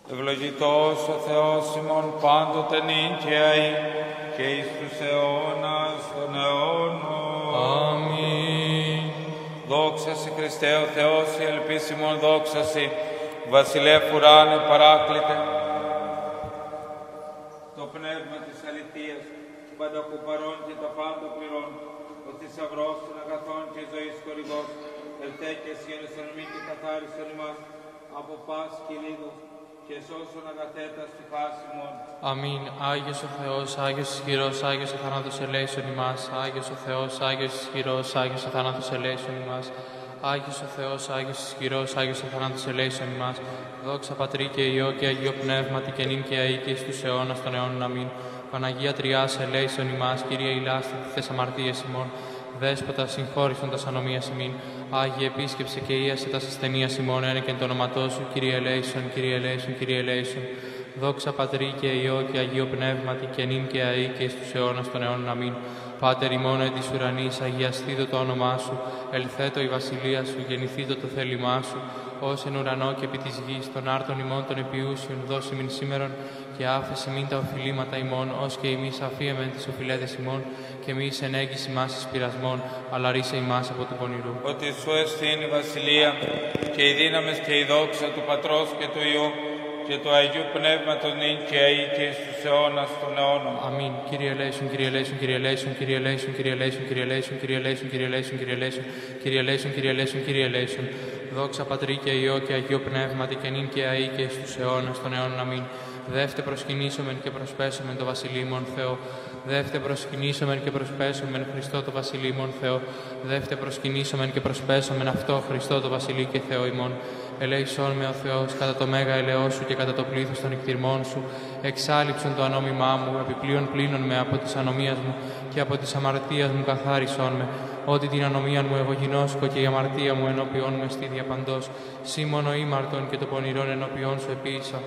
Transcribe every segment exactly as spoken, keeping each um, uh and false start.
Ευλογητός ο Θεός ημών πάντοτε νυν και αεί και εις τους αιώνας των αιώνων. Αμήν. Δόξα σε Χριστέ ο Θεός, η ελπίς ημών δόξα σε, βασιλεύ ουράνε παράκλητε. Το πνεύμα της αληθείας, παντακουπαρών και τα πάντα πληρών, ο θησαυρός των αγαθών και ζωής χορηγός, ελθέ και εσύ ενωσορμή και καθάρισον ημάς από πας και λίγος, και σώσον αγαθέτα στη φάση μόνο. Αμήν. Άγιος ο Θεός, Άγιος ισχυρός, Άγιος ο θάνατος ελέησον ημάς. Άγιος ο Θεός, Άγιος ισχυρός, Άγιος ο θάνατος ελέησον ημάς. Άγιος ο Θεός, Άγιος ισχυρός, Άγιος ο θάνατος ελέησον ημάς. Δόξα Πατρί και Υιό και Αγίο Πνεύματι και νυν και αεί και εις τους αιώνας των αιώνων. Αμήν. Παναγία Τριάς ελέησον ημάς, Κύριε ηλάσθητη τες αμαρτίες ημών. Δέσποτα συγχώρησον τας ανομίας ημίν. Άγιε επίσκεψε και ίασε τας ασθενείας ημών, ένε και εν το όνοματό σου, Κύριε ελέησον, Κύριε ελέησον, Κύριε ελέησον. Δόξα Πατρί και Υιό και Αγίο Πνεύματι και νυν και αεί και εις τους αιώνας των αιώνων. Αμήν. Πάτερ ημών εν της ουρανής, αγιαστήτω το όνομά σου, ελθέτω η βασιλεία σου, γεννηθήτω το θέλημά σου, ως εν ουρανό και επί της γης, των άρτων ημών των επιούσιων, δώσει μην σήμερον, και άφεση μην τα οφειλήματα ημών, ως και εμείς αφίεμεν τις οφειλέτες ημών, και εμείς εν έγκυση μας εις πειρασμών, αλλά ρίσε ημάς από του πονηρού. Ότι σου εστίν η βασιλεία και οι δύναμες και η δόξα του Πατρός και του Υιού και του Αγίου Πνεύματος νυν και αεί και εις τους αιώνας των αιώνων. Αμήν. Κύριε ελέησον, Κύριε ελέησον, Κύριε ελέησον, Κύριε ελέησον, Κύριε ελέησον, Κύριε ελέησον, Κύριε ελέησον, Κύριε ελέησον, Κύριε ελέησον, Κύριε ελέησον, Κύριε ελέησον, Κύριε ελέησον. Δόξα Πατρί και Υιό και Αγίο Πνεύματι και νυν και αεί και εις τους αιώνας των αιώνων. Αμήν. Δεύτε προσκυνήσομεν και προσπέσομεν το βασιλείμον Θεό. Δεύτε προσκυνήσομεν και προσπέσομεν Χριστό το βασιλείμον Θεό. Δεύτε προσκυνήσομεν και προσπέσομεν αυτό Χριστό το βασιλεί και Θεό ημών. Ελέησόν με ο Θεός κατά το μέγα ελαιό σου και κατά το πλήθος των εκτιρμών σου. Εξάλληψον το ανόμημά μου, επιπλέον πλύνον με από της ανομίας μου και από της αμαρτίας μου καθάρισόν με. Ότι την ανομία μου εγώ γινώσκω και η αμαρτία μου ενώπιόν μου εστί διαπαντός. Σύ μόνο ήμαρτον και το πονηρόν ενώπιόν σου επίησα.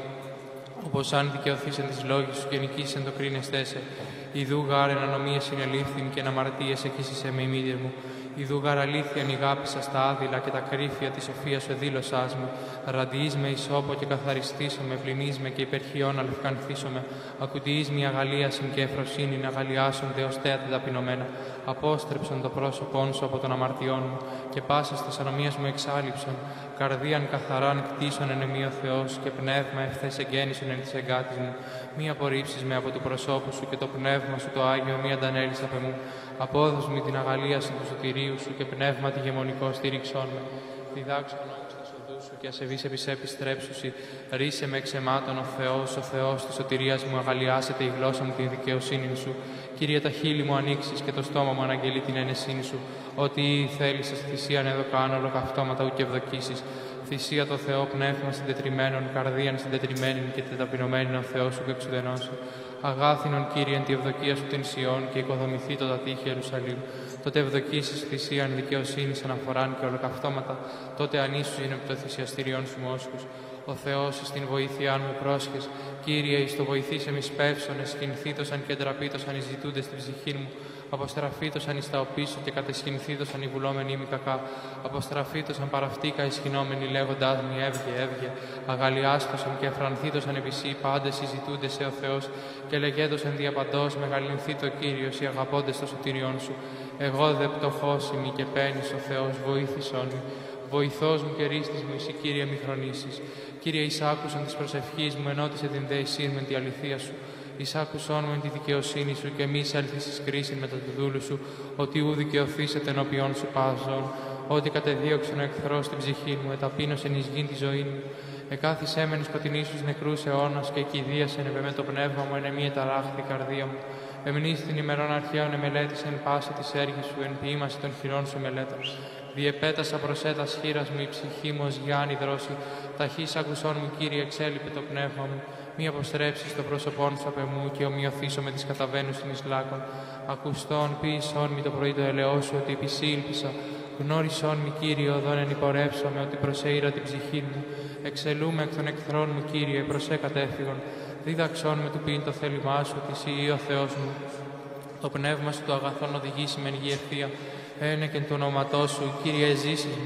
Όπως αν δικαιωθήσεν τις λόγεις σου και νικήσεν το κρίνεστέ σε. Ιδού γάρ εν ανομίες συνελήφθην και εν αμαρτίες εκείσισε με ημίδια μου. Ιδού γάρ αλήθειαν ηγάπησα στα άδειλα και τα κρύφια της σοφίας σου εδήλωσάς μου. Ραντιείς με ισόπο και καθαριστήσω με, πλυνείς με και υπερχιών αλευκανθήσω με. Ακουτιείς με αγαλίασιν και εφροσύνην αγαλιάσουν δεωστέα τα ταπεινωμένα. Απόστρεψον το πρόσωπόν σου από των αμαρτιών μου και πάσα της ανομίας μου εξάλληψον. Καρδίαν καθαράν κτίσον εν εμεί ο Θεός και πνεύμα ευθές εγγέννησον εν της εγκάτης μου. Μη απορρίψεις με από του προσώπου σου και το πνεύμα σου το Άγιο μη αντανέλεις απ' εμού. Απόδος μου την αγαλίαση του σωτηρίου σου και πνεύμα τη γεμονικό στήριξόν με. Διδάξον όμως τα σοδού σου και ασεβείς επί σε επιστρέψουσι. Ρίσε με εξαιμάτων ο Θεός, ο Θεός της σωτηρίας μου, αγαλιάσετε η γλώσσα μου την δικαιοσύνη σου. Κύριε, τα χείλη μου ανοίξεις και το στόμα μου αναγγελεί την ένεσύνη σου. Ότι θέλεις σε θυσίαν εδώ κάνω ολοκαυτώματα ουκ ευδοκίσεις. Θυσία το Θεό πνεύμα συντετριμένων, καρδίαν συντετριμένην και τεταπεινωμένην ο Θεός σου και εξουδενώσει. Αγάθινον Κύριε εν τη ευδοκία σου την Σιών και οικοδομηθεί το τατήχη Ιερουσαλήμ. Τότε ευδοκίσεις θυσίαν δικαιοσύνης αναφοράν και ολοκαυτώματα, τότε ανήσου είναι το θυσιαστήριον σου μόσχους. Ο Θεός εις την βοήθειά μου πρόσχες, Κύριε εις το βοηθήσε μη σπεύσον, εσχυνθήτωσαν και εντραπήτωσαν οι ζητούντες στην ψυχή μου. Αποστραφήτωσαν εις τα οπίσω και κατεσχυνθήτωσαν οι βουλόμενοι μη κακά. Αποστραφήτωσαν παραυτήκα ισχυνόμενοι λέγοντάς μη έβγε, έβγε. Αγαλιάσπασαν και εφρανθήτωσαν επί σύ πάντες οι ζητούντες σε ο Θεός και λεγέντωσαν διαπαντός μεγαλυνθεί το Κύριος οι αγαπώντες το σωτήριόν σου. Εγώ δε πτωχός ημί και παίρνεις ο Θεός βοήθησόν μη. Βοηθός μου και ρίστης μου, εσύ Κύριε μη χρονίσεις. Κύριε, εις άκουσαν της προσευχής μου, ενώτισε την δεησίν με τη αληθεία σου. Εις άκουσόν μου εν τη δικαιοσύνη σου και μη έλθεις εις κρίσιν μετά του δούλου σου, ότι ου δικαιωθήσετε ενώπιόν σου πάζον. Ότι κατεδίωξεν ο εχθρός την ψυχή μου, εταπείνωσεν εις γην τη ζωή μου. Εκάθισέ μεν εις σκοτεινής τους νεκρούς αιώνας και εκηδίασεν επ' εμέ το πνεύμα μου, εν εμή εταράχθη η καρδία μου. Εμνείς την ημερών αρχαίων εμελέτησεν πάσα της έργης σου, εν ποίημαση των χειρών σου μελέτα. Διεπέτασα προσέτας χείρας μου η ψυχή μου ως Γιάννη δρόση. Ταχύς ακουσών μου, Κύριε, εξέλιπε το πνεύμα μου. Μη αποστρέψεις το πρόσωπόν σου απ' εμού και ομοιωθήσω με τις καταβαίνουσιν εις λάκων. Ακουστών ποιησόν μη το πρωί το ελαιό σου, ότι επισήλπισα. Γνώρισόν μη, Κύριε, οδόν εν υπορεύσομαι, ότι προσέειρα την ψυχή μου. Εξελούμε εκ των εχθρών μου, Κύριε, προσέ κατέφυγον. Δίδαξόν με του πίν το θέλημά σου, ότι εσύ ο Θεός μου. Το πνεύμα σου το αγαθόν οδηγήσει μεν γη ευθεία. Ένε και εν του ονόματός σου, Κύριε, ζήσεις με.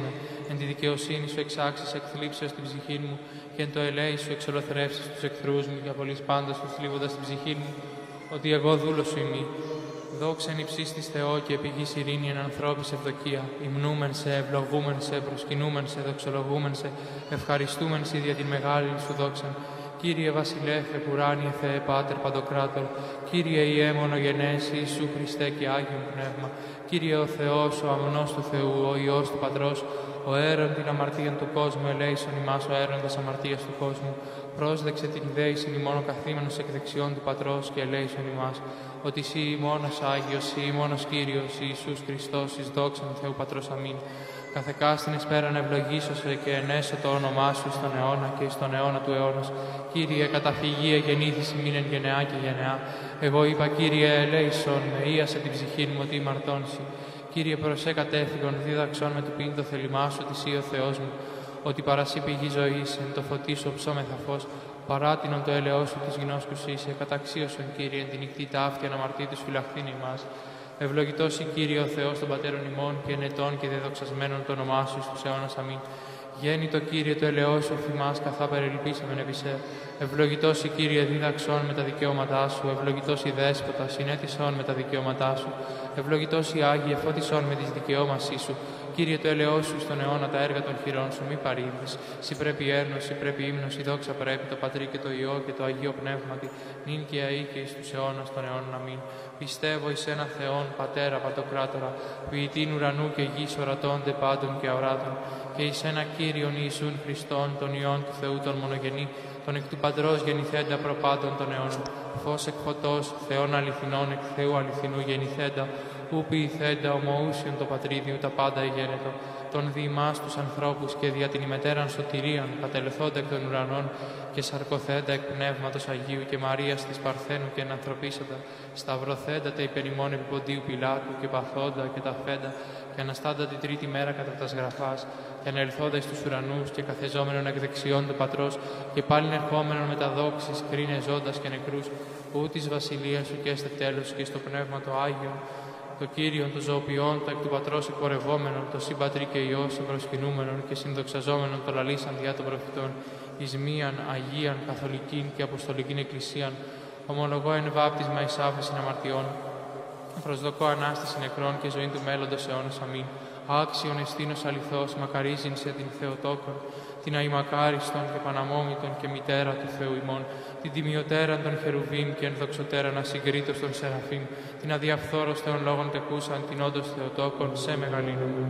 εν τη δικαιοσύνη σου εξάξεις εκ θλίψεως την ψυχή μου, και εν το ελέη σου εξολοθρεύσεις τους εχθρούς μου, και απολύς πάντας τους θλίβοντας την ψυχή μου, ότι εγώ δούλος σου ημί. Δόξα εν υψίστης Θεό και πηγής ειρήνη εν ανθρώπης ευδοκία. Υμνούμεν σε, ευλογούμεν σε, προσκυνούμεν σε, δοξολογούμεν σε, ευχαριστούμεν σε δια την μεγάλη σου δόξαν. Κύριε Βασιλεύ, επουράνιε Θεέ, Πάτερ Παντοκράτορ, Κύριε Ιε μονογενές, Ιησού Χριστέ και Άγιον Πνεύμα, Κύριε ο Θεός, ο αμνός του Θεού, ο Υιός του Πατρός, ο αίρον την αμαρτίαν του κόσμου, ελέησον ημάς ο αίρον της αμαρτίας του κόσμου, πρόσδεξε την ιδέησιν ημών ο καθήμενος εκ δεξιών του Πατρός και ελέησον ημάς, ότι Συ ημώνος Άγιος, Συ ημώνος Κύριος, Ιησούς Χριστός, εις δόξαν Θεού Πατρός αμήν. Καθεκάστην εις πέραν ευλογήσωσε και ενέσω το όνομά σου στον αιώνα και στον αιώνα του αιώνος. Κύριε, καταφυγία γεννήθης ημίν εν γενεά και γενεά. Εγώ είπα, Κύριε, ελέησον με, ίασε την ψυχή μου ότι ημαρτώνσει. Κύριε, προσέ κατέφυγον, δίδαξον με του πίν το θέλημά σου, της ή ο Θεός μου, ότι παρασύ πηγή ζωής, εν το φωτί σου ψώμεθα φως, παράτινον το έλεό σου της γνώσκους είσαι, καταξίωσον, Κύριε, εν την νυχτή ταύτη αναμαρτήτους φυλαχθήν ημάς. Ευλογητός η Κύριε ο Θεός των πατέρων ημών και ενετών και δεδοξασμένων το όνομά σου στους αιώνας αμήν. Γέννητο Κύριε το ελεός σου θυμάς καθά περιλυπήσαμεν επί σε. Ευλογητός η Κύριε δίδαξον με τα δικαιώματά σου. Ευλογητός η Δέσποτα συνέτησον με τα δικαιώματά σου. Ευλογητός η Άγιε φώτισον με τις δικαιώμασή σου. Κύριε το ελεός σου στον αιώνα τα έργα των χειρών σου μη παρήδεις. Συ πρέπει έρνος, συ πρέπει ύμνος, η δόξα πρέπει το Πατρί και το Υιό και το Αγίο Πνεύματι, νυν και αεί και εις τους αιώνας των αιώνων αμήν. Πιστεύω εις ένα Θεόν, Πατέρα Παντοκράτορα, ποιητήν ουρανού και γης ορατώνται πάντων και αοράτων, και εις ένα Κύριον Ιησούν Χριστόν, τον Υιόν του Θεού τον μονογενή, τον εκ του Παντρός γεννηθέντα προπάντων των αιώνων, φως εκ φωτός, Θεόν αληθινών εκ Θεού αληθινού γεννηθέντα, ου ποιηθέντα ομοούσιον το Πατρίδιου τα πάντα εγένετο, τον διημάς τους ανθρώπους και δια την ημετέραν σωτηρίαν, κατελθόντα εκ των ουρανών και σαρκοθέντα εκ Πνεύματος Αγίου και Μαρίας της Παρθένου και ενανθρωπίσαντα, σταυρωθέντα τα υπερημών επί Ποντίου Πιλάτου και παθόντα και τα φέντα, και αναστάντα την τρίτη μέρα κατά τας γραφάς, και ανελθόντα εις τους ουρανούς και καθεζόμενον εκ δεξιών του Πατρός, και πάλιν ερχόμενον με τα δόξης, κρίνε ζώντας και νεκρούς, ού της βασιλείας σου και έστε τέλος και στο Πνεύμα το Άγιο, το Κύριον, το ζωοποιών, το εκ του Πατρός εκπορευόμενον, το συμπατρί και Υιός προσκυνούμενον και συνδοξαζόμενον το λαλήσαν διά των προφητών, εις μίαν, Αγίαν, Καθολικήν και Αποστολικήν Εκκλησίαν, ομολογώ εν βάπτισμα εις άφεσιν αμαρτιών, προσδοκώ ανάσταση νεκρών και ζωή του μέλλοντος αιώνας αμήν. Άξιον εστίνος αληθώς, μακαρίζειν σε την Θεοτόκον, την αημακάριστον και παναμόμητον και μητέρα του Θεού ημών, την τιμιωτέραν των Χερουβίμ και ενδοξωτέραν ασυγκρίτως των Σεραφείμ, την αδιαφθόρος Θεών λόγων τεκούσαν, την όντως Θεοτόκον, σε μεγαλύνομαι.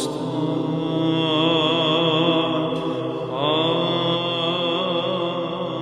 Christ.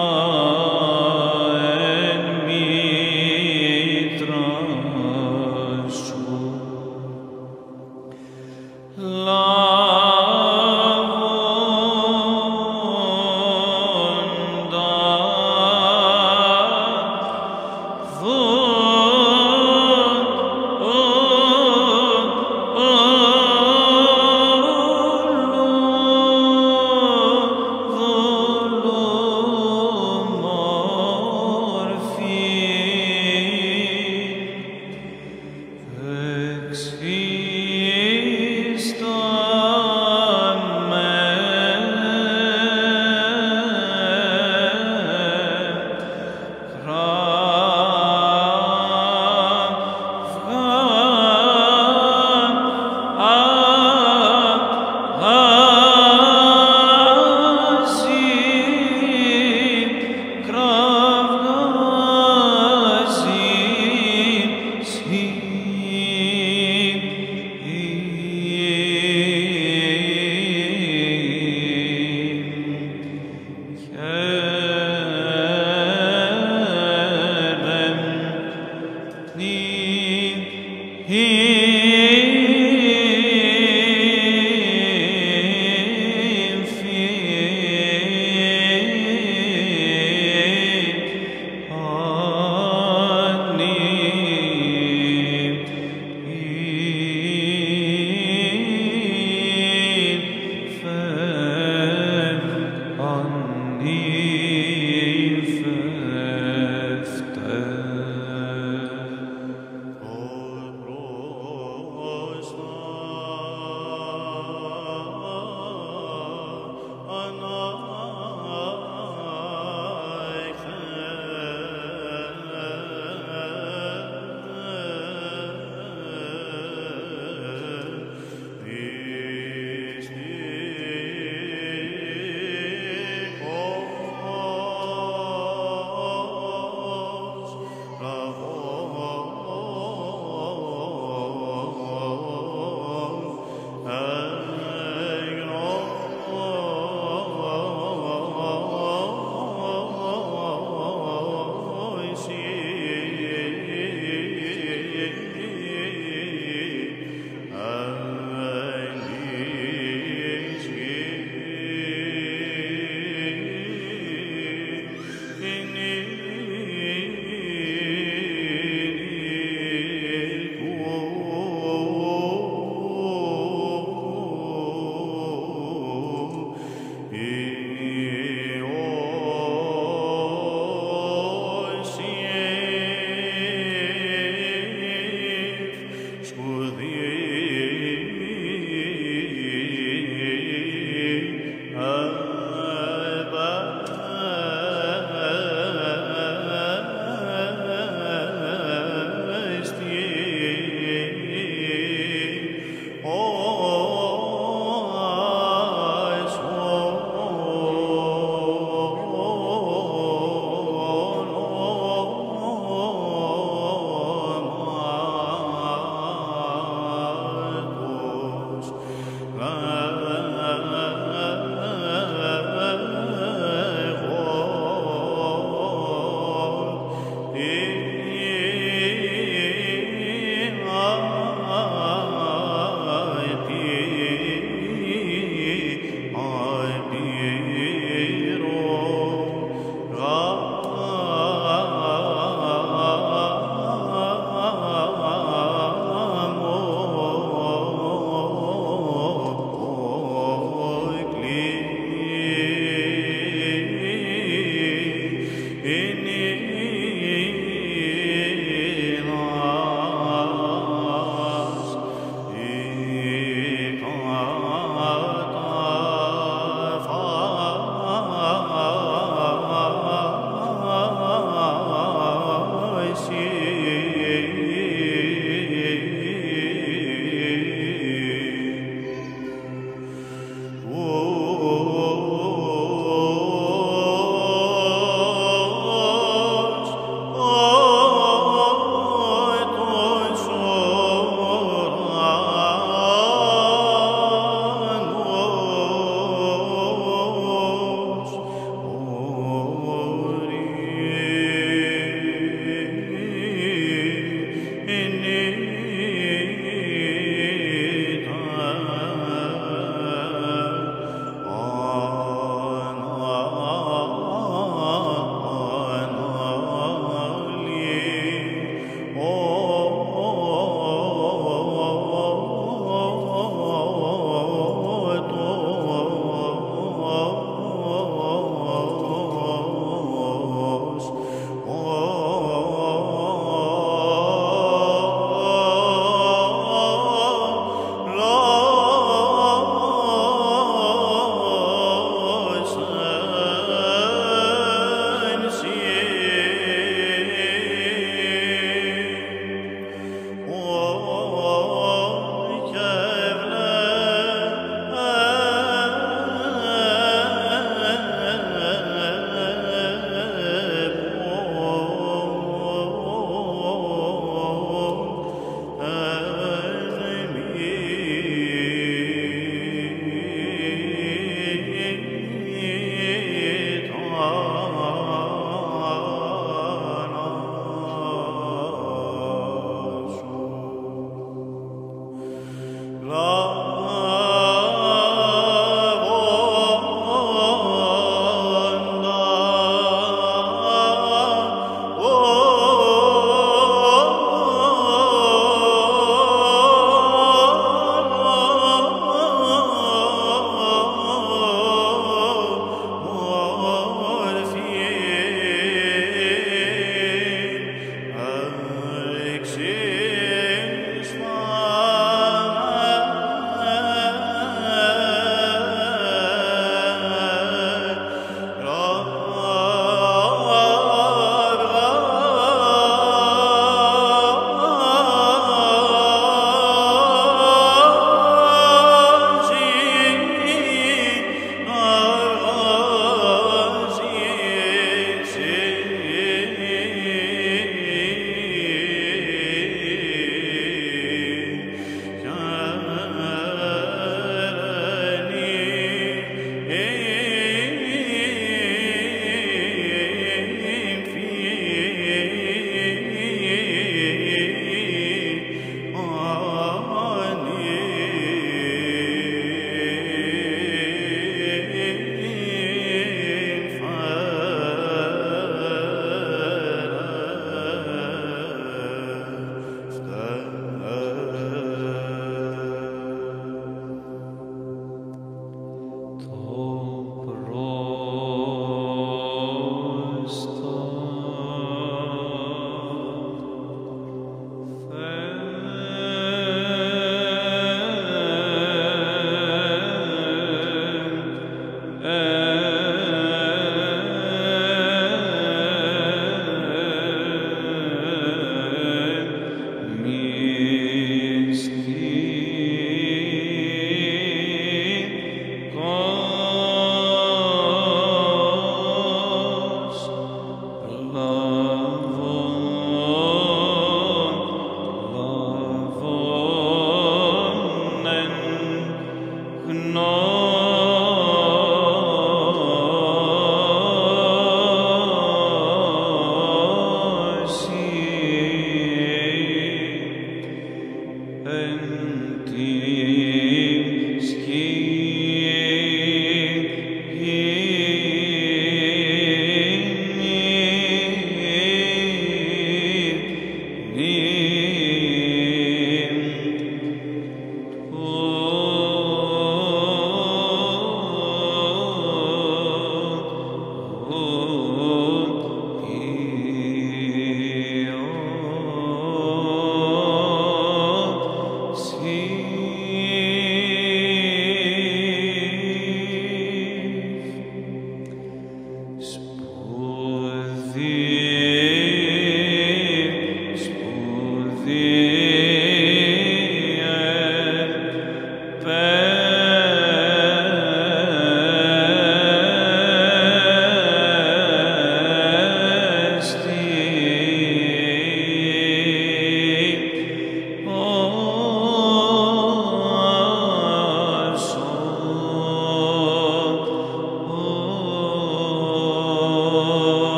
εν μήτρα σου. Λάβοντα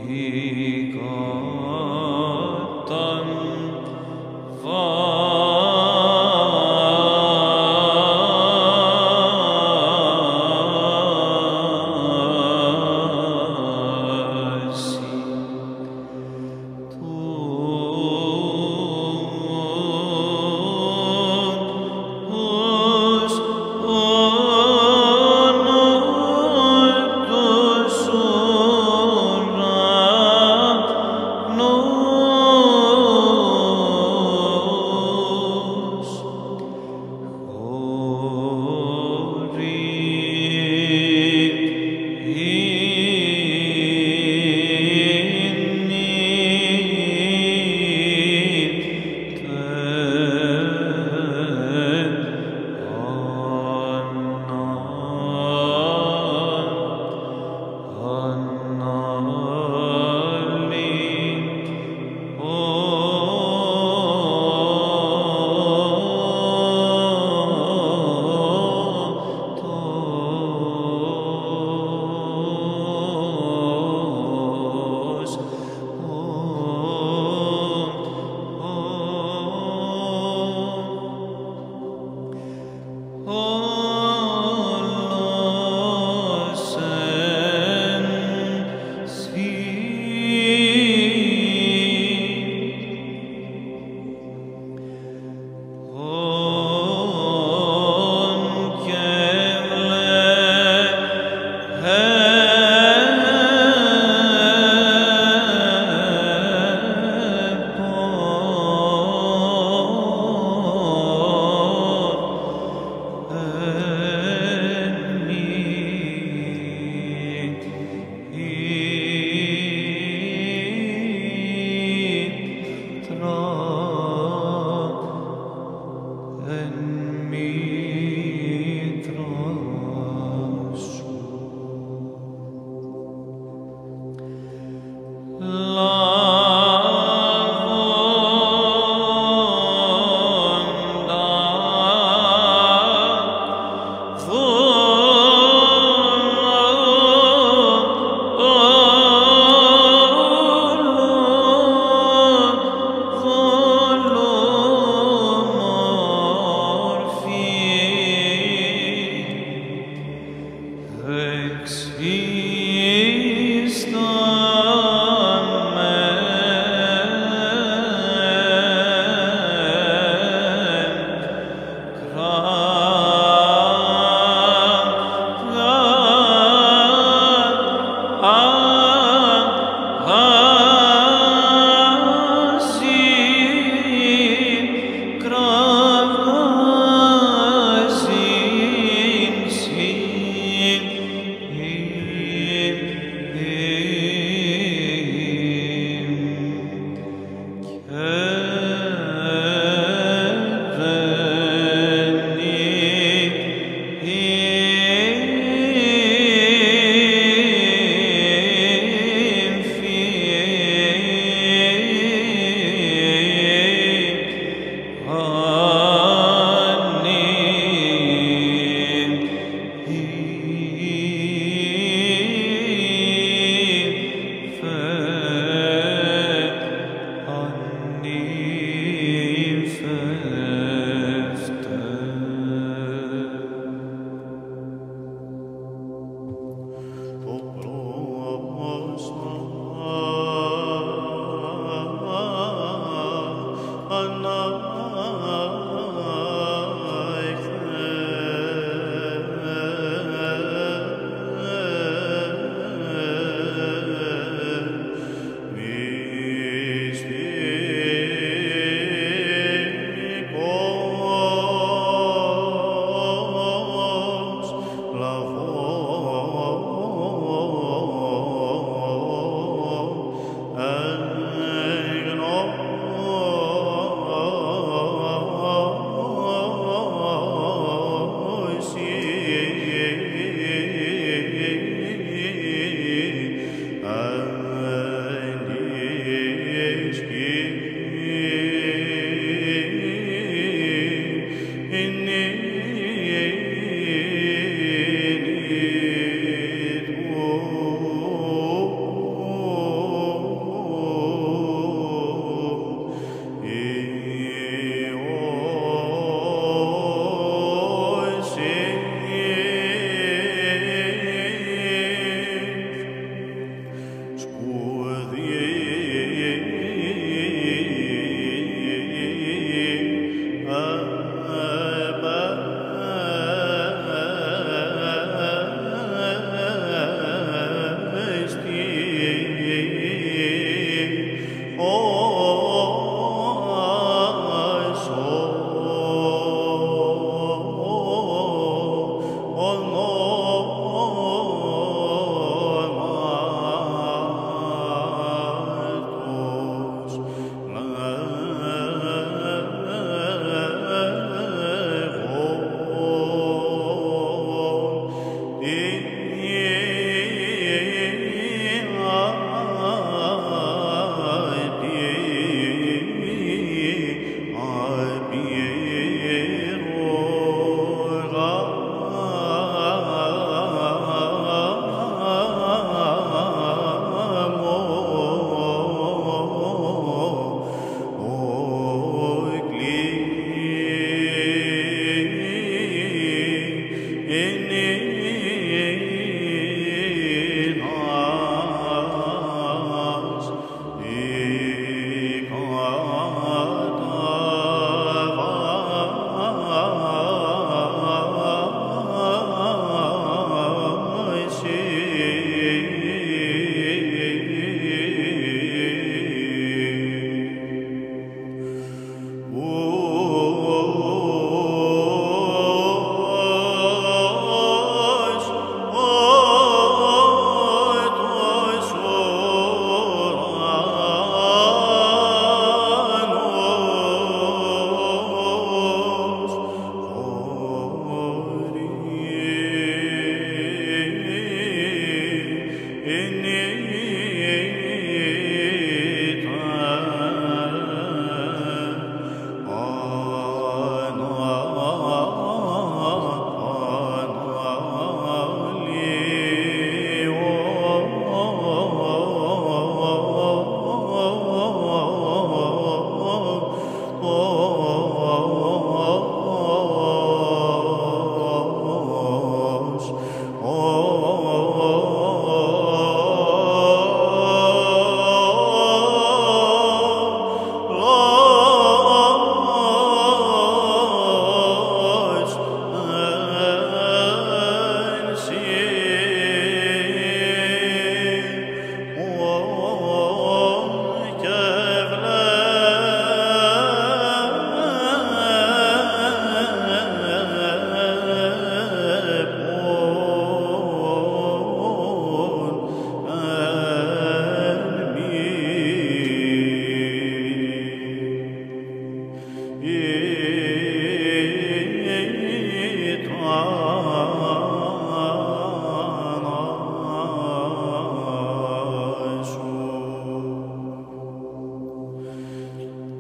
Ex Christum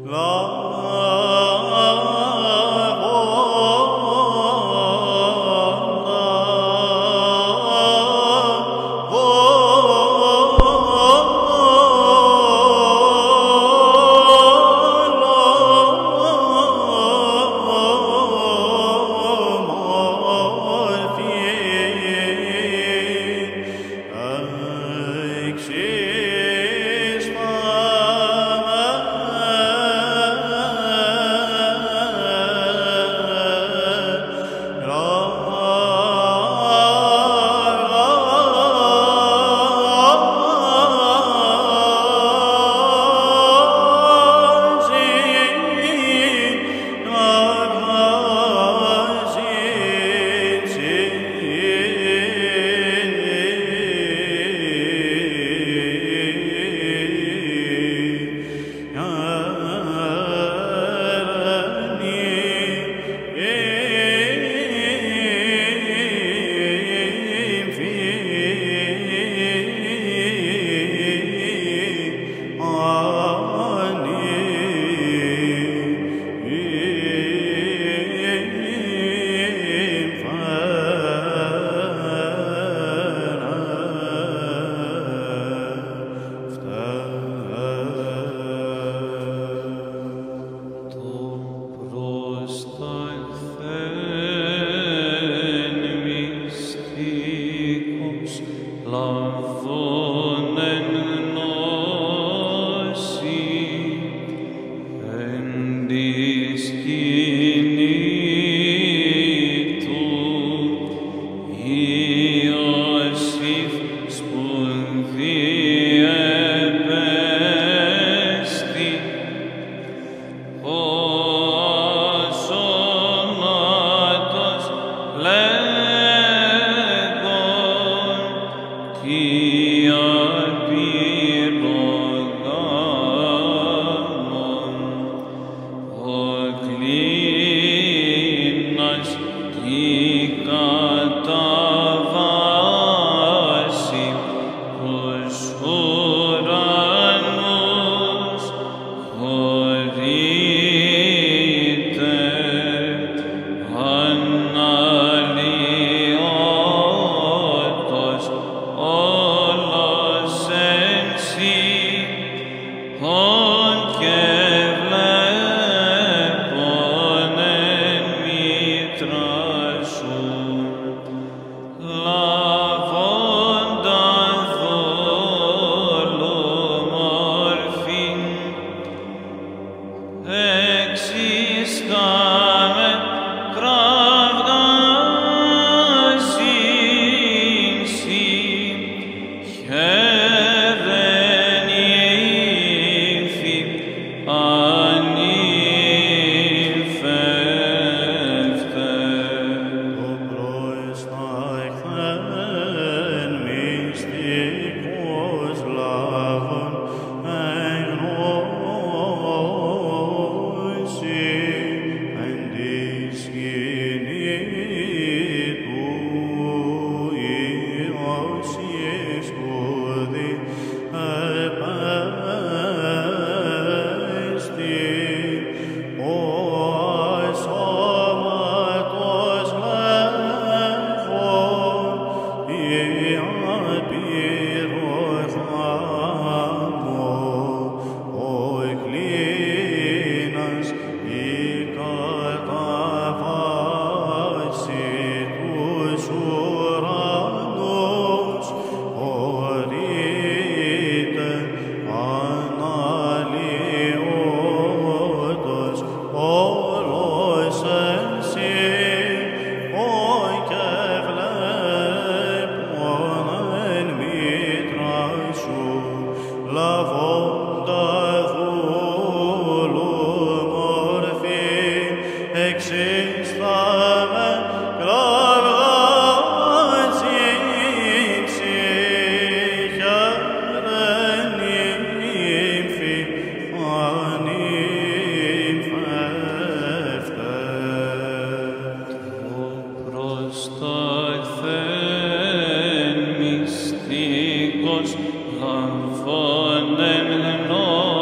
Love for them, Lord.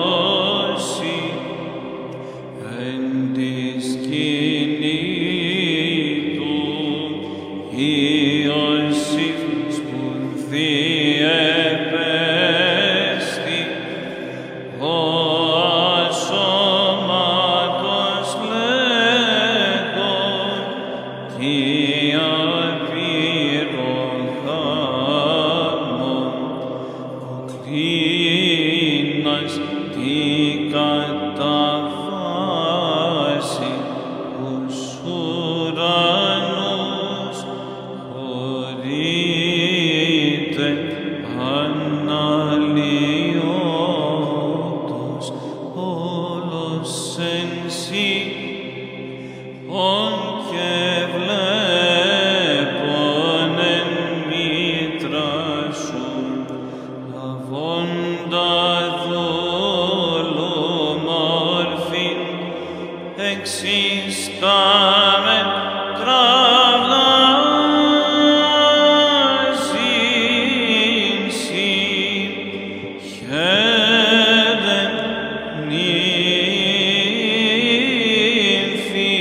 την καταβάση ως ουρανός χωρείται αναλυότος όλος εν σύ ον και βλέπον εν μήτρα σου λαβώντα δολομόρφην εξιστάμεν κραυλάζειν σοι χαίρεν νύμφη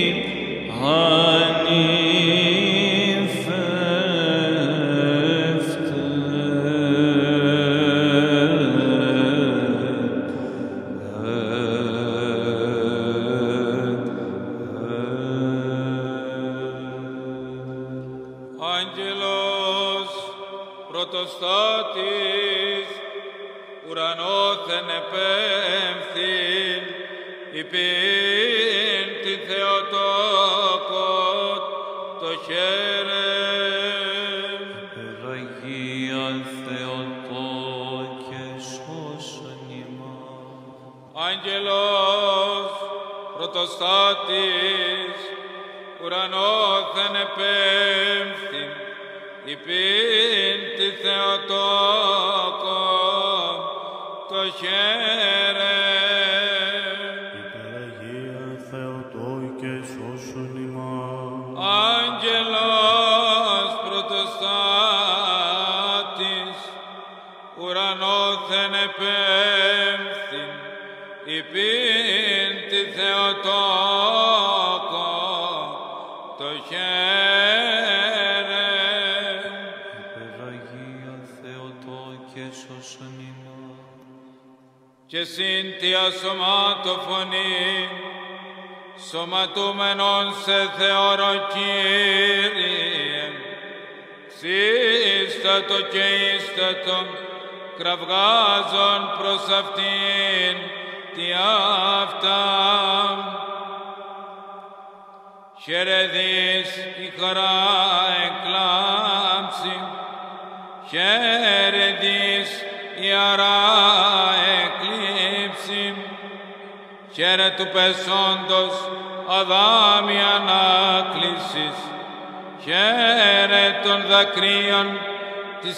Άγγελος πρωτοστάτης ουρανόθεν επέμφθην υπήν τη Θεοτόκον το χαίρεν. Αγία Θεοτόκε σώσον ημάς. Άγγελος πρωτοστάτης ουρανόθεν επέμφθην υπήν τη Θεοτόκον το χαίρεν. Υπεραγία Θεοτόκε σώσον ημάς. Άγγελος πρωτοστάτης ουρανόθεν επέμφθην υπήν τη Θεοτόκον το χαίρεν. Υπεραγία Θεοτόκε σώσον ημάς. Και συν τη ασωμάτοφωνη σωματούμενον σε Θεόρο Κύριε, ξύστατο και ίστατο κραυγάζον προς αυτήν τι αυτά. Χαιρετής η χαρά εκλάμψη, χαιρετής η αρά εκλείψη, χαίρε του πεσόντος αδάμη ανάκλησης, χαίρε των δακρύων της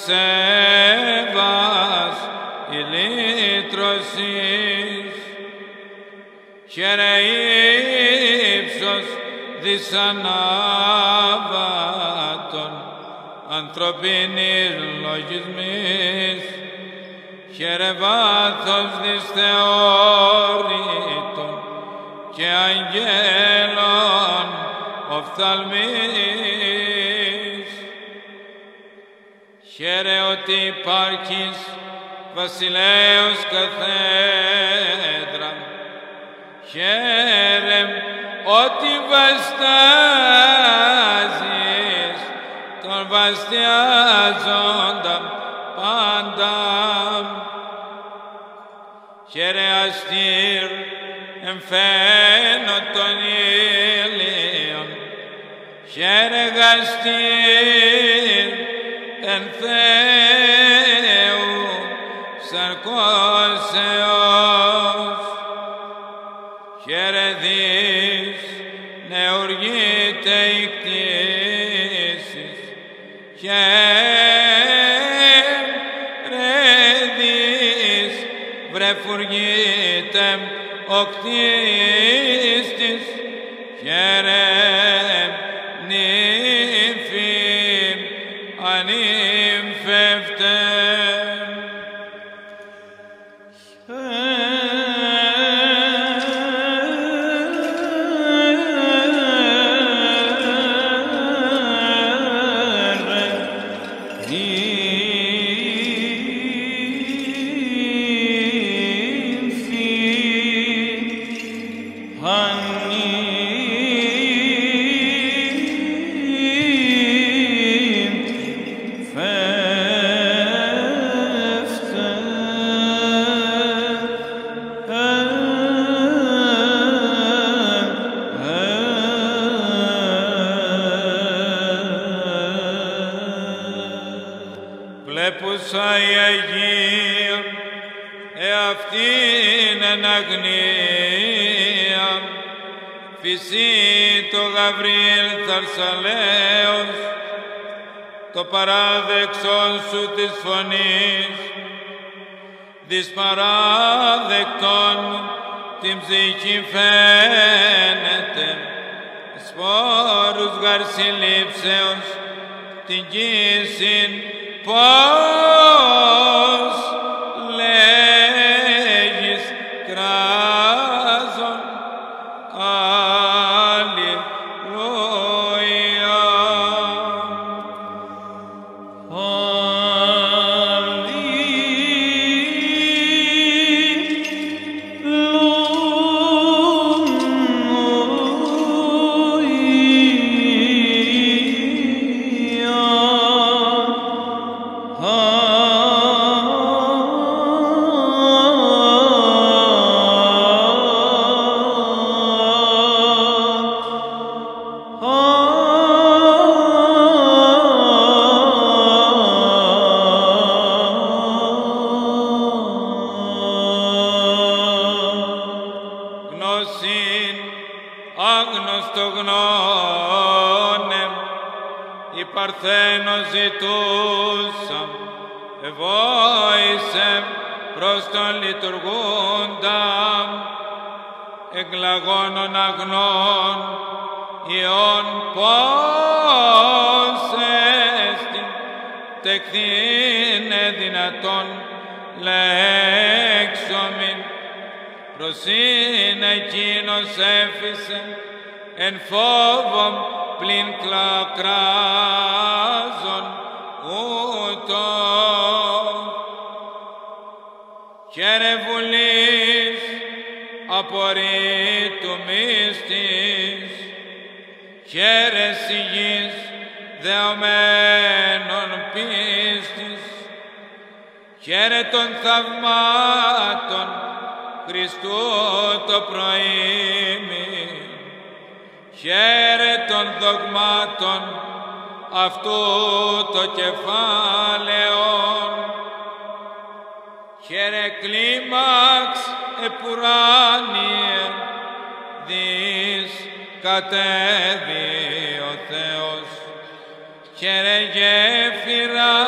Εύας η λύτρωσης, χαίρε ύψος δυσανάβατον ανθρωπίνης λογισμής, χαίρε βάθος δυσθεώρητον και αγγέλων οφθαλμής, χαίρε ότι υπάρχεις βασιλέως καθέδρα, χαίρε ότι βαστάζεις τον βαστιάζοντα πάντα, χαίρε αστήρ εμφαίνω των ήλιων, χαίρε γαστήρ εν Θεού σαρκώσεως, χαίρε δις νεουργείται η κτήσης, χαίρε δις βρεφουργείται ο κτίστης, χαίρε νύμφη ανύμφευτε. Φε εν αγνία, φυσί το Γαβριήλ Θαρσαλέος, το παράδεξον σου της φωνής, δις παράδεκτον την ψυχή φαίνεται, σπόρους γαρσιλήψεως την κοίσιν πώς λέγεις κράζον. Αλληλούια. Γνώσιν άγνωστο γνώνε, η Παρθένος ζητούσα, ευόησε προς τον λειτουργούντα, εγκλαγώνων αγνών, ιών πώς έστι, τεκθήνε δυνατόν λέξομην, προσήν εκείνος έφυσε, εν φόβον πλην κλακράζων ούτω. Χαίρε βουλής απορρίτου μύστης, χαίρε σιγής δεωμένων πίστης, χαίρε των θαυμάτων Χριστού το προήμι, χαίρε των δογμάτων αυτού το κεφάλαιον, χαίρε κλίμαξ επουράνιε, δις κατέβη ο Θεός, χαίρε γέφυρα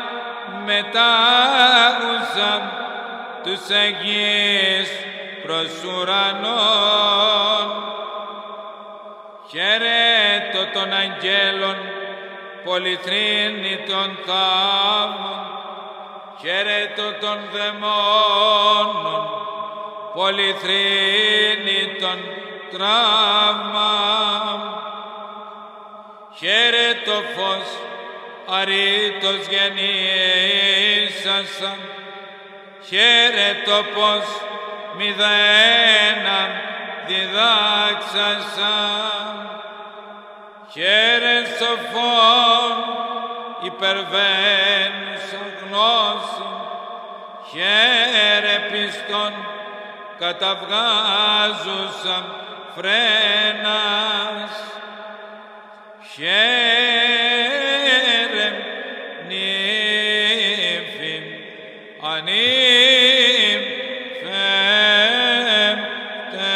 μετάγουσα τους Αγίης προς ουρανών, χαιρέτω των αγγέλων πολυθρήνητων θαύμων, χαιρέτω των δαιμόνων πολυθρήνητων τραύμαν, χαιρέτω φως αρήτως γεννήσασαν, χαίρετο πως μηδέναν διδάξασαν, χαίρε σοφών υπερβαίνουσα γνώση, χαίρε πιστών καταβγάζουσαν φρένας, χαίρε νύφη ανήμφευτε.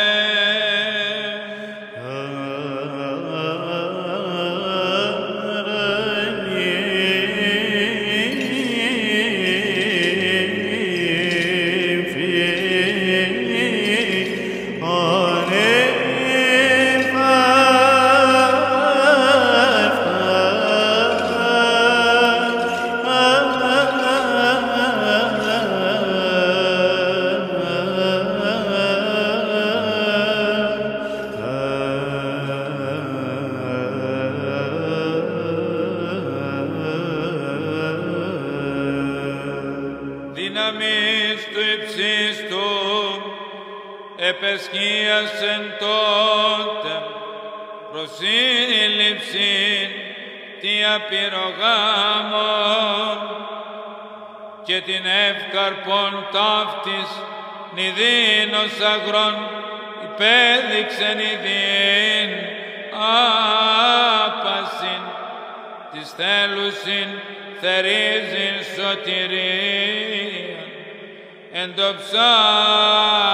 Δύναμις του υψίστου επεσχίασεν τότε προσήλυψην τι απειρογάμων και την εύκαρπον ταύτης νηδίνος αγρών υπέδειξεν ιδίν άπασιν της θέλουσιν θερίζειν σωτηρίαν εν το ψάρι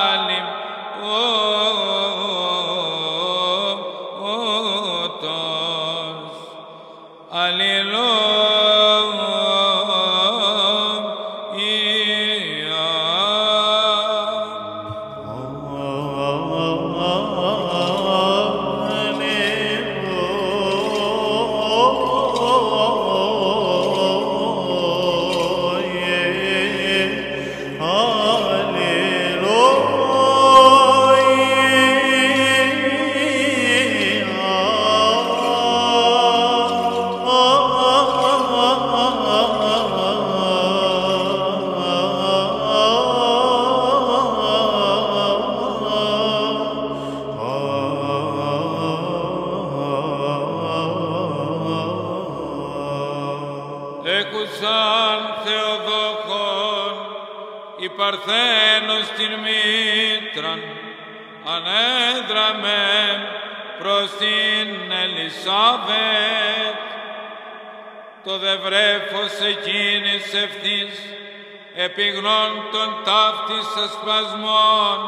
Παρθένος την μήτραν ανέδραμε προς την Ελισάβετ. Το δε βρέφος εκείνης ευθύς επιγνών των ταύτης ασπασμών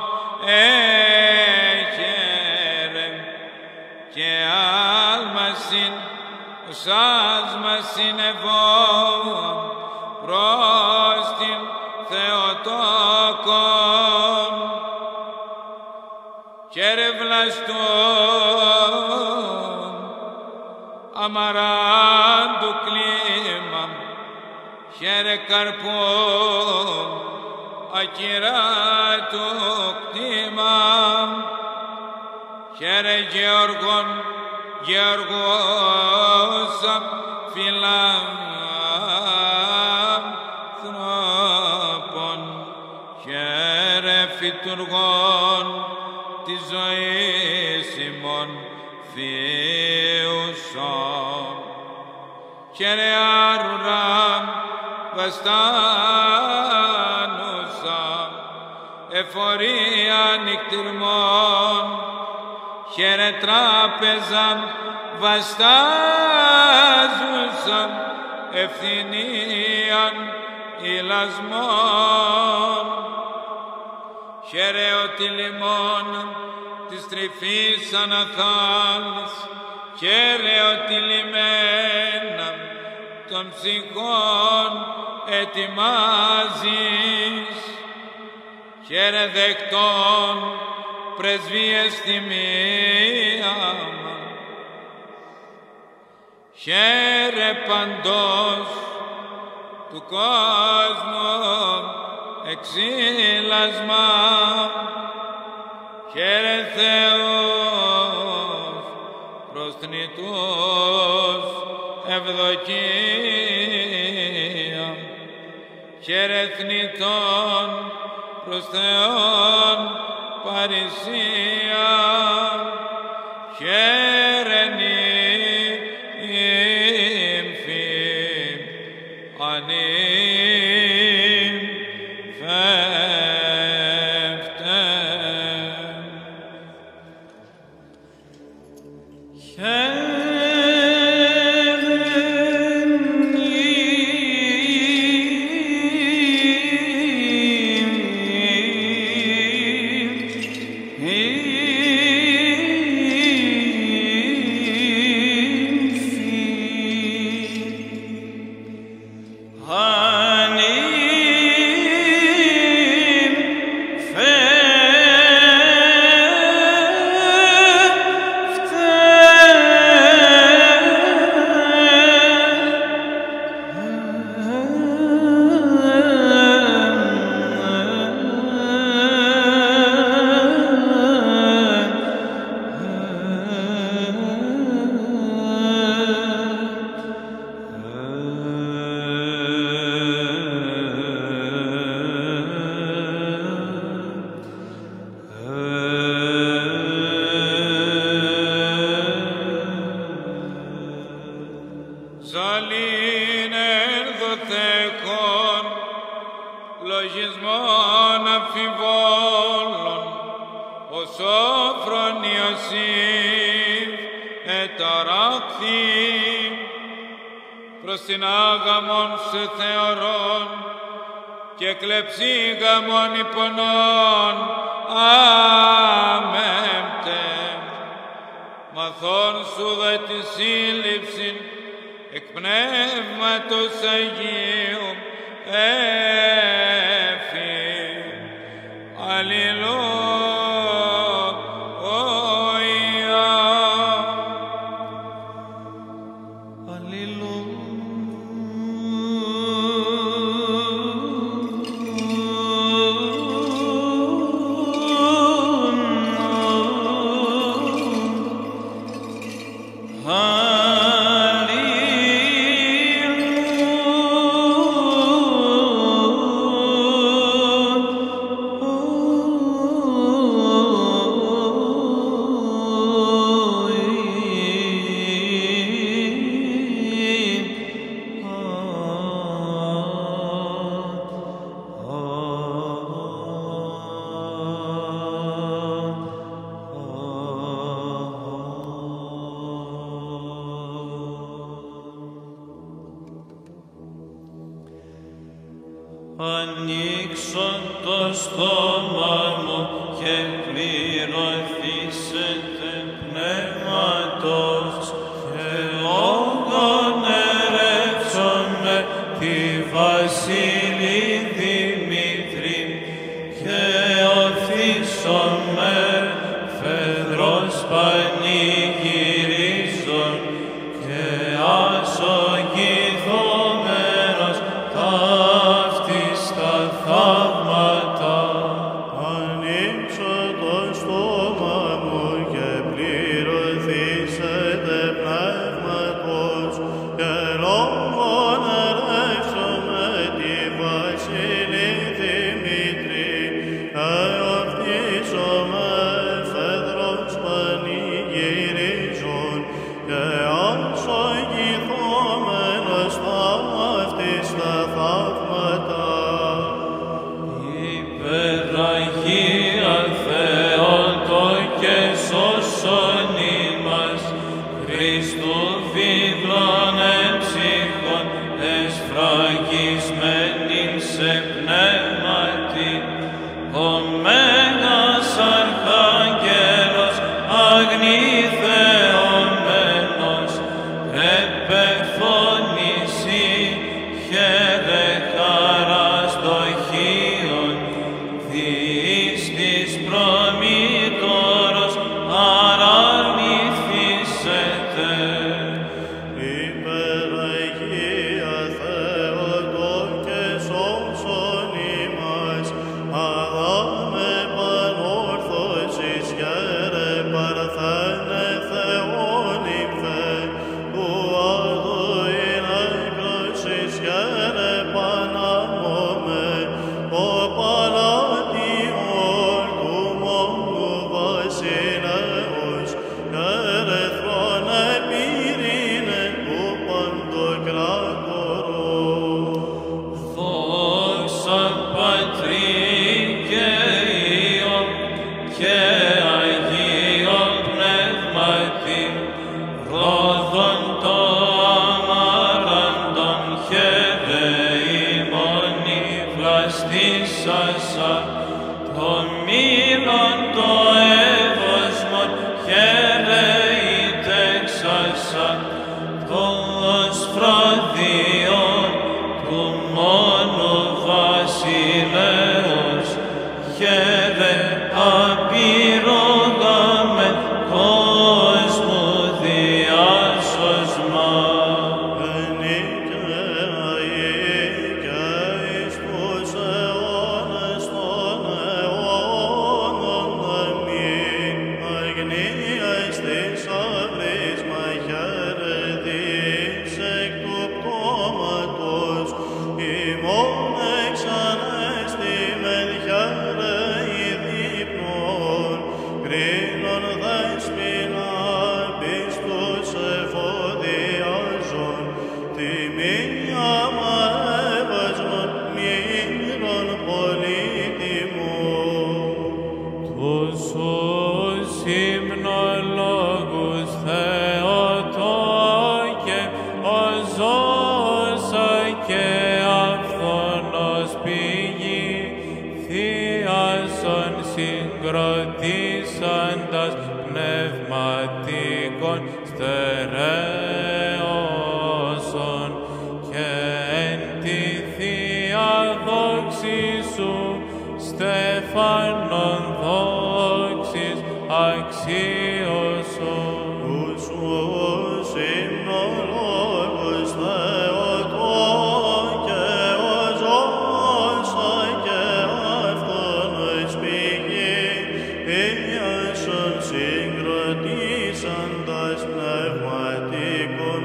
έχερε και άλμασιν ως άσμα συνεβών προς την Θεοτόκον χαίρε βλαστόν αμαράντου κλίμα χαίρε καρπόν ακυράτου κτήμα χαίρε Γεωργών Γεωργόσα φιλάνθρωπων χαίρε φυτουργών της ζωής ημών φύουσον χαίρε άρουρα βαστάνουσα εφορία νυκτυρμών χαίρε τράπεζα βαστάζουσα ευθυνίαν ηλασμών χαίρε ότι λιμών της τρυφής αναθάλης χαίρε ότι λιμένα των ψυχών ετοιμάζεις χαίρε δεκτών πρεσβείες τιμία χαίρε παντός του κόσμου εξήλασμα χαίρε Θεός προσθνητούς ευδοκία χαίρε θνητών προς Θεόν παρησία χαίρε νύμφη ανήμφευτε Ζαλήν ενδοθεκόν λογισμών αμφιβόλων ο σόφρον Ιωσήφ εταράχθη προς την άγαμον σε θεωρών και κλεψίγαμον υπονών αμέμπτε μαθών σου δε τη σύλληψην εκ Πνεύματος Αγίου έφη. Αλληλούια. Αλληλούια. το στόμα μου και πληρωθήσετε πνεύματος και λόγων ερεύσομαι τη Βασίλη Δημήτρη και οθήσομαι φεδρός πανηγυρίζων και ασογηθόμενος ταύτιστα θαύματα. Ανοίξω το στόμα μου και πληρωθήσετε πνεύματος και λόγων ερεύσομαι τη Βασίλη Δημήτρη εορτίζομαι φεδρός πανηγυρίζων και ασογηθόμενος ταύτιστα θαύματα. Υπεραγία Θεότο και σώσον ημάς, Χριστού φύδλον εμψυχών, εσφραγισμένην σε πνεύματι, ο Μέγας Αρχάγγελος αγνηθεωμένος, επεφώνηση χαίρε χαράς δοχείων, διείς της προμήτωρος αραρνηθήσετε. Υπεραγία Θεότο και σώσον ημάς, Αδάμε πανόρθωσης χαίρε παρθένε Θεόν υμφέ, που αδωήν έκρωσης χαίρε πανάμωμε, ο παλάτιον του μόνου βασιλέως, χαίρε θρόνε πυρήνε του παντοκράτορος. Δόξα Πατρί και Υιό και Αγίον Πνεύματι, ρόδον το αμάραντον χαίρε ημών βλαστήσασα, το μήλον το εύωσμον χαίρε ητέξασα, το σφραδιόν του μόνου βασιλέως χαίρε απειρόγαμεν κόσμου διάσωσμα. Κρίνον δέσποινα πίστους εφοδιάζων, τιμία μαέβασμον μύρων πολύτιμων. Τους ους υμνολόγους Θεότο και ο ζώσα και αυθονός πηγή, θείασον συγκροτήσαντας πνευματικών στερεώσον και εν τη Θεία δόξη σου στεφάνων δόξης αξίωσον. Τους ους υμνολόγους Θεότο και ο ζώσα και αυτόνος πηγή, θείασον συγκροτήσαντας πνευματικών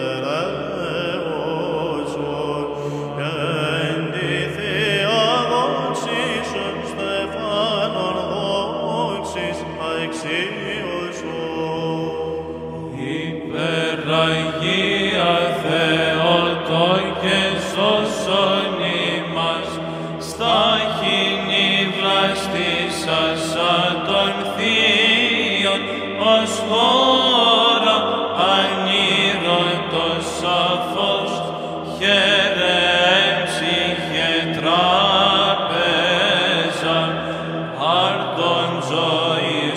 στερεώσον και εν τη Θεία δόξη σου στεφάνων δόξης αξίωσον. Υπεραγία Θεότο και σώσον ημάς, στάχυνη βλαστήσασα των θείων, ως χώρα ανήρωτος σαφός, χαίρε έμψυχε τραπέζων. των ζωής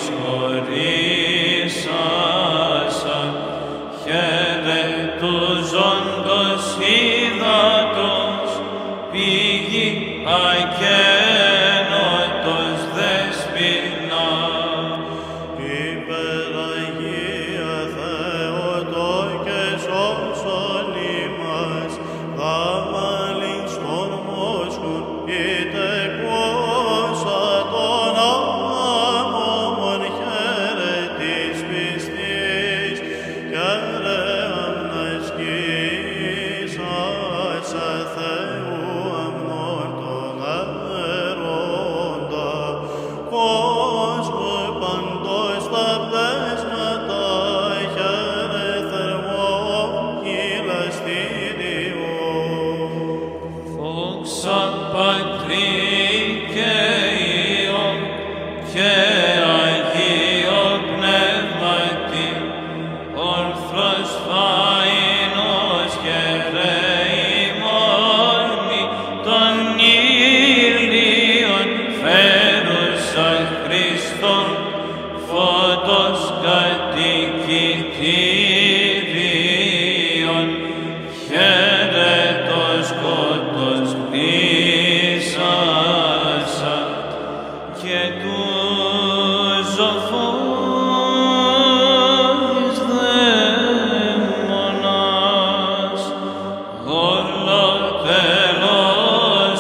χωρίσασαν, χαίρε του ζώντος ύδατος, πηγή ακένωτος δεσποινα. Υπεραγία Θεότο και σώσον ημάς, δάμαλιν στον μόσχουν, είτε κόσα των άμμων, χαίρε της πιστής, χαίρε αμνασκήσας Θεού αμνών τον αέροντα, κόσμο παντός τα πλέσματα, χαίρε θερμό ηλαστήριο. Δόξα Πατρί και Υιό και Αγίο Πνεύματι, όρθρος φάινος χαίρε ημώνη των ήλιων, φέρουσα Χριστόν φώτος κατοικητήριον, χαίρε το σκότος πλήσασα και τους ζωφούς δαίμονας, ολοτελώς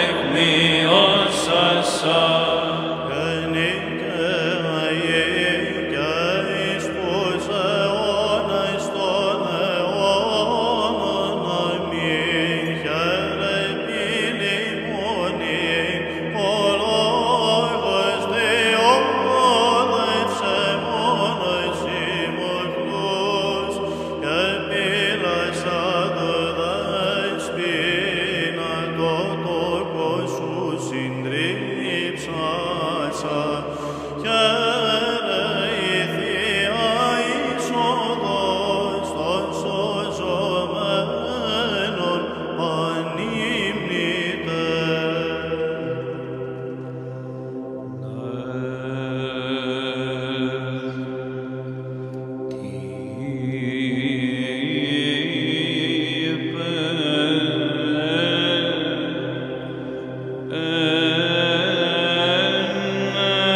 τεκμιώσασα. Γεννήκε Αγίε και εις τους αιώνας των αιώνων, αμήν. Χαίρε πυλημόνη, ο Λόγος διόδευσε μόνος ημωχλούς, και πήλασαν δεσποινα το τόκο σου συντρίψασα. Χαίρε η Θεία είσοδος των σωζωμένων ανήμνηται. Εν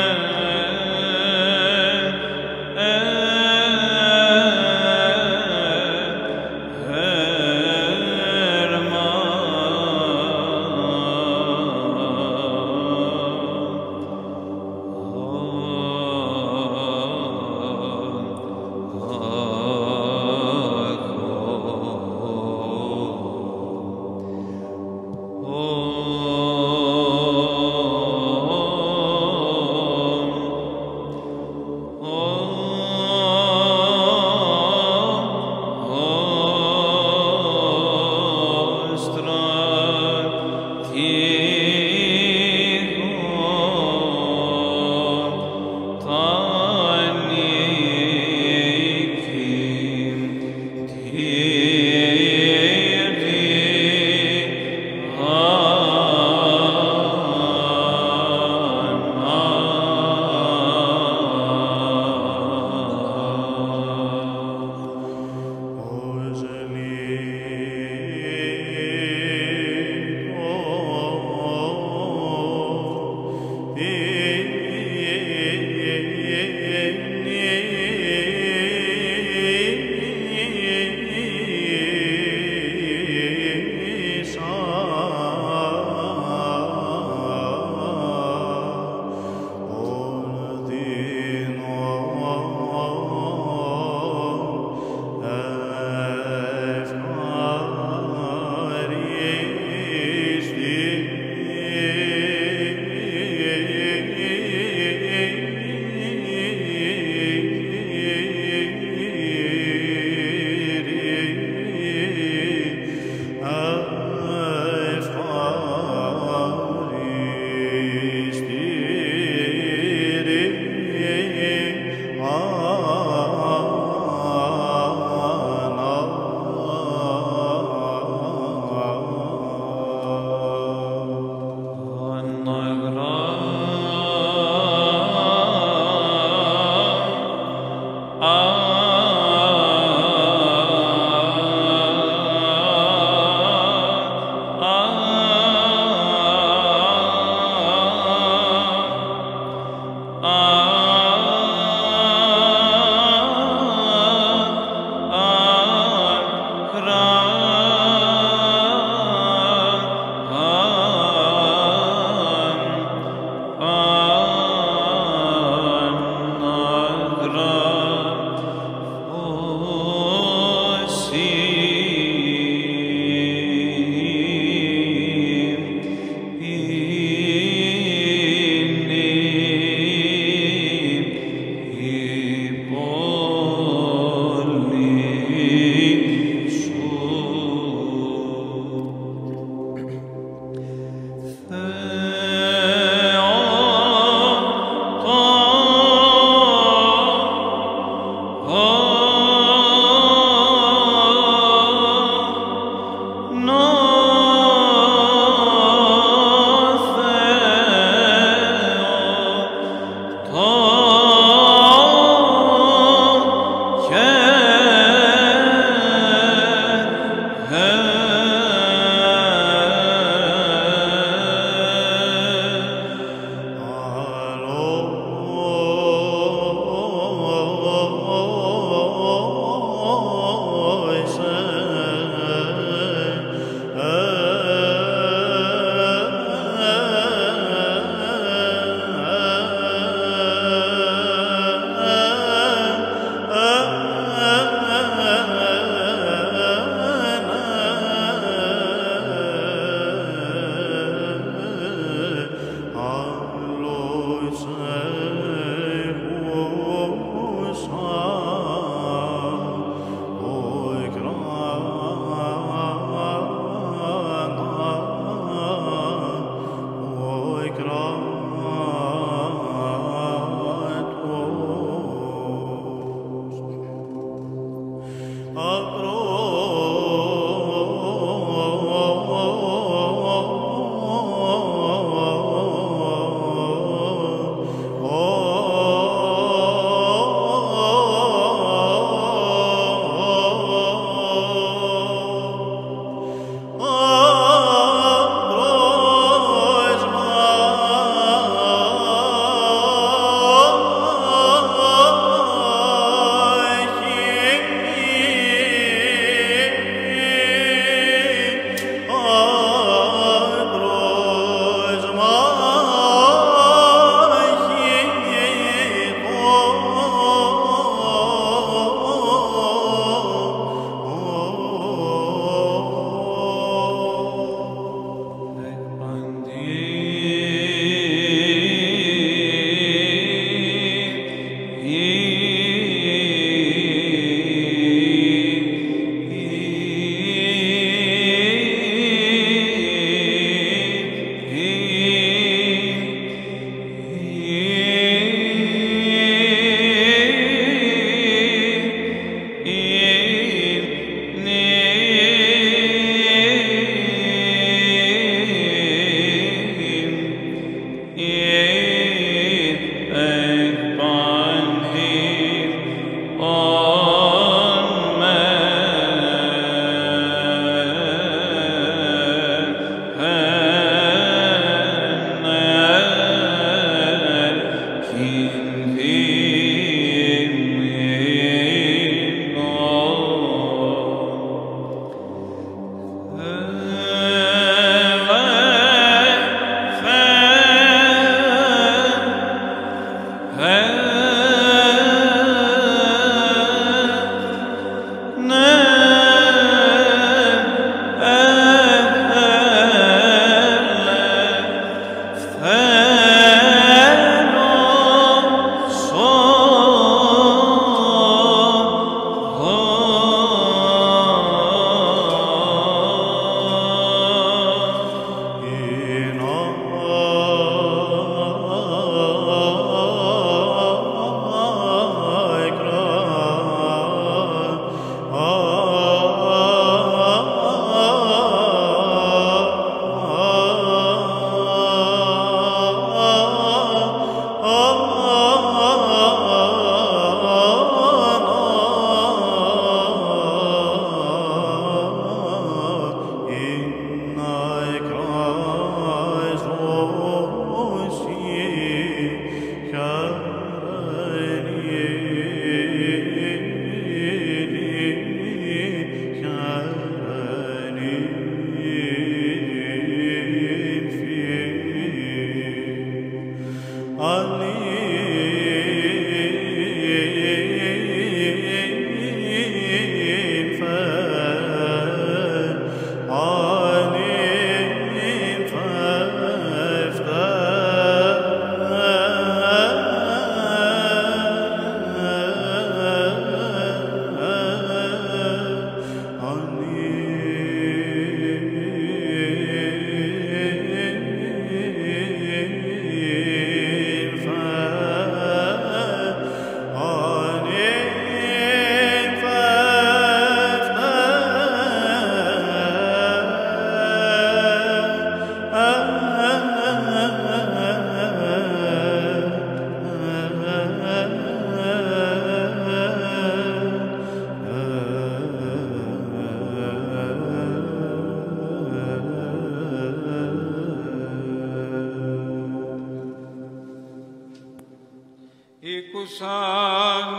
Ήκουσαν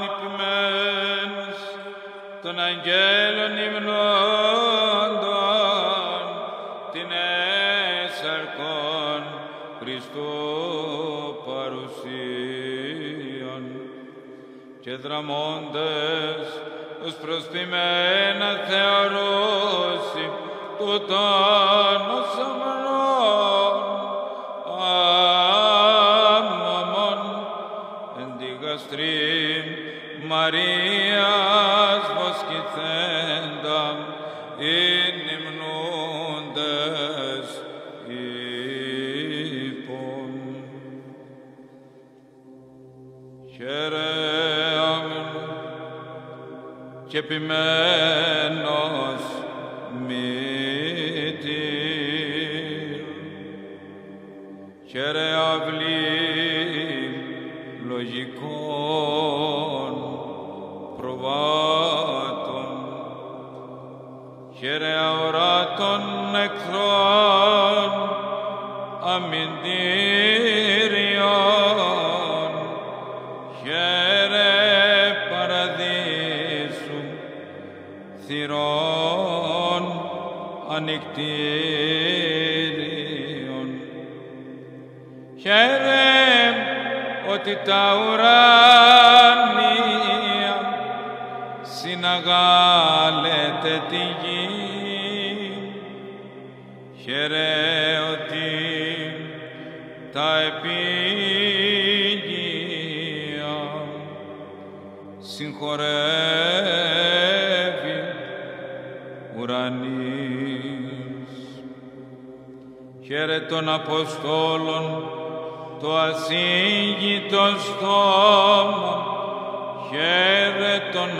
υπημένους των αγγέλων υμνώντων την έσαρκον Χριστού παρουσίαν και δραμώντες ως προσποιμένα θεωρούσι τούτον ως αμνών αμμαμών εν τη γαστρή Μαρίας βοσκηθέντα ειν υμνούντες είπων. Χαίρε αμήν και επιμένος μύτη. Χαίρε αυλή λογικών προβάτων. Χαίρε αοράτων εχθρών αμυντήριων. Χαίρε παραδείσου θυρών ανοιχτήριων. Χαίρε ότι τα ουράνια συναγάλετε τη γη. Χαίρε ότι τα επίγεια συγχωρεύει ουρανής. Χαίρε των Αποστόλων το ασύγητο στόμα. Χαίρε των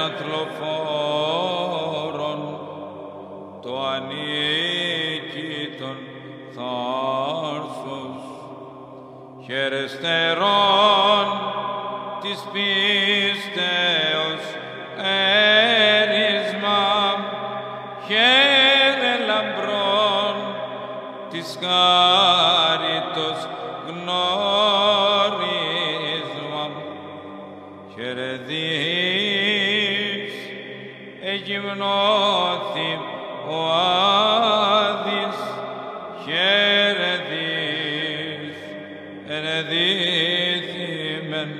αθλοφόρων το ανίκητον θάρσος. Χαίρε στερών της πίστεως έρισμα. Χαίρε λαμπρών της χάριτος γνώρισμα. χαιρετής, εγυμνώθη ο Άδης, χαιρετής, ενεδίθημεν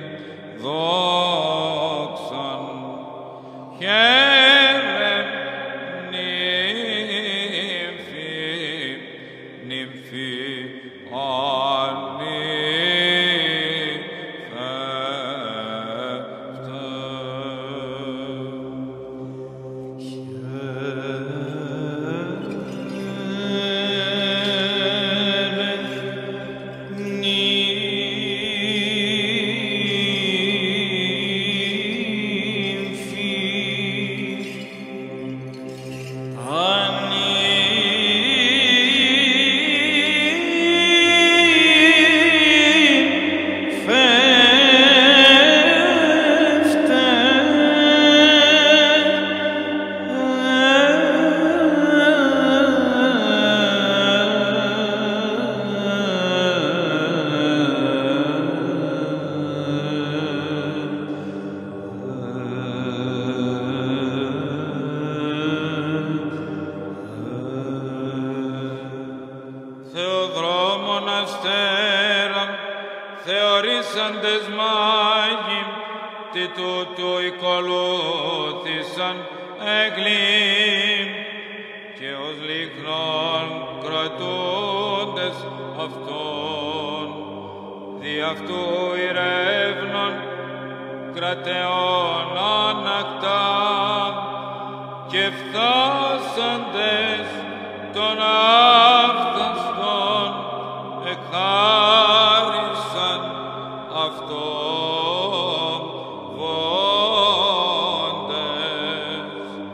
δόξαν, χαίρε νύμφη, νύμφη Θεοδρόμων αστέρων, θεωρήσαντες μάγοι, τι τούτου οικολούθησαν εγκλήμ, και ως λίχνων κρατούντες αυτόν, δι' αυτού ηρεύνων κρατεών ανακτάν, και φτάσαντες των άφταστων εκχάρισαν αυτόν βόντες.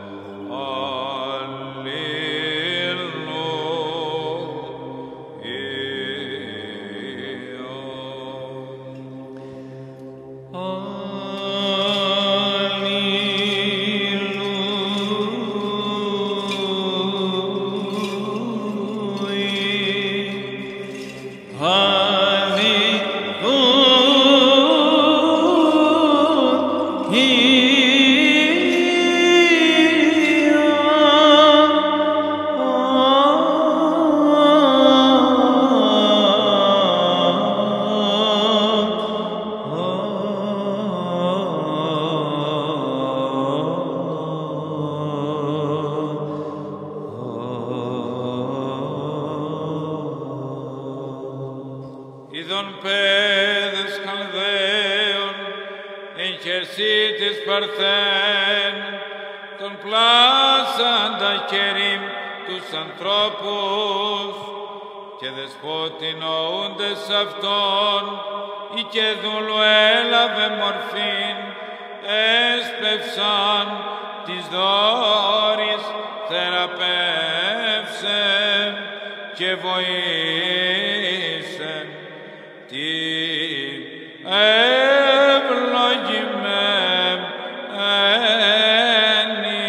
Είδων παιδες Χαλδαίων, εν χερσί της Παρθέν, τον πλάσαντα κερίμ τους ανθρώπους, και δεσπότην οούντες αυτόν, ή και δούλου έλαβε μορφήν, έσπευσαν της δόρης θεραπεύσε και βοήσε την ευλογημένη.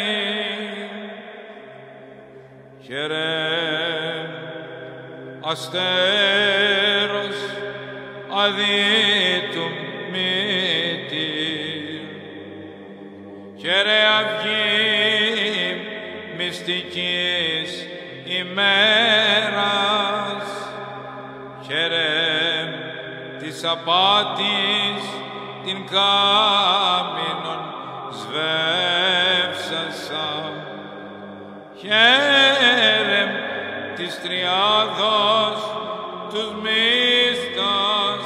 Χαιρέ, αστέρος αδίτου μύτηρ, χαιρέ αυγή μυστικής ημέρας, χαιρέ της απάτης την κάμινον σβεύσασα, χαίρε της τριάδος τους μύστας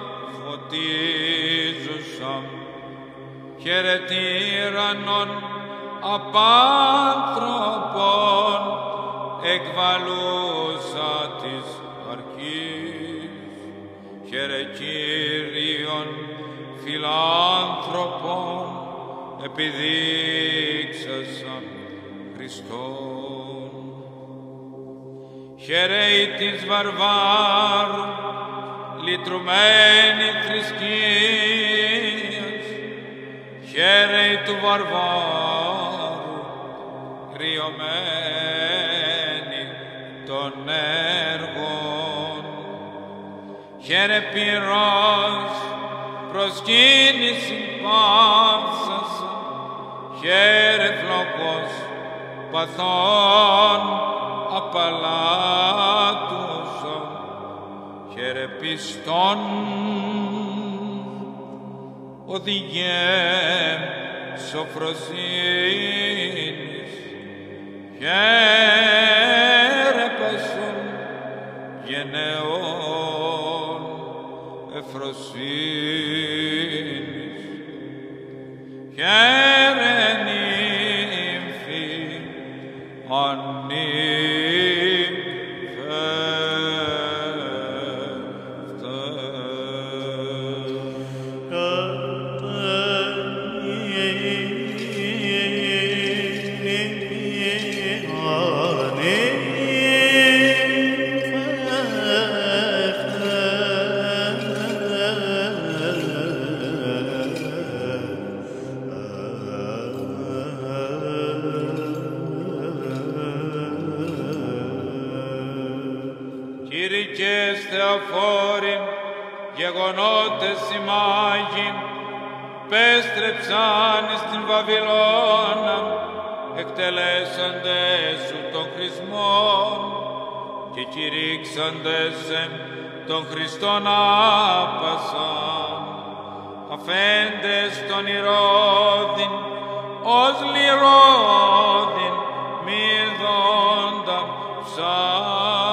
φωτίζουσα, χαίρε τύραννων απάνθρωπων εκβαλούσα της αρκής, χαίρε Κύριον φιλάνθρωπων επιδείξασαν Χριστόν. Χαίρε της βαρβάρου λυτρωμένη θρησκείας, χαίρε του βαρβάρου κρυωμένη των έργων, χαίρε πυρός προσκύνηση πάψασα, χαίρε φλογός παθών απαλάτουσον, χαίρε πιστών οδηγέ σοφροσύνης, χαίρε πασόν γενναιών εφροσύνης, χαίρε νύμφη Κήρυκες θεοφόροι, γεγονότες ημάγοι, πέστρεψαν στην Βαβυλώνα, εκτελέσαντες σου των χρησμών και κηρύξαντες των Χριστών άπασαν, αφέντες των Ηρώδην, ως λιρώδην μη δόντα ψάλιν.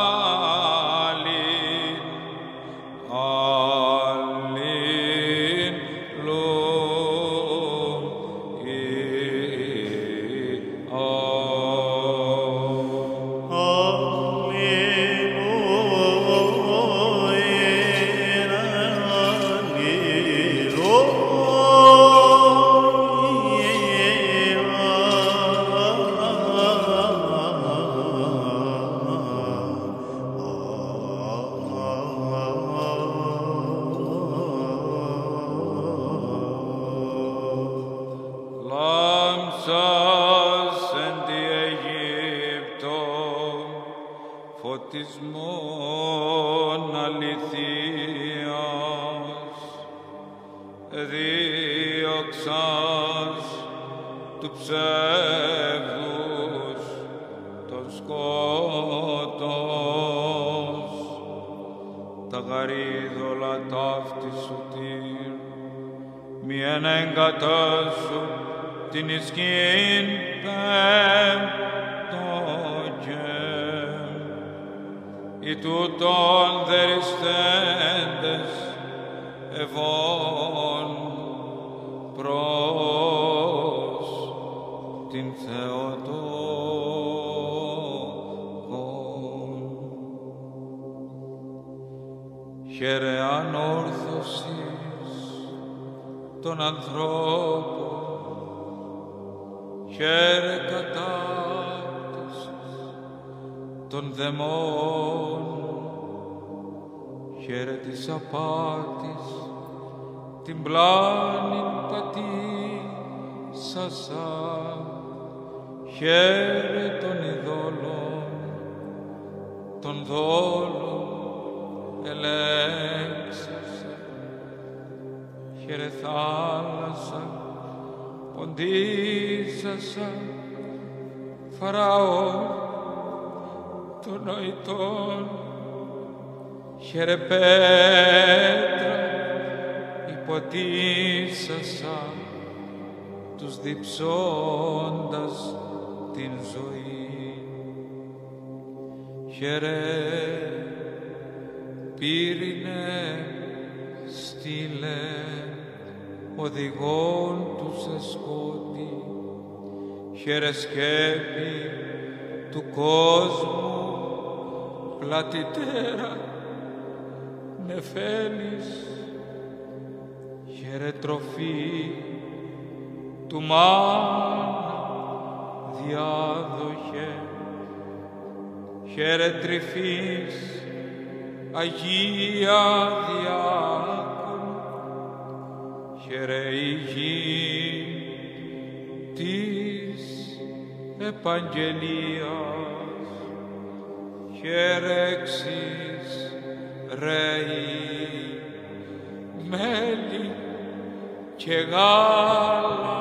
Λάμψας εν τη Αιγύπτο, φωτισμόν αληθείας, δίωξας του ψεύδους τον σκότος, τα γαρίδωλα ταύτη σωτήρ, μη ενέγκατάσου την ισκήν πέμπτωκε, οι τούτων δεριστέντες ευών προς την Θεοτόκον. Χαίρε ανόρθωσης των ανθρώπων, χαίρε κατάπτωσης των δαιμόνων, χαίρε της απάτης την πλάνην πατήσασα, χαίρε των ειδόλων των δόλων ελέγξασα, χαίρε θάλασσα ποντίσασα, Φαραώ των νοητών, χαίρε πέτρα υποτίσασα, τους διψώντας την ζωή. Χαίρε πύρινε στήλε οδηγών τους εσκότη, χαίρε σκέπη του κόσμου πλατητέρα νεφέλης, χαίρε τροφή του μάνα διάδοχε, χαίρε τρυφής Αγία Διάκονο, χαίρε η γη της επαγγελίας, χαίρε εξής ρέοι μέλη και γάλα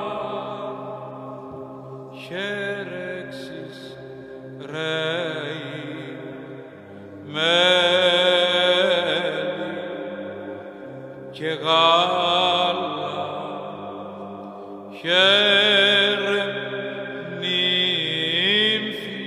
χέρεξης ρέει μέλι και γάλα χέρε νύμφη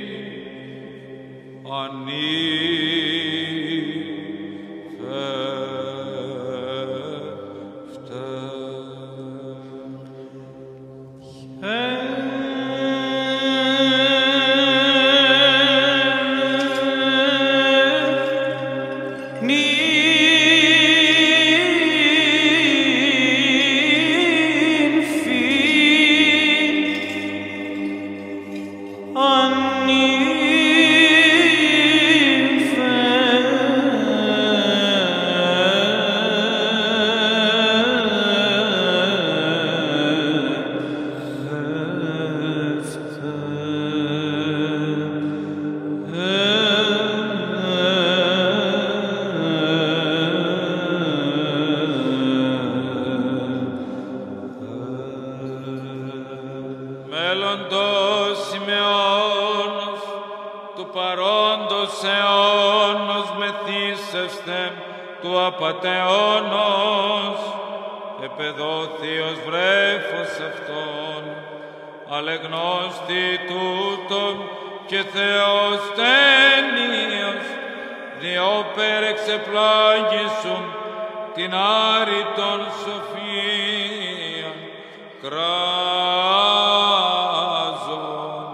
μέλλοντος ημεώνος του παρόντος αιώνος μεθύσευστε του απατεώνος επεδόθιος βρέφος αυτόν αλεγνώστη τούτον και Θεός τένιος διόπερ εξεπλάγησουν την άρρητον σοφίαν κράζον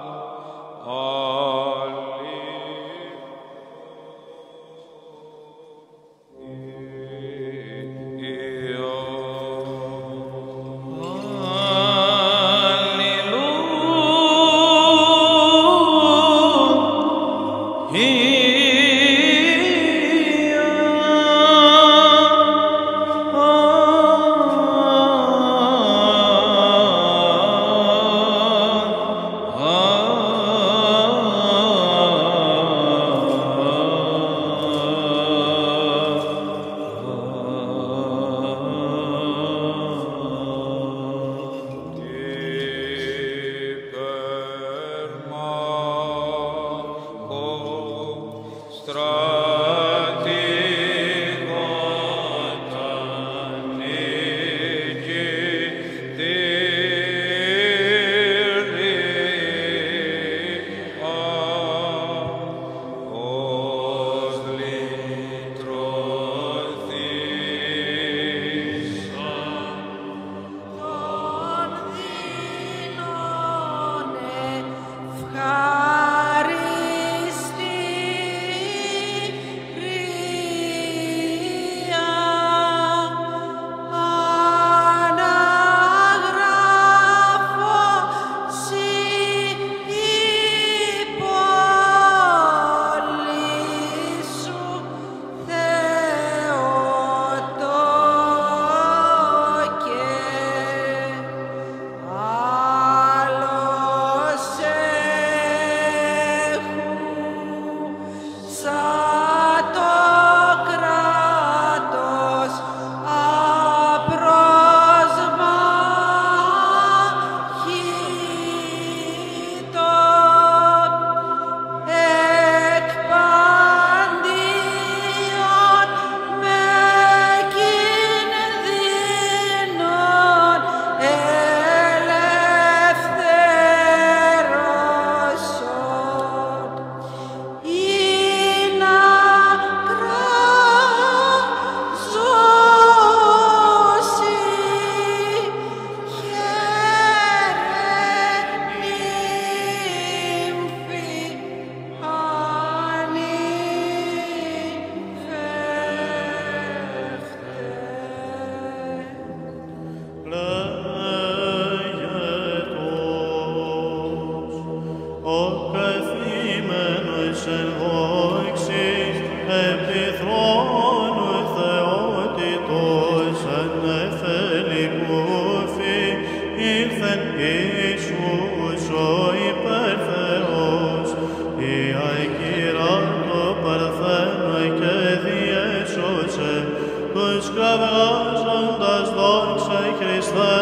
Τους κραβάζοντας δόξα Χριστέ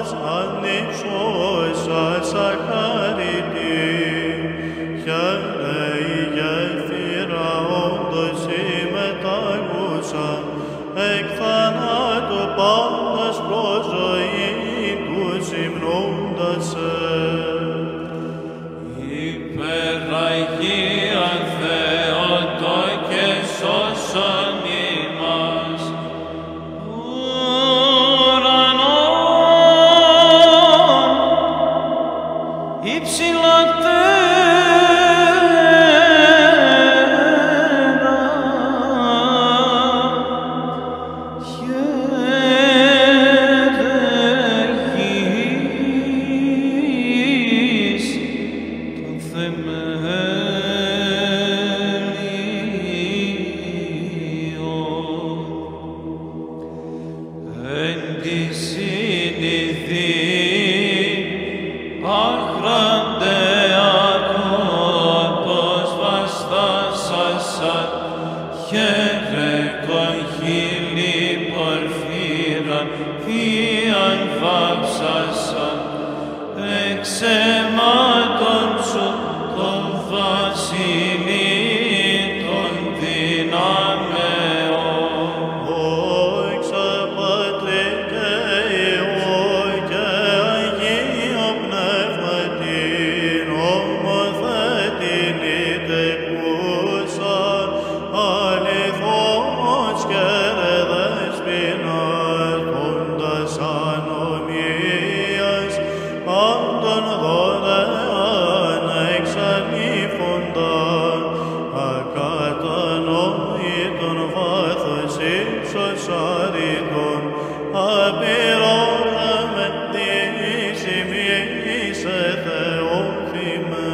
μας ανυψώσας αχαρητή. Χαίρε η γέφυρα όντως συμμετάγουσα, εκ θανάτου πάντας προς ζωή του συμνούντας σε. Υπεραγία Θεότο και σώσον ημάς. Ουρανόν υψηλότερα, χαίρε γης των θεμέλιων. Εν τη συνηθή άχραντε ακόπος βαστάσασαν, χαίρε κοχύλι πορφύραν θείαν βάψασαν, εξ αίματον σου το βασιλεί των δυνάμεων. Δόξα Πατρί και Υιό και Αγίο Πνεύματι, νομοθέτην ητεκούσα, αληθώς και ρε δεσποινάς, όντας ανομίας, πάντων δωρεάν εξαλείφονταν, ακατανόητον βάθος ύψος αρήτων, απειρόζαμε της ημίης Θεόφημε.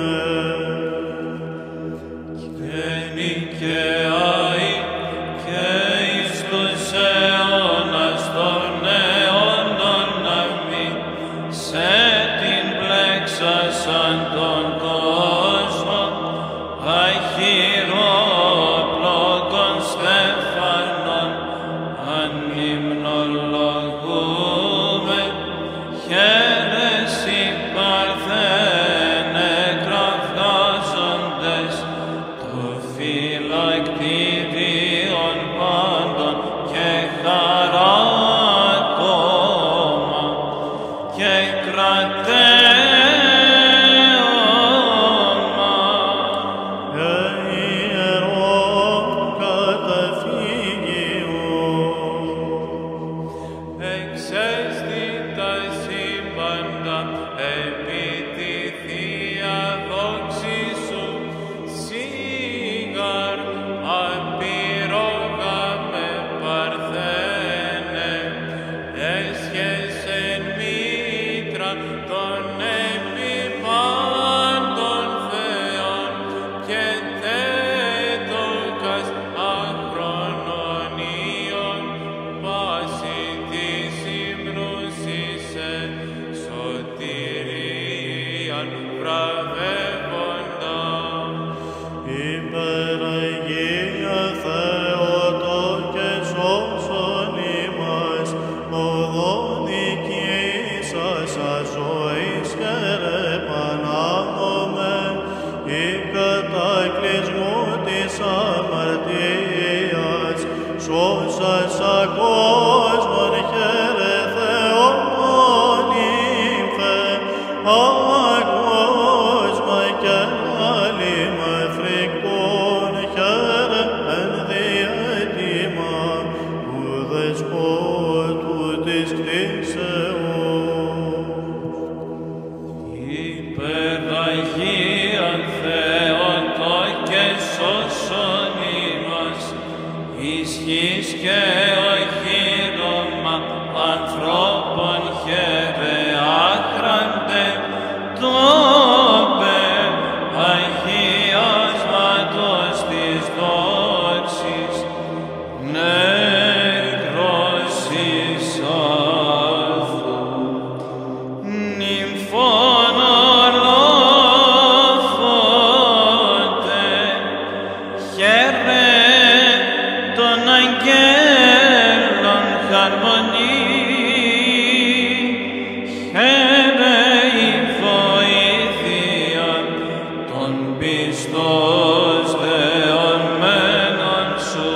Και νικαιάοι και εις τους αιώνας των αιώνων αμήν, σε την πλέξασαν τον κόσμο, αχυρόπλοκον στέφανον, ανυμνολογούμε, χαίρε συ Παρθένε κραυγάζοντες, το φυλακτήριον πάντων και χαρά ακόμα και κρατέωμα. Και ιερόν καταφύγιον, Εξέστη τα σύμπαντα επί τη Θεία δόξη σου, σίγαρ απειρόγαμε Παρθένε, έσχεσεν μήτρα των επιπάντων θεών και τέτοκας αχρονονίων, πάση της υμνούσισε σωτηρίαν βραβεύοντα. υπεραγία Θεότο και σώσον ημάς, οδόν οικήσασας ζωής χαίρε πανάμωμε, η κατακλυσμού της αμαρτίας, σώσασα κόσμον χαίρε Θεόν ύμφε, ακόσμα και άλυμα φρικτών χαίρε εν διέτοιμα του δεσπότου της κτήσεως. χαίρε η βοήθεια των πιστός δεωμένων σου.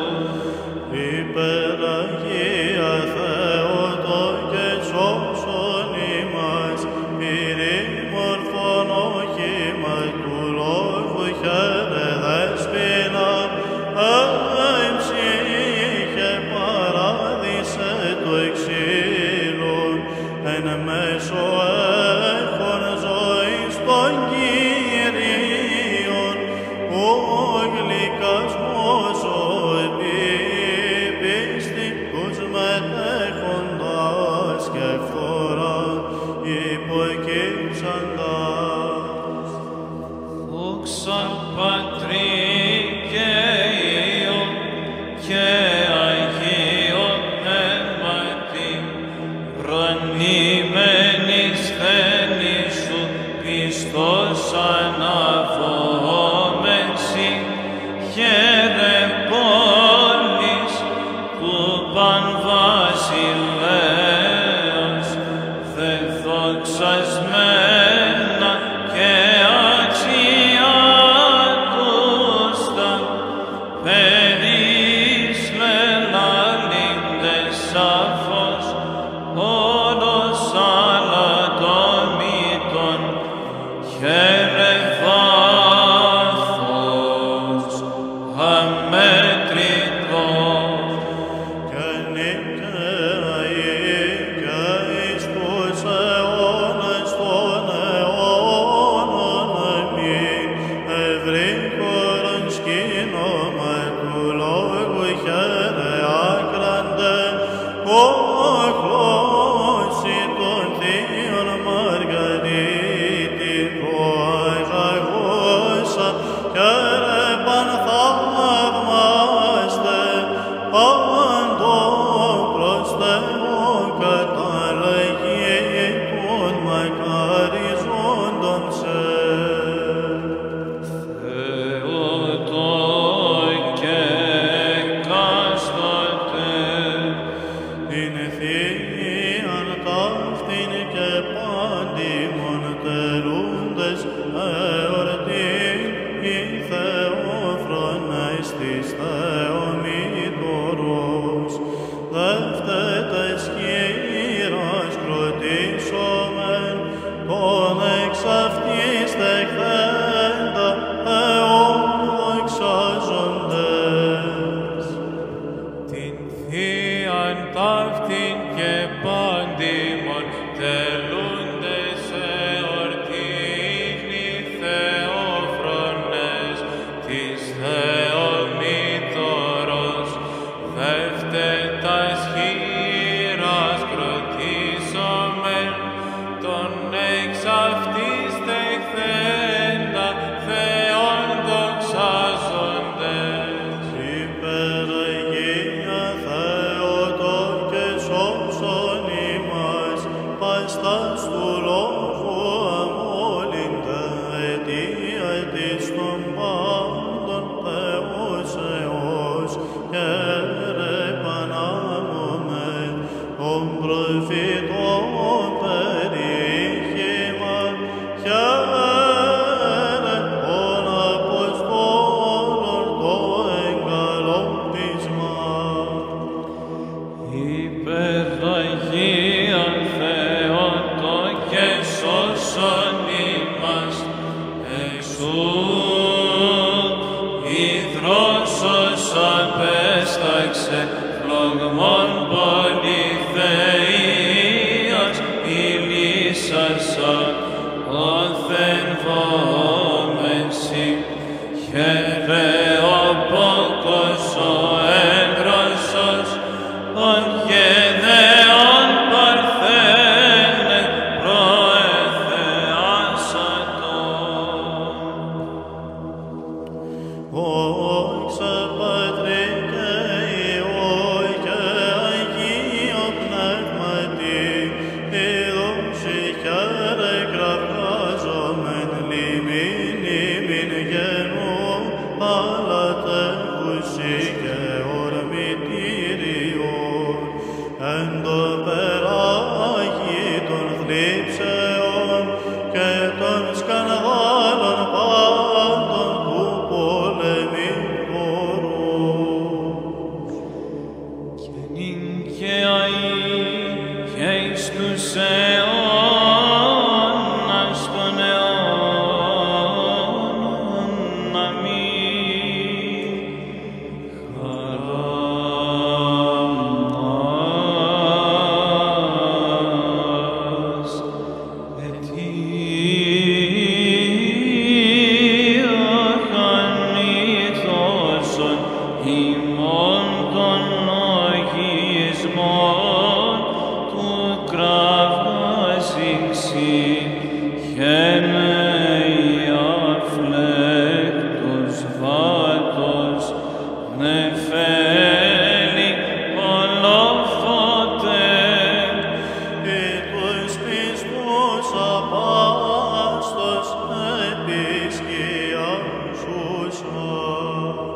Υπεραγία Θεότο και σώσον ημάς, ειρήμορφον όχημα του λόγου χαίρε δέσποινα, έμψυχε παράδεισε το εξήλων, εν μέσω έχων ζωής των Κύριων, ο γλυκασμός ο επίπιστη τους μετέχοντας και φθορά υποκύψαντας. Δόξα Πατρί και Υιό και Αγίο Πνεύματι, προνημένης θέλης σου πιστός αναβόμενσι, χαίρε πόλης που παν βασιλέως, δε δοξασμένα και αξιάτουστα, περίς λελάληντες σαφώς, όλος αλατομήτων, χαίρε βάθος αμέτρητο. Και νικαίοι και εις τους αιώνες των αιώνων εμείς, ευρύχωρον σκήνωμα του λόγου χαίρε άκραντε, όχλωση των θείων Μαργαρίτη, προαγαγώσα, χαίρε πανθαυμάστε, πάντο προς Θεόν καταλαγήτων μακαριζόντων σε. Θεότο και εκάστοτε, Την θείαν ταύτην και πάντιμον τελούντες εορτήν, η Θεόφρονες της Θεομήτωρος, δεύτετες χείρας κροτήσομεν, τον εξ αυτής τεχθέντα Θεόν δοξάζοντες. την θείαν ταύτην και πάντιμον τελούντες εορτήν, οι Θεόφρονες της Θεομήτωρος, δεύτετας χείρας κροτήσομεν, τον εξ αυτής τεχθέντα Θεόν δοξάζοντες. Υπεραγία Θεότο και σώσον ημάς, παστάς του λόγου αμόλυντα, αιτία της των πάντων Θεός Θεός, χαίρε πανάμωμεν, των προφητών περίχημα, χαίρε των Αποστόλων το εγκαλόπισμα. Υπεραγία Θεότο και σώσον ημάς, εξού υδρόσος απέσταξε φλογμών πολυθείας, ηλίσασα όθεν φοβόμενσι, χαίρε ο πόκος ο έγκροσος, ον γεδεόν παρθένε προεθεάσατον. Δόξα Πατρί και Υιό και Αγίο Πνεύματι, η δόξη χαίρε κραυγάζομεν λιμήν ημιν γενού, αλατεύουσι και ορμητήριον, εν το περάγει των θλίψεων και των σκανδάλων πάντων του πολεμικόρους. Και νυν και αεί και εις τους αιώνας των αιώνων. Αμήν. Χαράς ετίαχανήθωσον ημών των λογισμών του κραυγάζιξη χένεϊ αφλέκτος βάτος νεφέλη ολόφωτε Και τους πιστούς απάστος επισκιάζουσαν.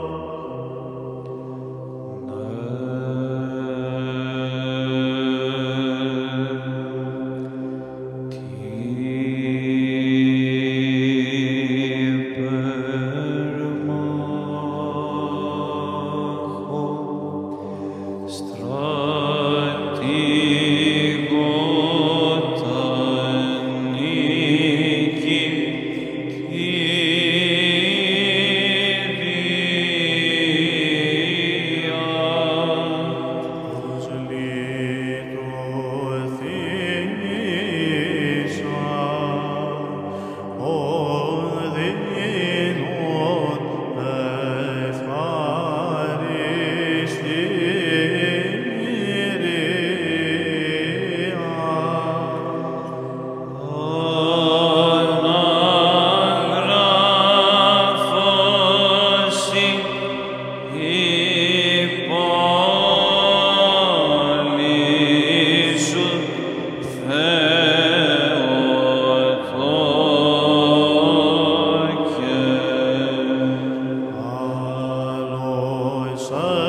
Ως λειτουργήσαν ον δίνον ευχαριστήρια. Αναγράφωση υπόλυσου Θεοτόκε. Άλλος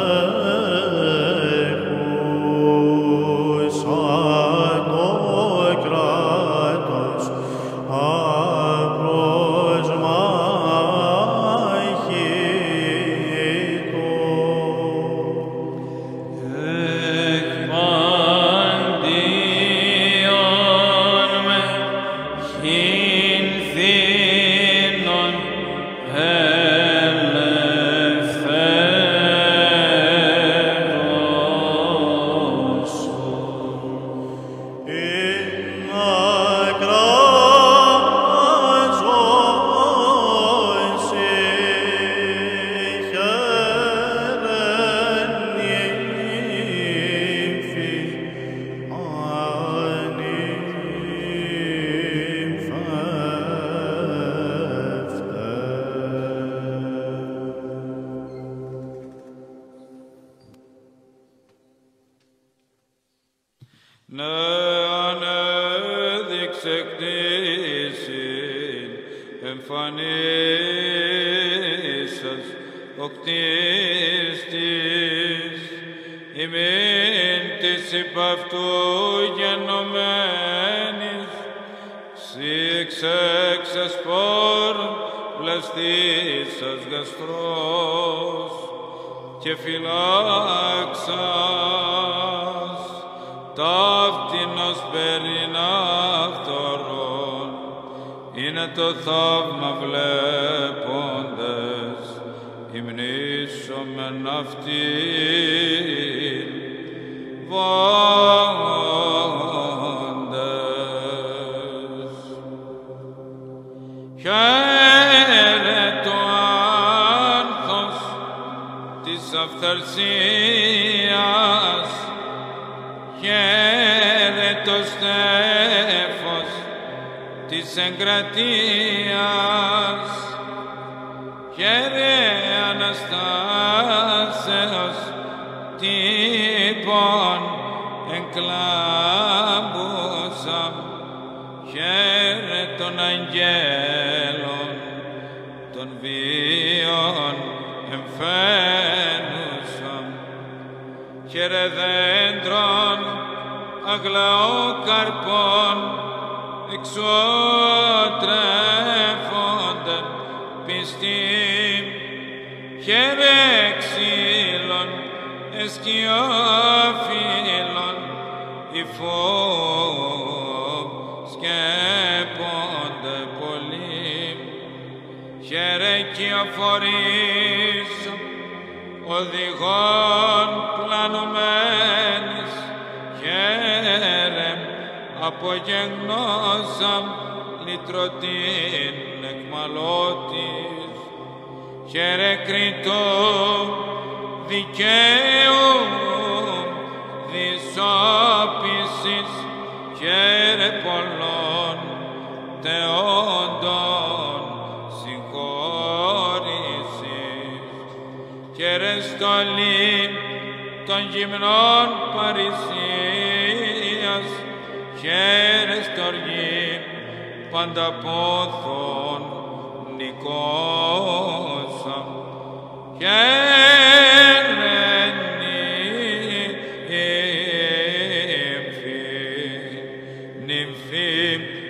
έχουσα το κράτος Εκπαντίον με χυνθήνων ελευθέρωσον. Ναι, ανέδειξε κτήσιν εμφανίσας ο κτίστης ημίν της υπ' αυτού γενομένης σοι εξέξας πόρων βλαστήσας γαστρός και φυλάξας ταύτινος περιναυτορών είναι το θαύμα βλέποντες υμνήσομεν αυτήν βόντες. Χαίρε το άνθος της αυθαρσίας, χαίρε το στέφος της εγκρατείας, χαίρε Αναστάσεως τύπων εγκλάμπουσα, χαίρε των αγγέλων των βίων εμφαίνουσα, χαίρε δέντρων αγλαόκαρπων εξωτρέφονται πιστοί, χαίρε ξύλων εσκιόφυλλων, υφών σκέπονται πολύ, χαίρε κυοφορείς οδηγών πλανωμένης, χαίρε απογεγνώσαμ λυτρωτήν εκμαλώτης, χαίρε κριτό δικαίου δυσόπισης, χαίρε πολλών θεόντων συγχώρησης, χαίρε στολή των γυμνών παρησίας, χαίρε στοργή πανταπόθων νικόσα, χαίρε νύμφη, νύμφη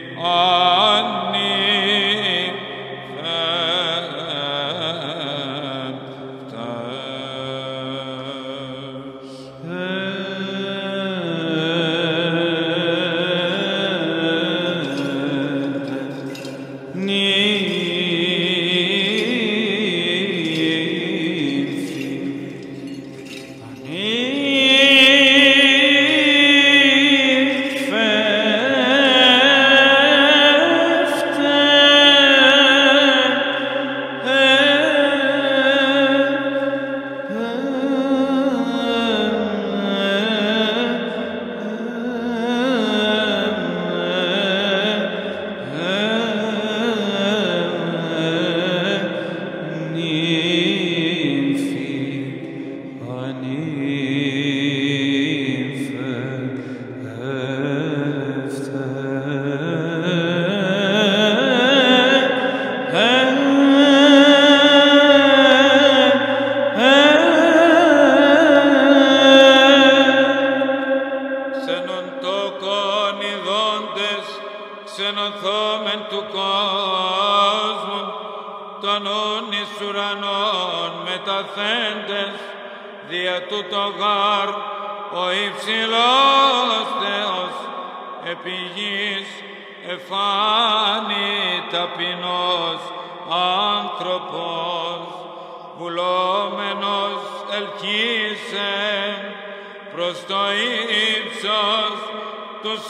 ξενωθόμεν του κόσμου, των ούν εις ουρανών μεταθέντες, δια τούτο γάρ ο υψηλός Θεός επί γης εφάνη ταπεινός άνθρωπος, βουλόμενος ελκύσε προς το ύψος τους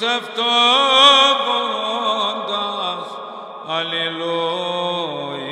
αυτόβοντας. Αλληλούια.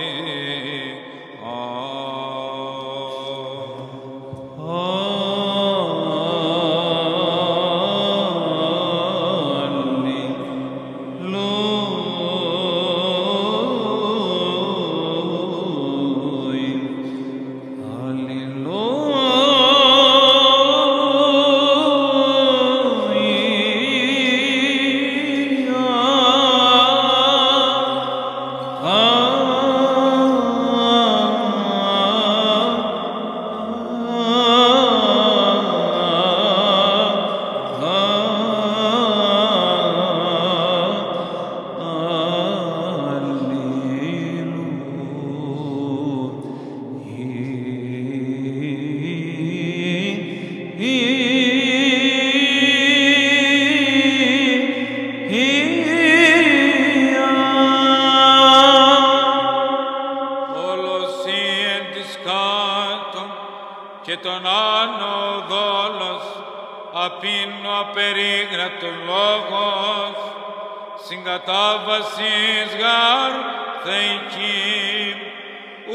Και τον άνω δόλος απίνω απερίγρατος λόγος, συγκατάβασης γάρ θεϊκή, ου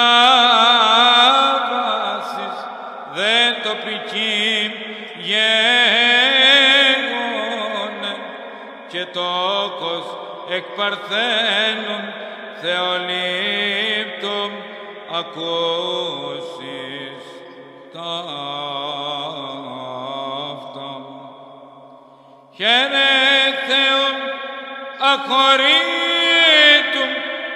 μετάβασης δε τοπική γέγονε, και τόκος εκ παρθένων θεολήπτων ακούσεις ταύτα. Χαίρε Θεόν αχωρήτουν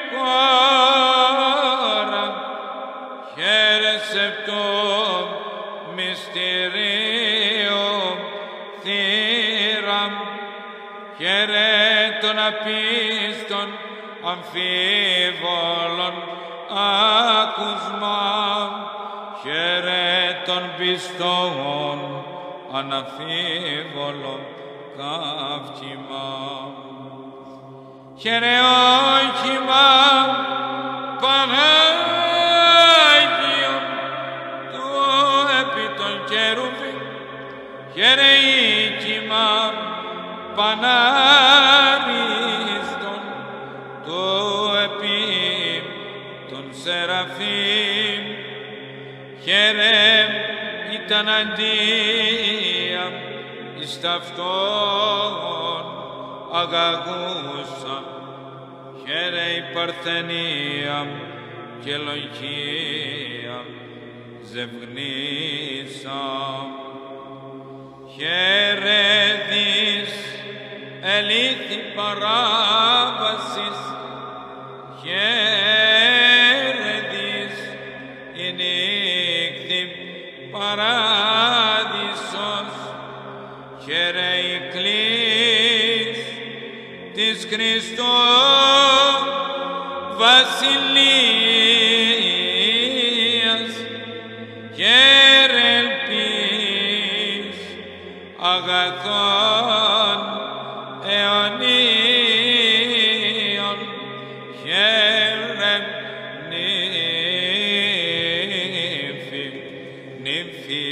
χώρα, χαίρε σεπτό μυστηρίο θύραμ, χαίρε των απίστων αμφίβολων άκουσμα, χαίρε των πιστών αναμφίβολο καύκιμα. Χαίρε όχημα Πανάγιον του επί των κερουβί, χαίρε οίκημα Πανάριστον του επί των Σεραφείμ, χαίρε ήταν αντία εις ταυτόν αγαγούσα, χαίρε η Παρθενία και Λογία ζευγνήσα. Χαίρε δις ελήθη παράβασης, χαίρε δις η νύχτη παράδεισος, χαίρε η κλής της Χριστό βασιλείας, χαίρε ελπίς αγαθών αιωνίων, χαίρε νύμφη, νύμφη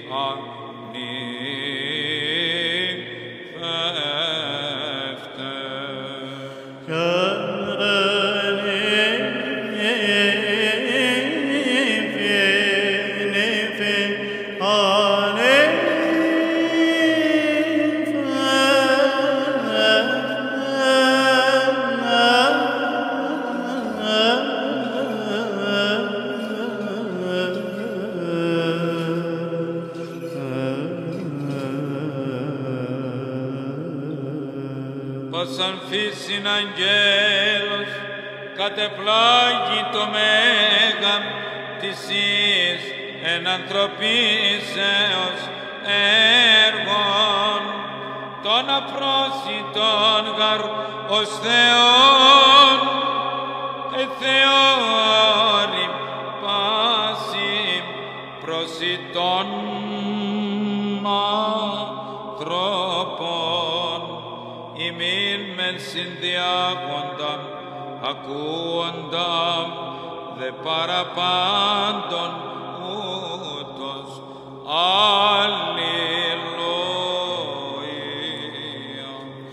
αμφίσιν αγγέλος κατεπλάγει το μέγα της εις εν ανθρωπίσεως έργων, των απρόσιτων γαρ ως Θεόν εθεώρη πάση προσιτών ανθρώπων, ημίν μεν συνδιάγοντα, ακούοντα δε παραπάντων ούτως. Αλληλούια.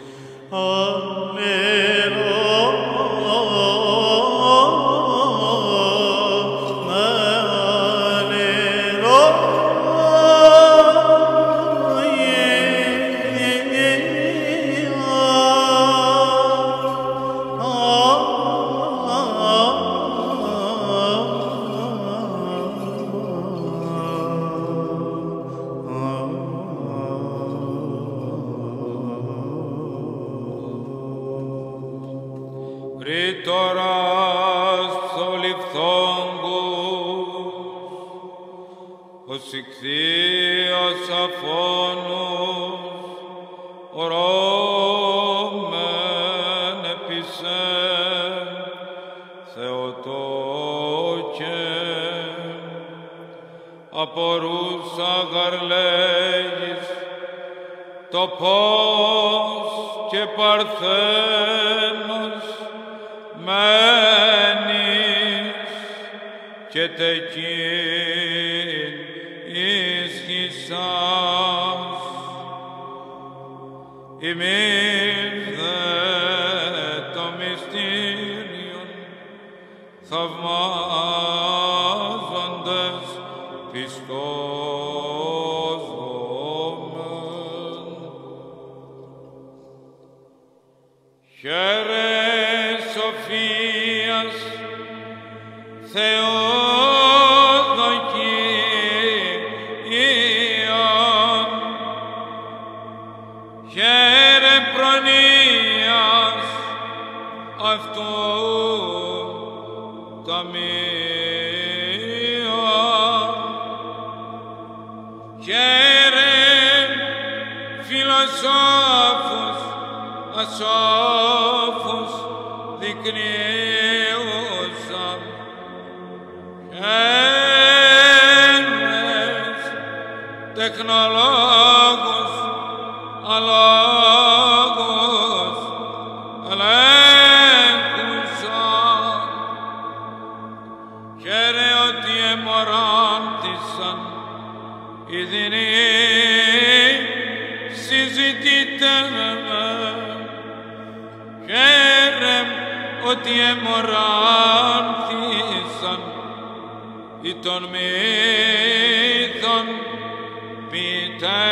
Ρήτορας θολυφθόγκους, ως ηχθείας αφώνους, ορώμεν επισέ, Θεοτόκε, απορούσα γαρλέγης, το πώς και παρθένος, μένεις και τεκείν ίσχυσας, ημίν δε το μυστήριον θαυμάζοντες πιστός δόμεν. Χαίρε σοφίας Θεοδοκίων, χαίρε προνοίας αυτού ταμείων, χαίρε φιλοσόφους ασόφους δεικνύουσα έρμες τεχνολόγους αλόγους ελέγχουσαν χαίρε ότι εμοράντησαν οι δεινοί συζητείτε χαίρε ότι εμοράντησαν οι των μύθων πείτε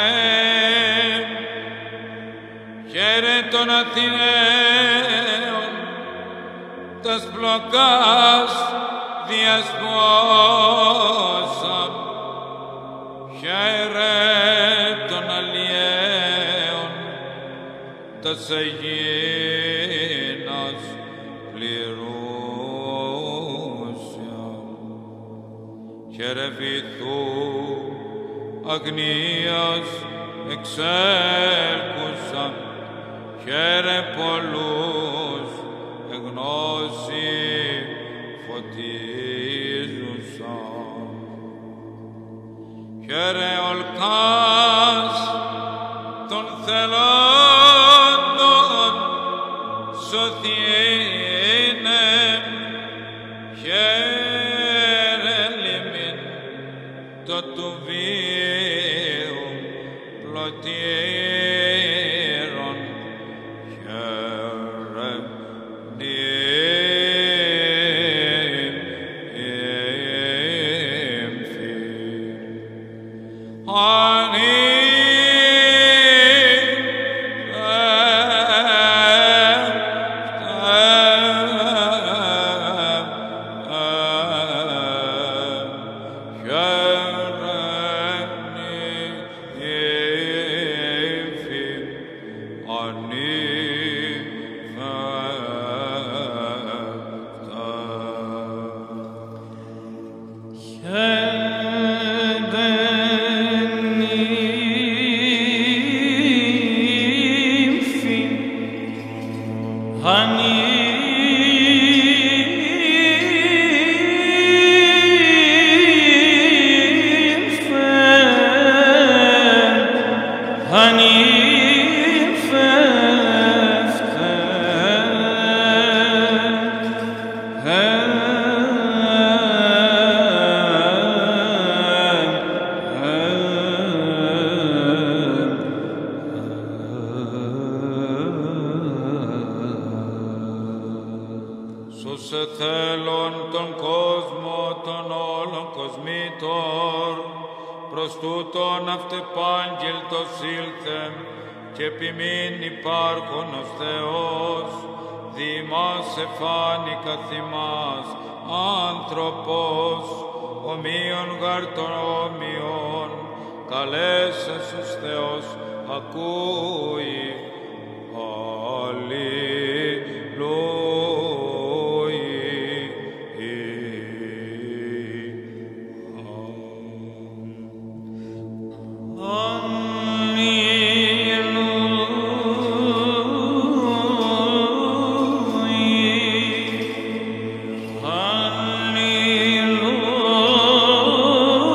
χαίρε των Αθηναίων τας πλοκάς διασπόσαν χαίρε των αλλιέων τας Αιγίνας πληρούσιαν χαίρε βυθού αγνίας εξέλκουσαν χαίρε πολλούς εγνώση φωτίζουσαν χαίρε ολκάς των θελόντων σωθήνε χαίρε λιμήν το του βίου πλωτήρων χαίρε νύμφη Σώσε θέλων τον κόσμο των όλων κοσμήτων, προς τούτον αυτεπάγγελτος ήλθεν και επιμήν υπάρχον ως Θεός, δι' μας εφάνη καθ' ημάς άνθρωπος, ομοίων γαρ των όμοιων, καλέσας ως Θεός ακούει.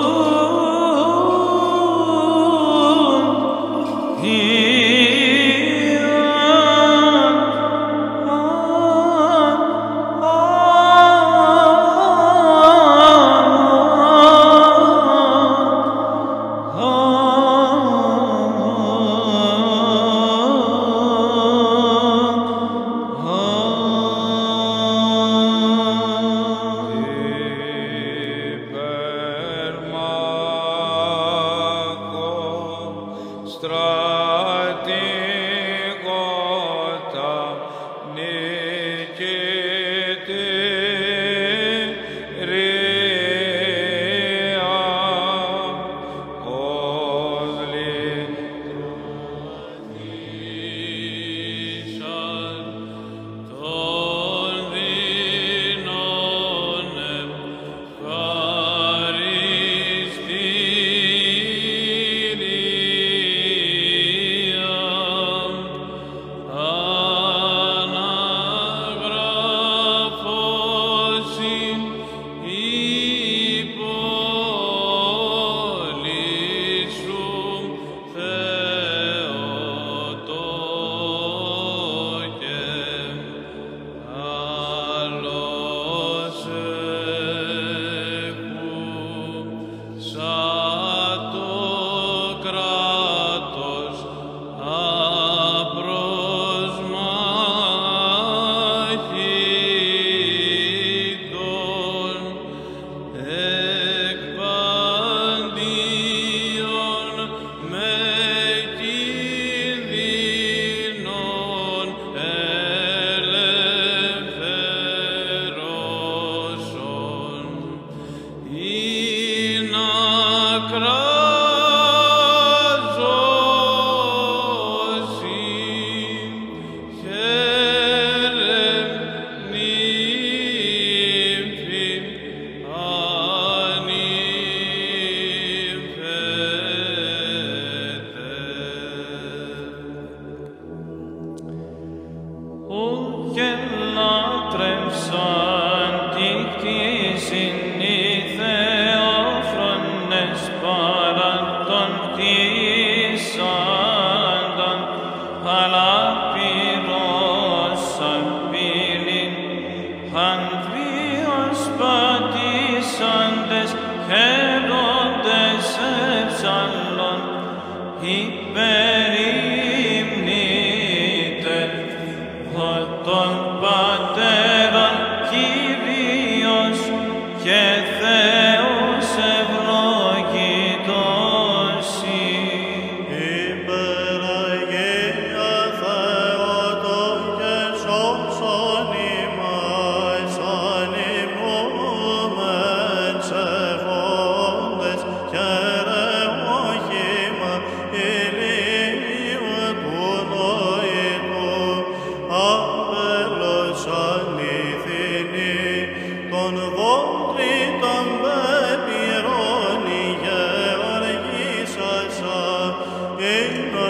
He και λάτρευσαν τη κτήσιν οι θεόφρονες παρά των κτήσαντων, αλλά πυρώσαν πύλην Ανδρείος πατήσαντες χαίροντες εψάλλων υπερημνείτε των πατέρων Κύριος και Θεός ευλογητός Υπεραγία Θεότο και σώσον ημάς ανημνούμεν σεβόντες και ρεμοχήμα ηλίου του νοήτου άβελος αληθινή των δόντριτων πεπυρών γεωργήσασα ίνων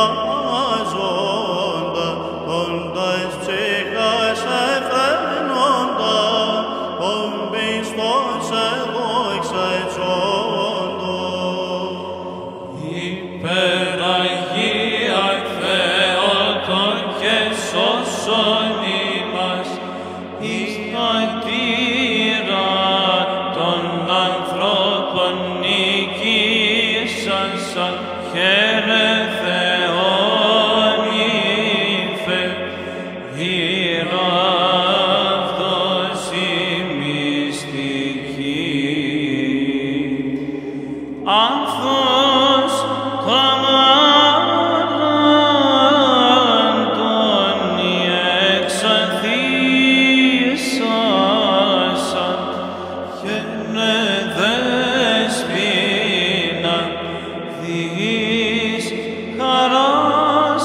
στάζοντα των τας ψυχάς εφραίνοντα των πιστός εδόξα εξόντων. Υπεραγία Θεότο και σώσον ημάς εις τα κτήρα των ανθρώπων νικήσασαν χαίρε Θεόν ύφε γυράφτος η μυστική. Άνθος καμάραντον εξαθήσασαν γένε δεσποινα διείς χαράς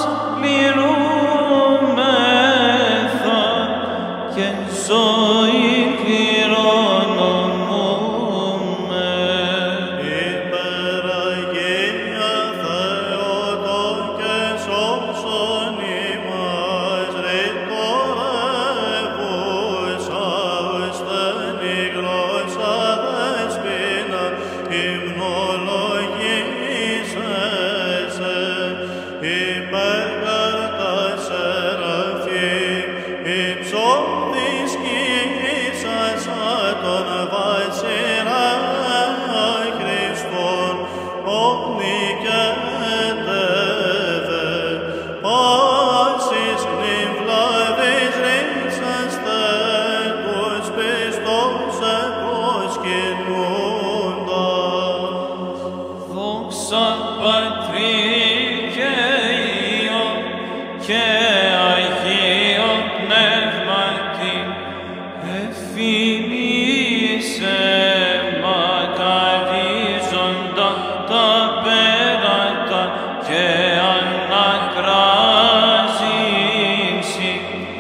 πληρούμεθα και ζωή κληρονομούμε. Υπεραγία Θεότο και σώσον ημάς ρητορεύουσα ουστενή γλώσσα δεσποινα υμνολογήσεσαι υπέργαρτα σεραφείμ υψώθης κοίησασα τον βασιλιά Χριστόν ομνικέτευε πάσης νυμφλαβής ρίξαστε τους πιστός προσκυνούντας. Δόξα Πατρί και Υιό και Αγίο Πνεύματι, εφημίσε μακαρίζοντα τα πέρατα και ανακράζηση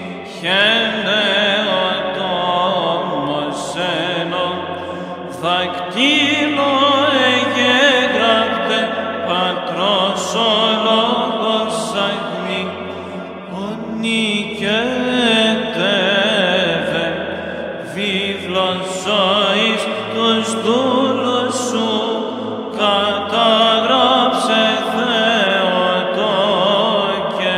χενεοτόμος ενό δακτύλο εγγεγραφτε πατρός ο λόγος αγνή ονικέτευε βίβλος ζωής τους δούλους σου καταγράψε Θεοτόκε.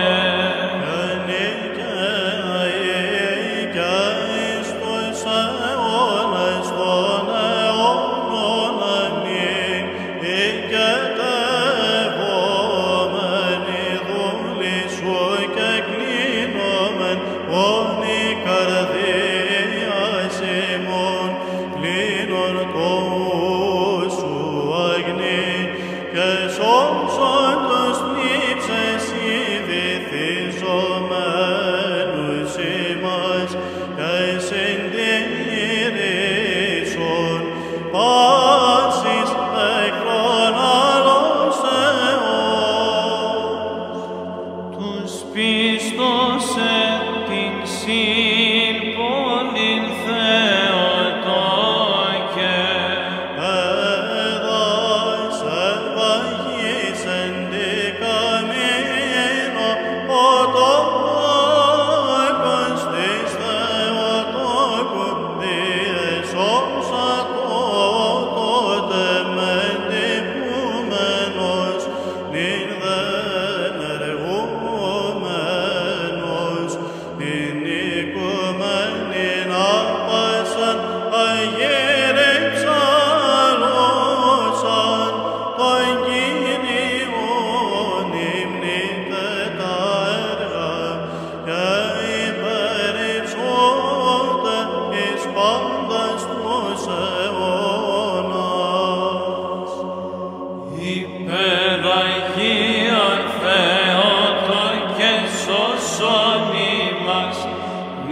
Ότο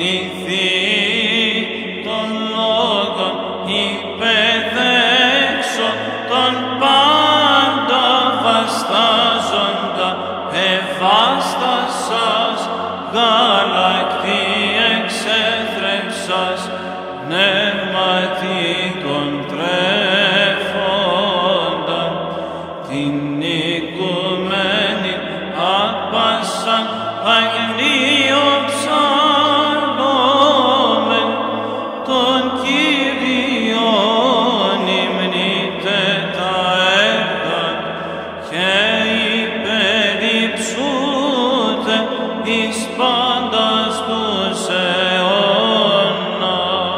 νηθή των λόγων υπεδέξω τον πάντα βαστάζοντα ευάστασας γαλακτή εξέθρεψας πνεύματι των τρέφοντα την οικουμένη άπασαν αγνίο ψαλόμεν τον Κύριον υμνείτε τα έργα και υπερυψούτε εις πάντας τους αιώνα.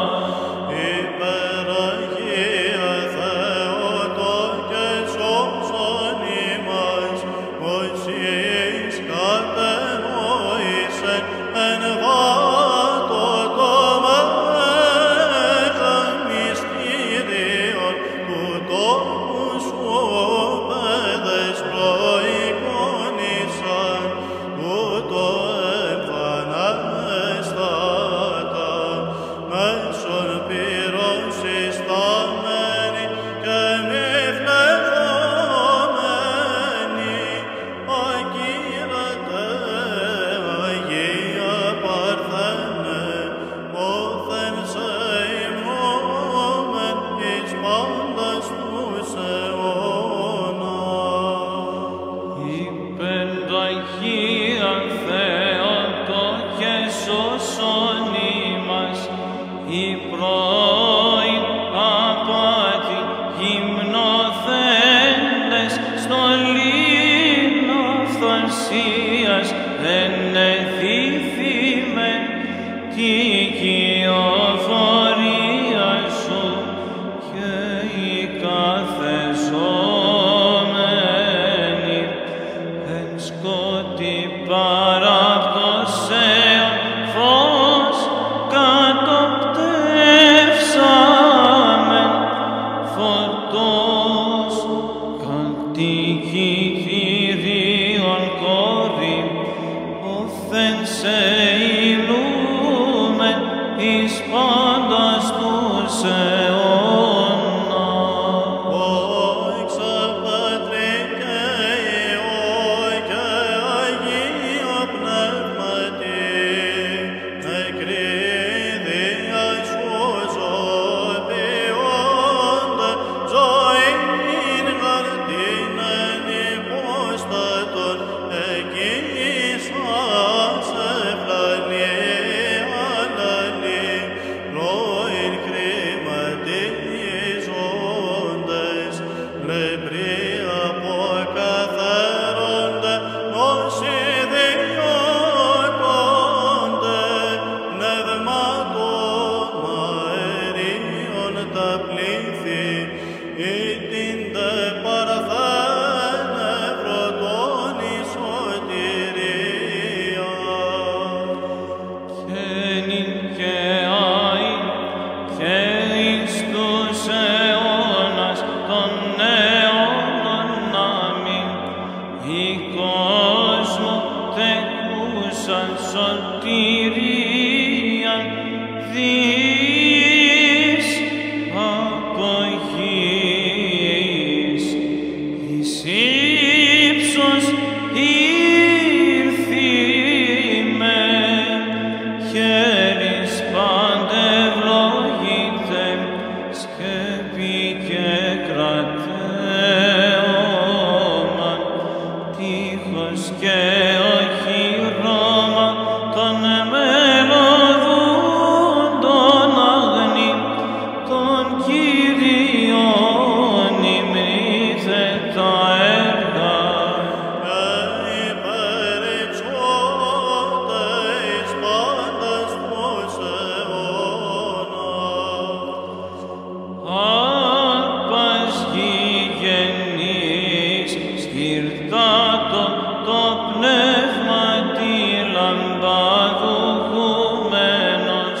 Υπεραγία Θεότο και σώσον ημάς, πως εις κατενόησεν εν βάτο το μέγα μυστήριον του τόπου σου παιδες προεικόνησαν, ούτω εμφανέστατα μέσον πυρών συσταμένη και μη φλεγόμενη, ακύρατε Αγία Παρθένε, πόθεν σε ημνόμεν εις πάντας τους αιώνα. Υπεραγία Θεότο και σώσον ημάς, η πρώην απάτη γυμνοθέντες στολήν αυθαρσίας ενεδίθημεν τη κυοφορία σου και οι καθεζόμενοι εν σκότη παραπτωσέων φως κατοπτεύσαμεν φωτός κατοικητηρίων κόρη όθεν σε υλούμεν εις πάντας τους αιώνα. Δόξα Πατρί και Υιό και Αγία Πνεύματι, νεκρίδια σου ζωοποιώντα, ζωήν γαρτίνεν υπόστατον, εκείσας ευλανή αλλαλή, πρώην κρηματίζοντες, λεπροί αποκαθαίρονται, νοσηδιώτονται, πνευματών αερίων τα πλήθη, ήτιντε παρθένε πρωτώνη σωτηρία. Και νυν και άη και εις τους αιώνας των αιώνων αμήν, η κόσμο τεκούσαν σωτηρίαν διείς απογείς εις ύψος ήρθημεν, χέρις παντευλογείτε, σκέπη και κρατέωμαν, τείχος και οχυρώμα των μελωδούντων αγνή, των Κύριων υμνείτε τα έργα. Και υπερυψώτε εις πάντας τους αιώνα. Άπας γηγενής σκυρτάτο το πνεύμα τη λαμπαδουχουμένος,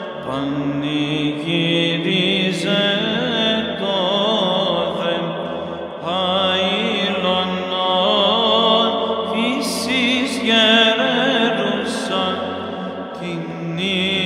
πανηγύριζε το δε αήλωνον φύσης γερέρουσα την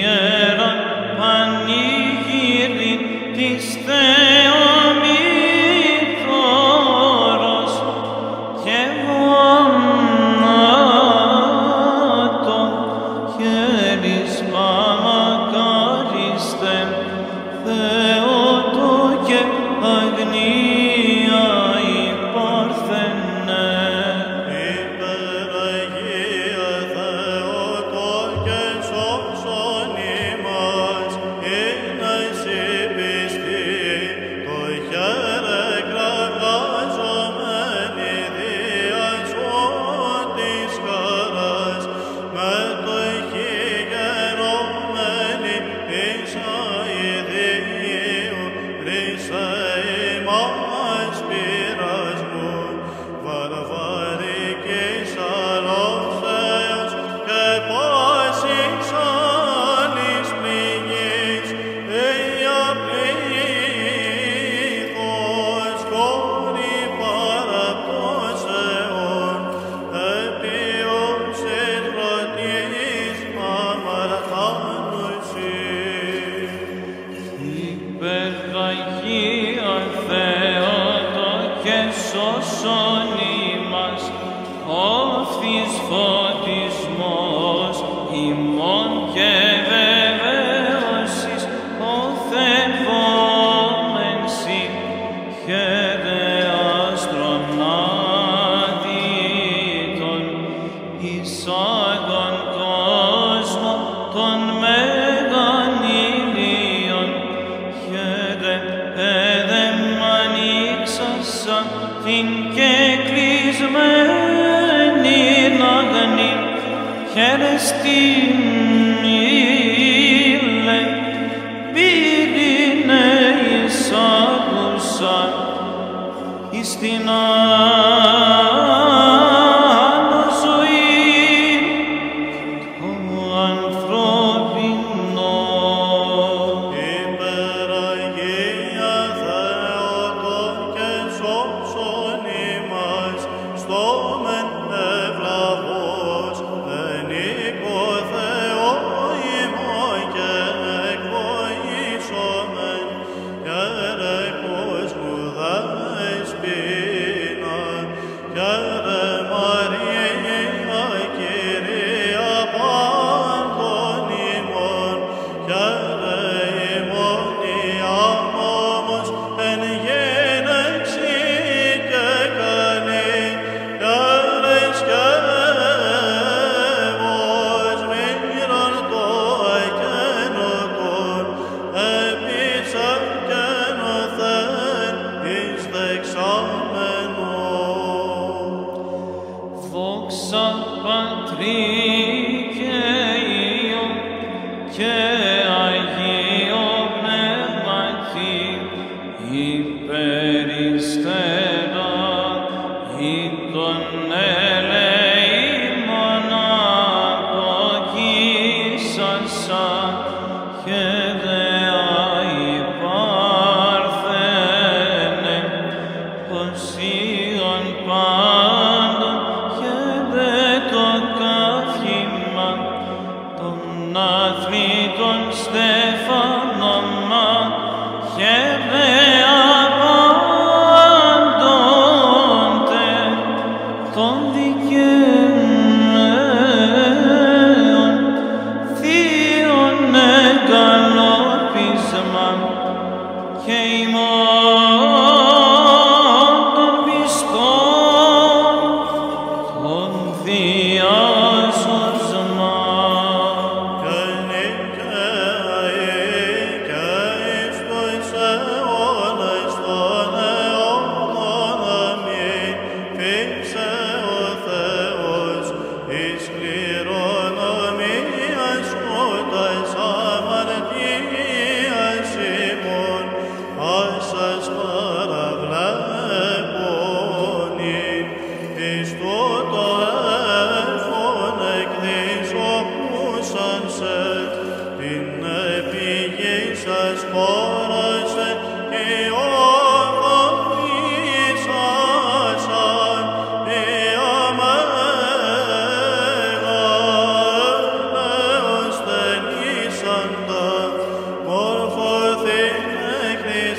Morpho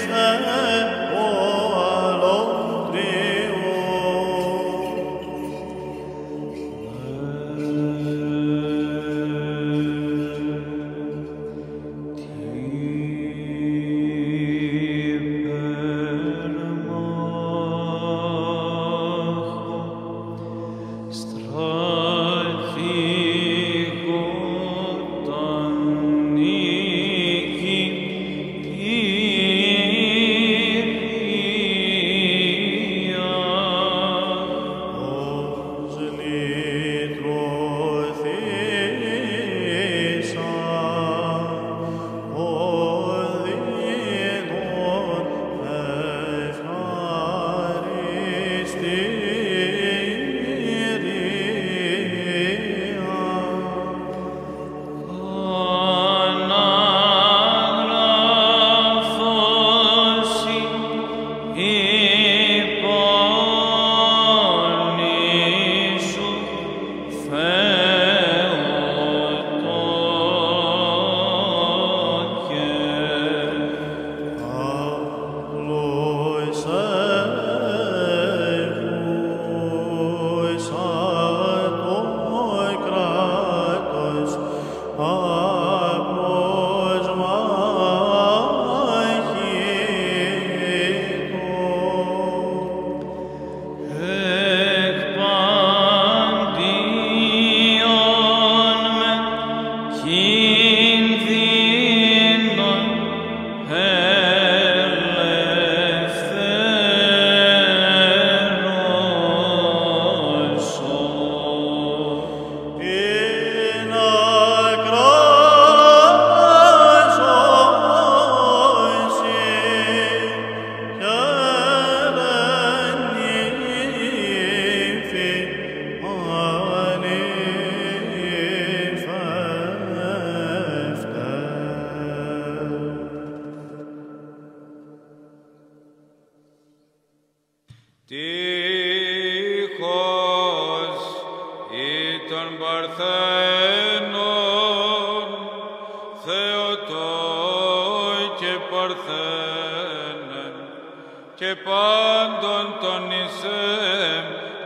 Θεοτόη και Παρθένε, και πάντων των εισέμ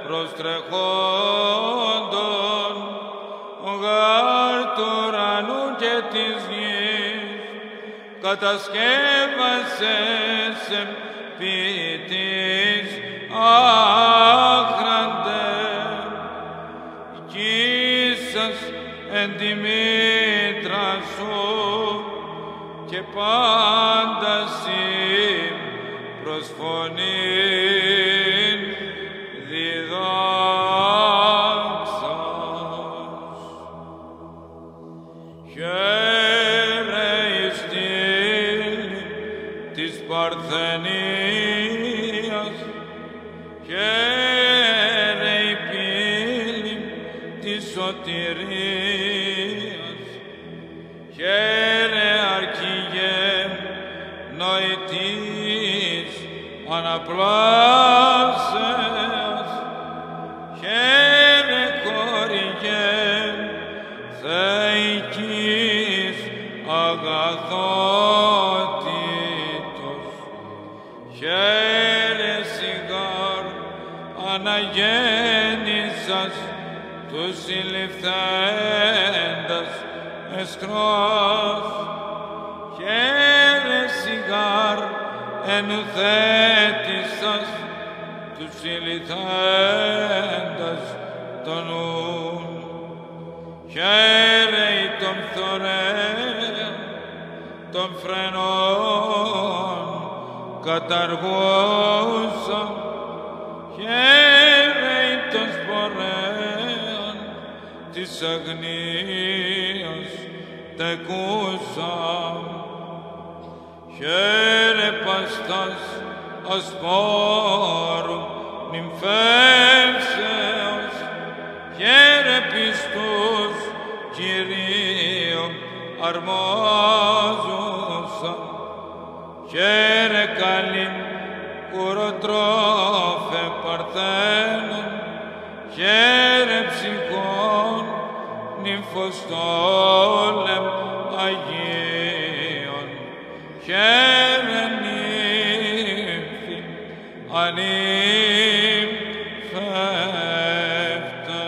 προστρεχόντων, γάρ του ουρανού και της γης, κατασκεύασες ποιητής άχραντε, κοίσας εν τη μήτρα σου, και πάντα σοι προς φωνήν διδάξας. Χαίρε η στήλη της Παρθενίας, χαίρε η πύλη της σωτηρίας, χαίρε αρκηγέ νοητής αναπλάσεως, χαίρε χορηγέ θεϊκής αγαθότητος, χαίρε σιγάρ αναγέννησας τους συλληφθέντας εσκρός, χαίρε σιγάρ ενουθέτησας τους συλληφθέντας των ούν, χαίρε ει των φθορέων των φρενών καταργούσα, χαίρε ει των σπορέων της αγνίας τεκούσα, χαίρε παστάς ασπόρου νυμφεύσεως, χαίρε πιστούς Κυρίου αρμόζουσα, χαίρε καλή ουροτρόφε Παρθένων, χαίρε ψυχών νυμφοστόλεμ Αγίων, χαίρε νύμφη ανύμφευτε.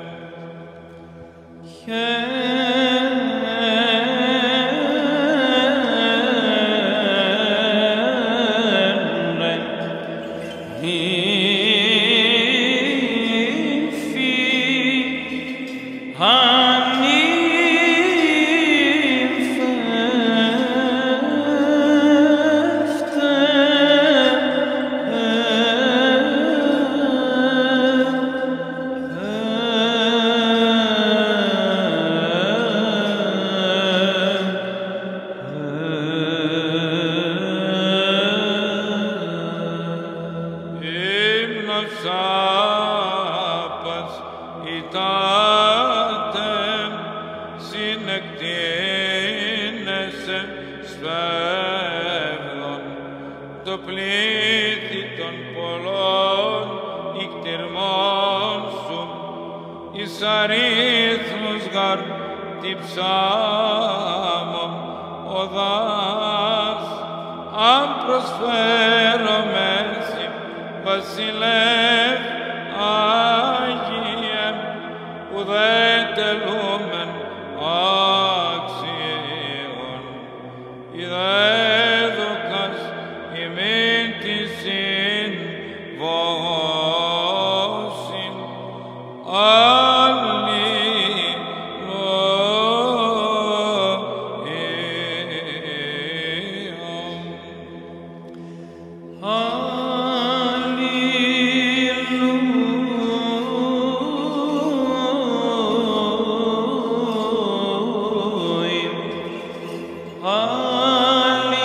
Σάπας ητάτεμ συνεκτείνεσαι σφαίρων, το πλήθη των πολλών ικτυρμών σου, εις αρίθμους γαρ τη ψάμων οδάς, αν προσφέρομεσι βασιλεύ Άγιε, ουδέ τελούμεν άξιον, ιδέδοκας ημίν της συμβόσιν, Alleluia.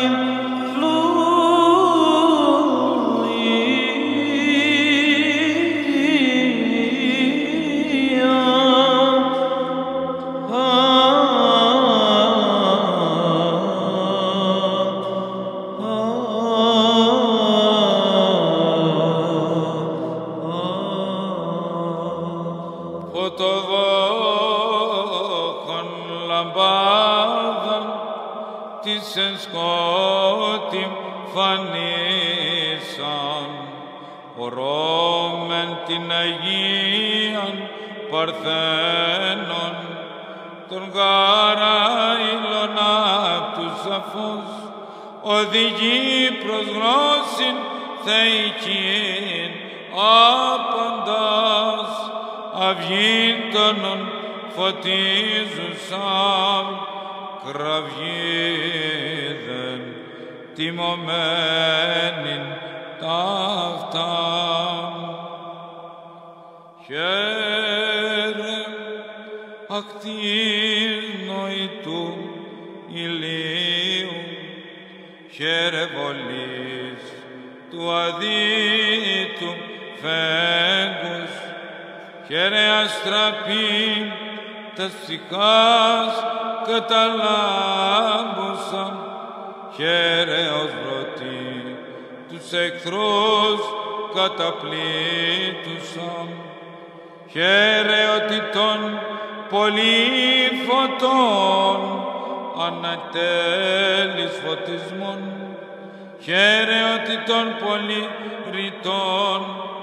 της εν σκότη φανήσαν, ορώμεν την Αγίαν Παρθένων, τον γαραήλων απ' τους σαφούς, οδηγεί προς γνώσιν θεϊκήν, άπαντας αυγήν τόνων φωτίζουσαν, κραυγίδεν τιμωμένην ταύταμ. Χαίρε ακτίνοητου ηλίου, χαίρε βολής του αδίτου φέγγους, χαίρε αστραπή τας ψυχάς καταλάμπουσαν, χαίρε ως βρωτή τους εχθρούς καταπλήττουσαν, χαίρε ότι των πολυφωτών ανατέλεις φωτισμών, χαίρε ότι των πολυρρητών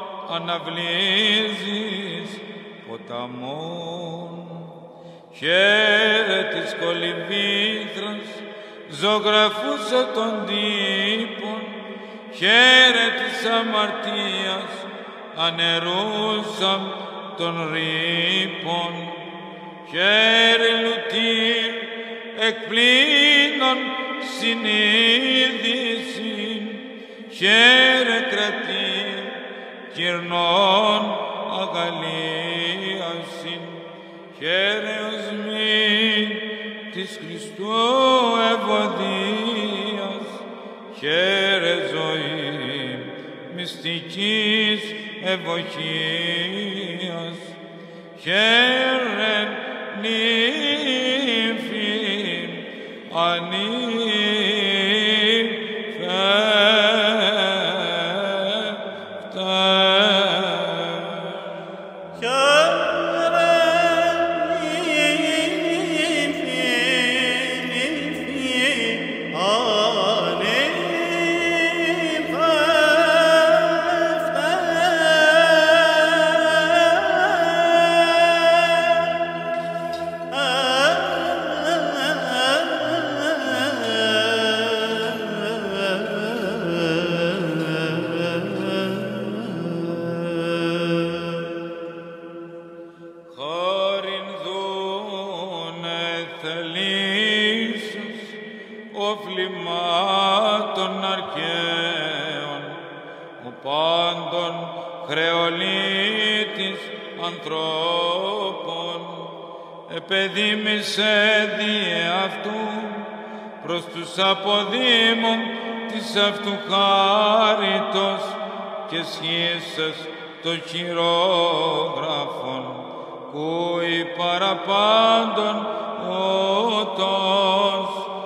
αναβλύζεις ποταμών, χαίρε της κολυμβήθρας ζωγραφούσα των τύπων, χαίρε της αμαρτίας ανερούσαμ των ρήπων, χαίρε λουτήρ εκπλήνων συνείδησιν, χαίρε κρατήρ κυρνών αγαλίασιν, χαίρε οσμή της Χριστού ευωδίας, χαίρε ζωή μυστικής ευοχίας, χαίρε νύφη επεδίμησε δι' αυτού προς τους αποδήμων της αυτού χάριτος και σχίσας το χειρόγραφον κούι παραπάντων ούτως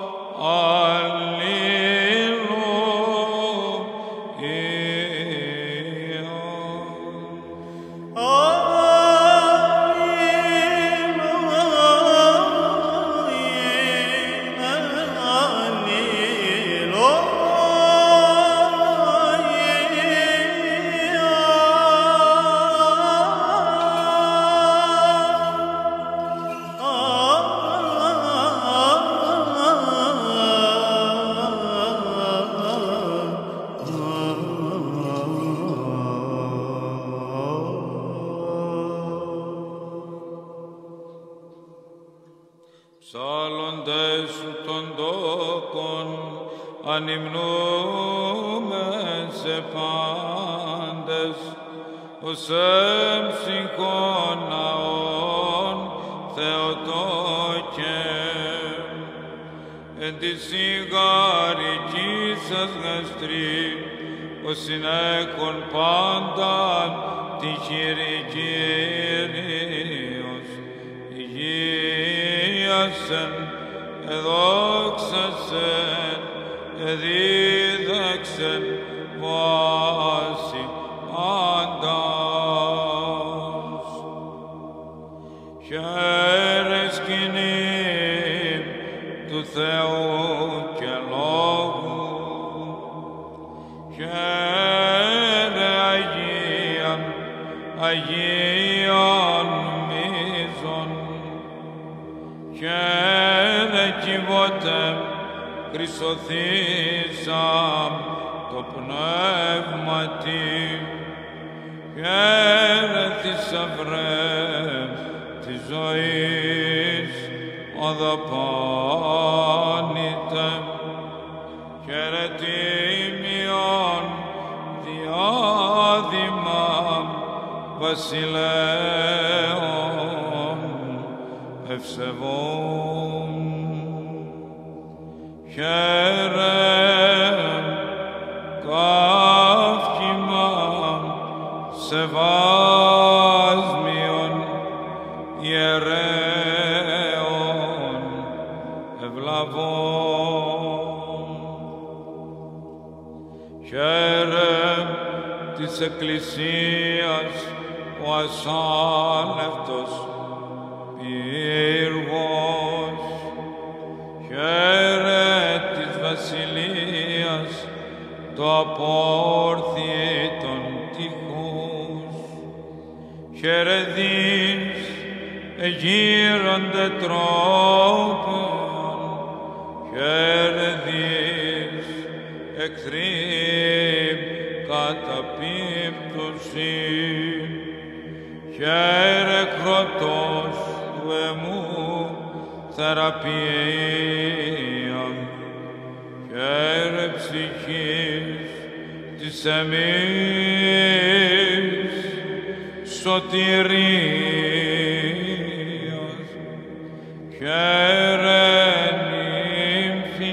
ψάλλοντες σου των τόπων ανυμνούμεν σε πάντες ως έμψυχων ναών Θεοτόκε εν τη σιγαρική σας γαστρή ως συνέχον πάνταν τη χειρικήριος υγείασεν εδόξασεν εδίδαξεν βάση πάντας. Χαίρε σκηνή του Θεού Θεού και Λόγου. Χαίρε Αγία, Αγίων μίζων. Χαίρε κυβότε Χριστοθήσαμ το πνεύματι. Χαίρε θησαυρέ της ζωής οδαπάνητε. Χαίρε τίμιον διάδημα βασιλέων ευσεβών. Χαίρε καύκημα σεβάσμιον ιερέων ευλαβών. Χαίρε της Εκκλησίας ο ασάλευτος πύργος. Χαίρε της Βασιλείας το απόρθιετον τείχος. Χαίρε δις εγείρονται τρόπων. Χαίρε δις εχθροί καταπίπτωση. Χαίρε κρότος του εμού θεραπεία. Χαίρε ψυχής της εμείς σωτηρίας. Χαίρε νύμφη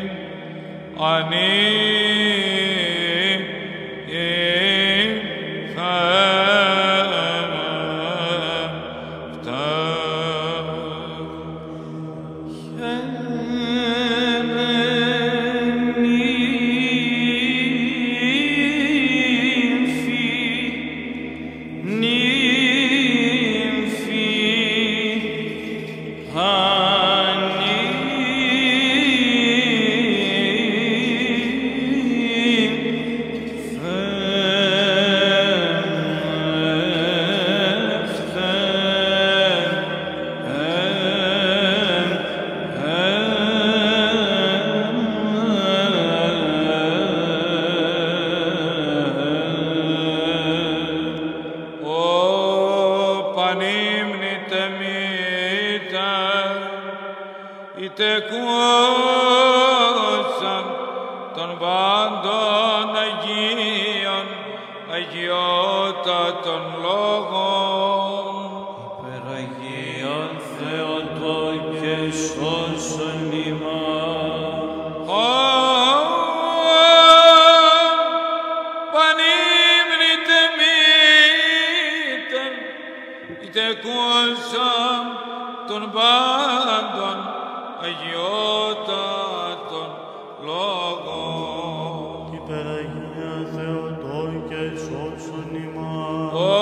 ητεκούσαν των πάντων Αγίων, αγιότατων λόγων. Υπεραγίαν Θεοτό και σώσον ημάς. Ω πανύμνητε μήτε, ητεκούσαν των πάντων αγιότατων λόγων. Υπεραγία Θεοτό και σώσον ημάς. Ω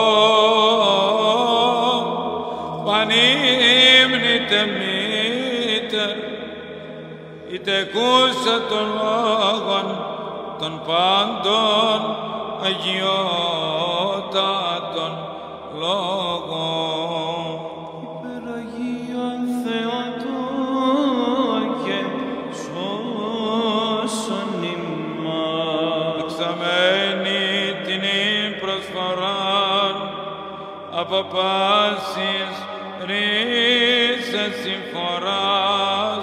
πανύμνητε μήτε, ητεκούσα των λόγων των πάντων αγιότατων λόγων. Υπεραγίαν Θεοτό και σώσον ημάς. Εξαμένη την προσφοράν από πάσης ρίζες συμφοράς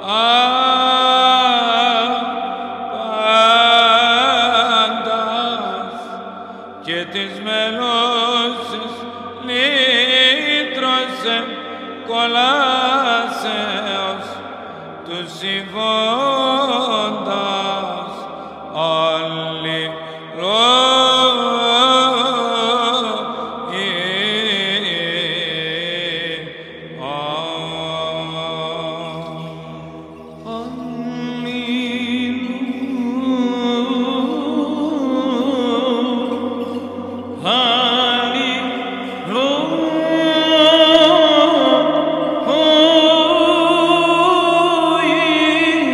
απάντας και της μελώσης λύτρωσε κολάσεως του συμφώντας Αλληλούια.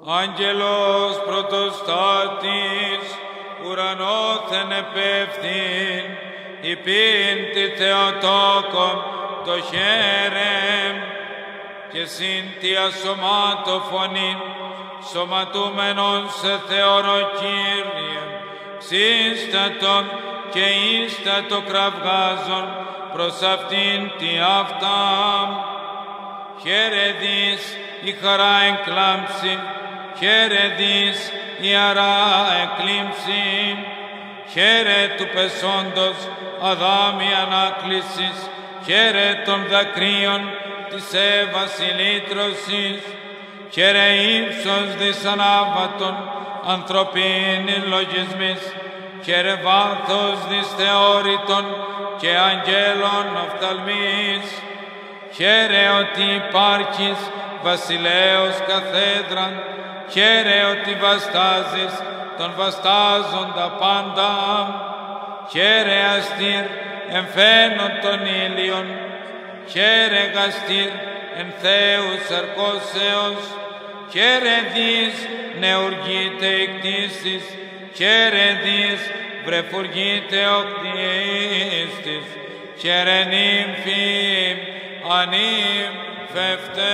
Άγγελος πρωτοστάτης, ουρανόθεν επεύθυν, υπήν τη Θεοτόκον το χαίρεμ, και συν τη ασωμάτω φωνήν, σωματούμενον σε Θεόρο Κύριε, ξύστατον και ίστατο κραυγάζον προς αυτήν τη αυτά. Χαίρε δις η χαρά εκλάμψη, χαίρε δις η αρά εκλήμψη, χαίρε του πεσόντος Αδάμη ανάκλησης, χαίρε των δακρύων της Εύας η λύτρωσης, χαίρε ύψος δυσανάβατον ανθρωπίνης λογισμής, χαίρε βάθος δυσθεώρητον και αγγέλων οφθαλμής, χαίρε ότι υπάρχεις βασιλέος καθέδραν, χαίρε ότι βαστάζεις τον βαστάζοντα πάντα, χαίρε αστήρ εμφαίνον των ήλιων, χαίρε γαστήρ εν Θεού σαρκώσεως, χαίρε δις νεουργείτε εκτίσεις, χαίρε δις βρεφουργείτε οκτίστης, χαίρε νύμφη ανύμφευτε.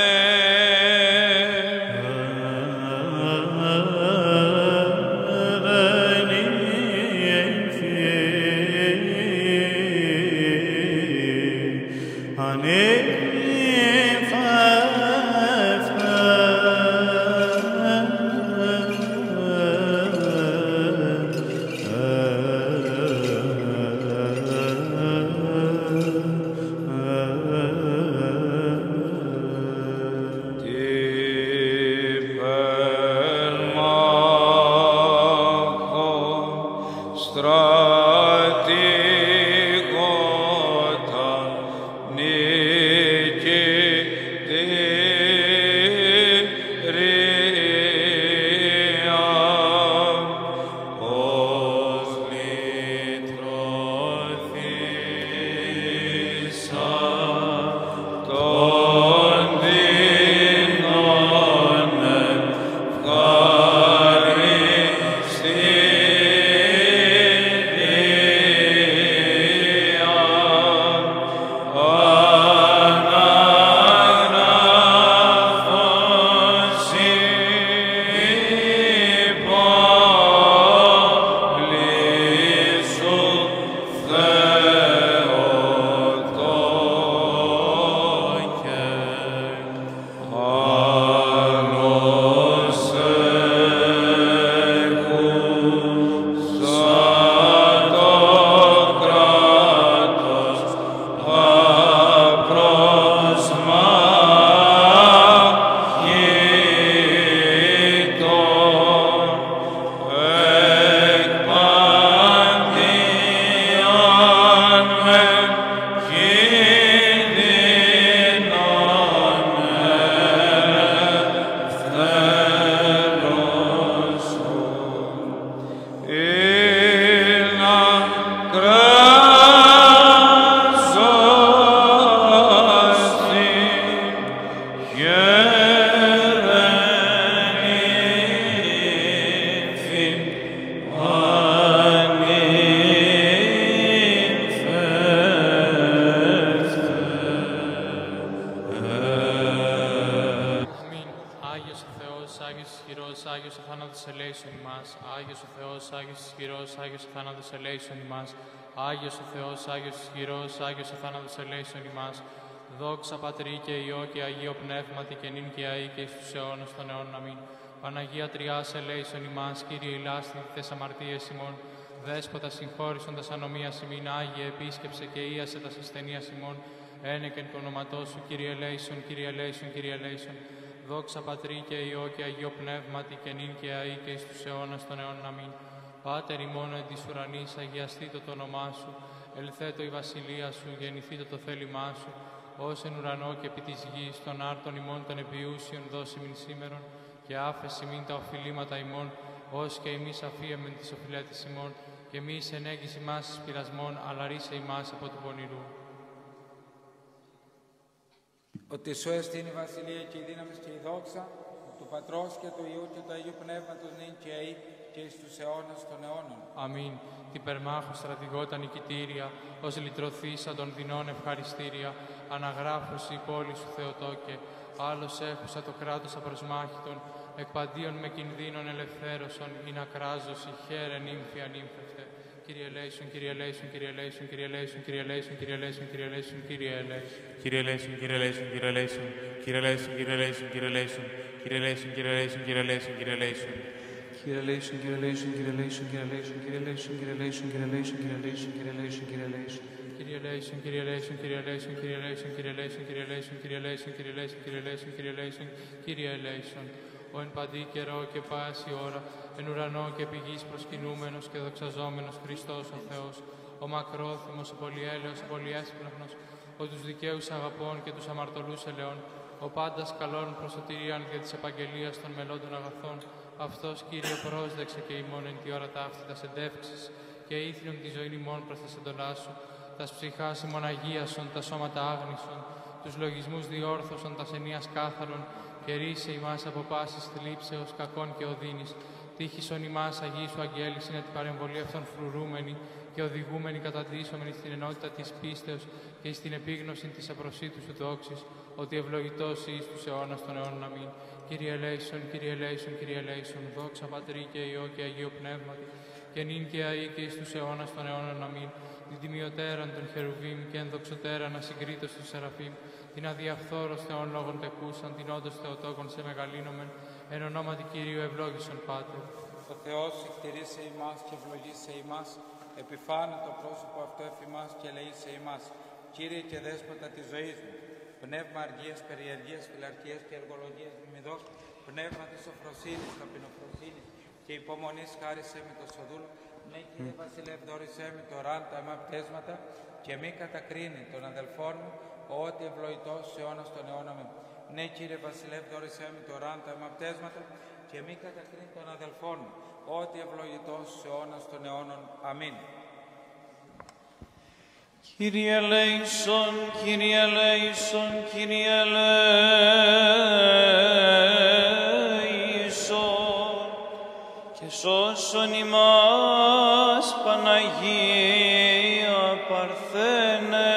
Άγιος ο Θεός, Άγιος ισχυρός, Άγιος ο θάνατος ελέησον ημάς. Δόξα Πατρί και Υιό και Αγίο Πνεύματι και νυν και αεί και εις τους αιώνας των αιώνων. Αμήν. Παναγία Τριάς ελέησον ημάς, Κύριε ηλάσθη τες αμαρτίες ημών. Δέσποτα συγχώρησον τας ανομίας ημίν, Άγιε επίσκεψε και ίασε τας ασθενείας ημών. Ένεκεν το όνοματό σου, Κύριε ελέησον, Κύριε ελέησον, Κύριε ελέησον. Δόξα Πατρί και Υιό και Αγίο Πνεύματι και νυν και αεί και εις τους αιώνας των αιώνων. Αμήν. Πάτερ ημών εν της ουρανής, αγιαστήτω το όνομά σου, ελθέτω η βασιλεία σου, γεννηθήτω το θέλημά σου, ως εν ουρανό και επί της γης, των άρτων ημών των επιούσιων δώσιμην σήμερον, και άφεση μην τα οφειλήματα ημών, ως και εμείς αφίεμεν τις οφειλέτες ημών, και μη ενέγγιση ημάς εις πειρασμών, αλλά ρίσε ημάς από του πονηρού. Ότι σου έστειν η βασιλεία και η δύναμη και η δόξα, του Πατρός και του Υιού και του Αγίου Πνεύματος νυν και αεί και εις τους αιώνας των αιώνων. Αμήν. Την περμάχου στρατηγότα νικητήρια, ως λυτρωθήσα των δεινών ευχαριστήρια, αναγράφωση η πόλη σου Θεοτόκε, άλλος έχουσα το κράτος απροσμάχητον, εκπαντίον με κινδύνων ελευθέρωσον, ή να κράζωση, χαίρε νύμφια νύμφευτε. Κύριε Λέησον, Κύριε Λέησον, Κύριε Λέησον, Κύριε Λέησον, Κύριε Λέησον, Κύριε Λέησον, Κύριε Λέησον, Κύριε Λέησον. Κύριε Λέησον, Κύριε Λέησον, Κύριε Λέησον, Κύριε Λέησον, Κύριε Λέησον, Κύριε Λέησον, Κύριε Λέησον, Κύριε Λέησον, Κύριε Λέησον, Κύριε Λέησον. Κύριε Λέησον, Κύριε Λέησον, Κύριε Λέησον, Κύριε Λέησον, Κύριε Λέησον, Κύριε Λέησον, Κύριε Λέησον, Κύριε Λέησον, Κύριε Λέησον, Κύριε Λέησον. Κύριε Λέησον, Κύριε Λέησον, Κύριε Λέησον, Κύριε Λέησον, Κύριε Λέησον, Κύριε Λέησον, Κύριε Λέησον, Κύριε Λέησον, Κύριε Λέησον, Κύριε Λέησον, Κύριε Λέησον. Ο εν παντή καιρό και πάση ώρα, εν ουρανό και επί γης προσκυνούμενος και δοξαζόμενος Χριστός ο Θεός, ο μακρόθυμος, ο πολυέλεος, ο πολυέσπλαχνος, ο τους δικαίους αγαπών και τους αμαρτωλούς ελαιών, ο πάντας καλών προσωτηρίαν δια της επαγγελίας των μελών αγαθών, αυτός, Κύριε, πρόσδεξε και ημών εν τη ώρα ταύτη τας εντεύξεις και ήθιον τη ζωή ημών προς τα εντολάς σου, τας ψυχάς ημών αγίασον, τα σώματα άγνησον, τους λογισμούς διόρθωσον, τας ενίας κάθαρον, και ρίσε ημάς από πάσης θλίψεως, κακών και οδύνης, τύχησον ημάς Αγίου σου αγγέλης, είναι την παρεμβολή αυτών φρουρούμενη και οδηγούμενη καταντήσομενη στην ενότητα της πίστεως και στην επίγνωση της απροσίτου σου δόξης, ότι ευλογητός εις τους αιώνας των αιώνων. Αμήν. Κύριε Λέησον, Κύριε Λέησον, Κύριε Λέησον, δόξα Πατρί και Υιό και Αγίου Πνεύματι, και νυν και αεί και εις τους αιώνας των αιώνων. Αμήν. Την τιμιωτέραν των Χερουβίμ και ενδοξωτέραν ασυγκρίτως του Σεραφείμ, την αδιαφθόρος Θεών λόγων τεκούσαν, την όντως Θεοτόκον σε μεγαλύνομεν, εν ονόματι Κυρίου ευλόγησον Πάτερ. Ο Θεός εκτηρήσε ημάς και ευλογήσε ημάς, επιφάνε το πρόσωπο αυτό εφ' ημάς και ελεήσε ημάς. Κύριε και Δέσποτα της ζωής μου, πνεύμα αργίας, περιεργίας, φιλαρκίας και εργολογίας μηδό, πνεύμα της σοφροσύνης, ταπεινοφροσύνης και υπομονής χάρισέ με το σοδούλο. Ναι, Κύριε Βασιλεύ, δόρισέ με το ράν τα αμαρτέσματα και μη κατακρίνει των αδελφών μου, ότι ευλογητός αιώνας των αιώνων. Ναι, Κύριε Βασιλεύ, δόρισέ με το ράν τα αμαρτέσματα και μη κατακρίνει των αδελφών μου, ότι ευλογητός αιώνας των αιώνων. Αμήν. Κύριε Λέησον, Κύριε Λέησον, Κύριε Λέησον, και σώσον ημάς Παναγία Παρθένε.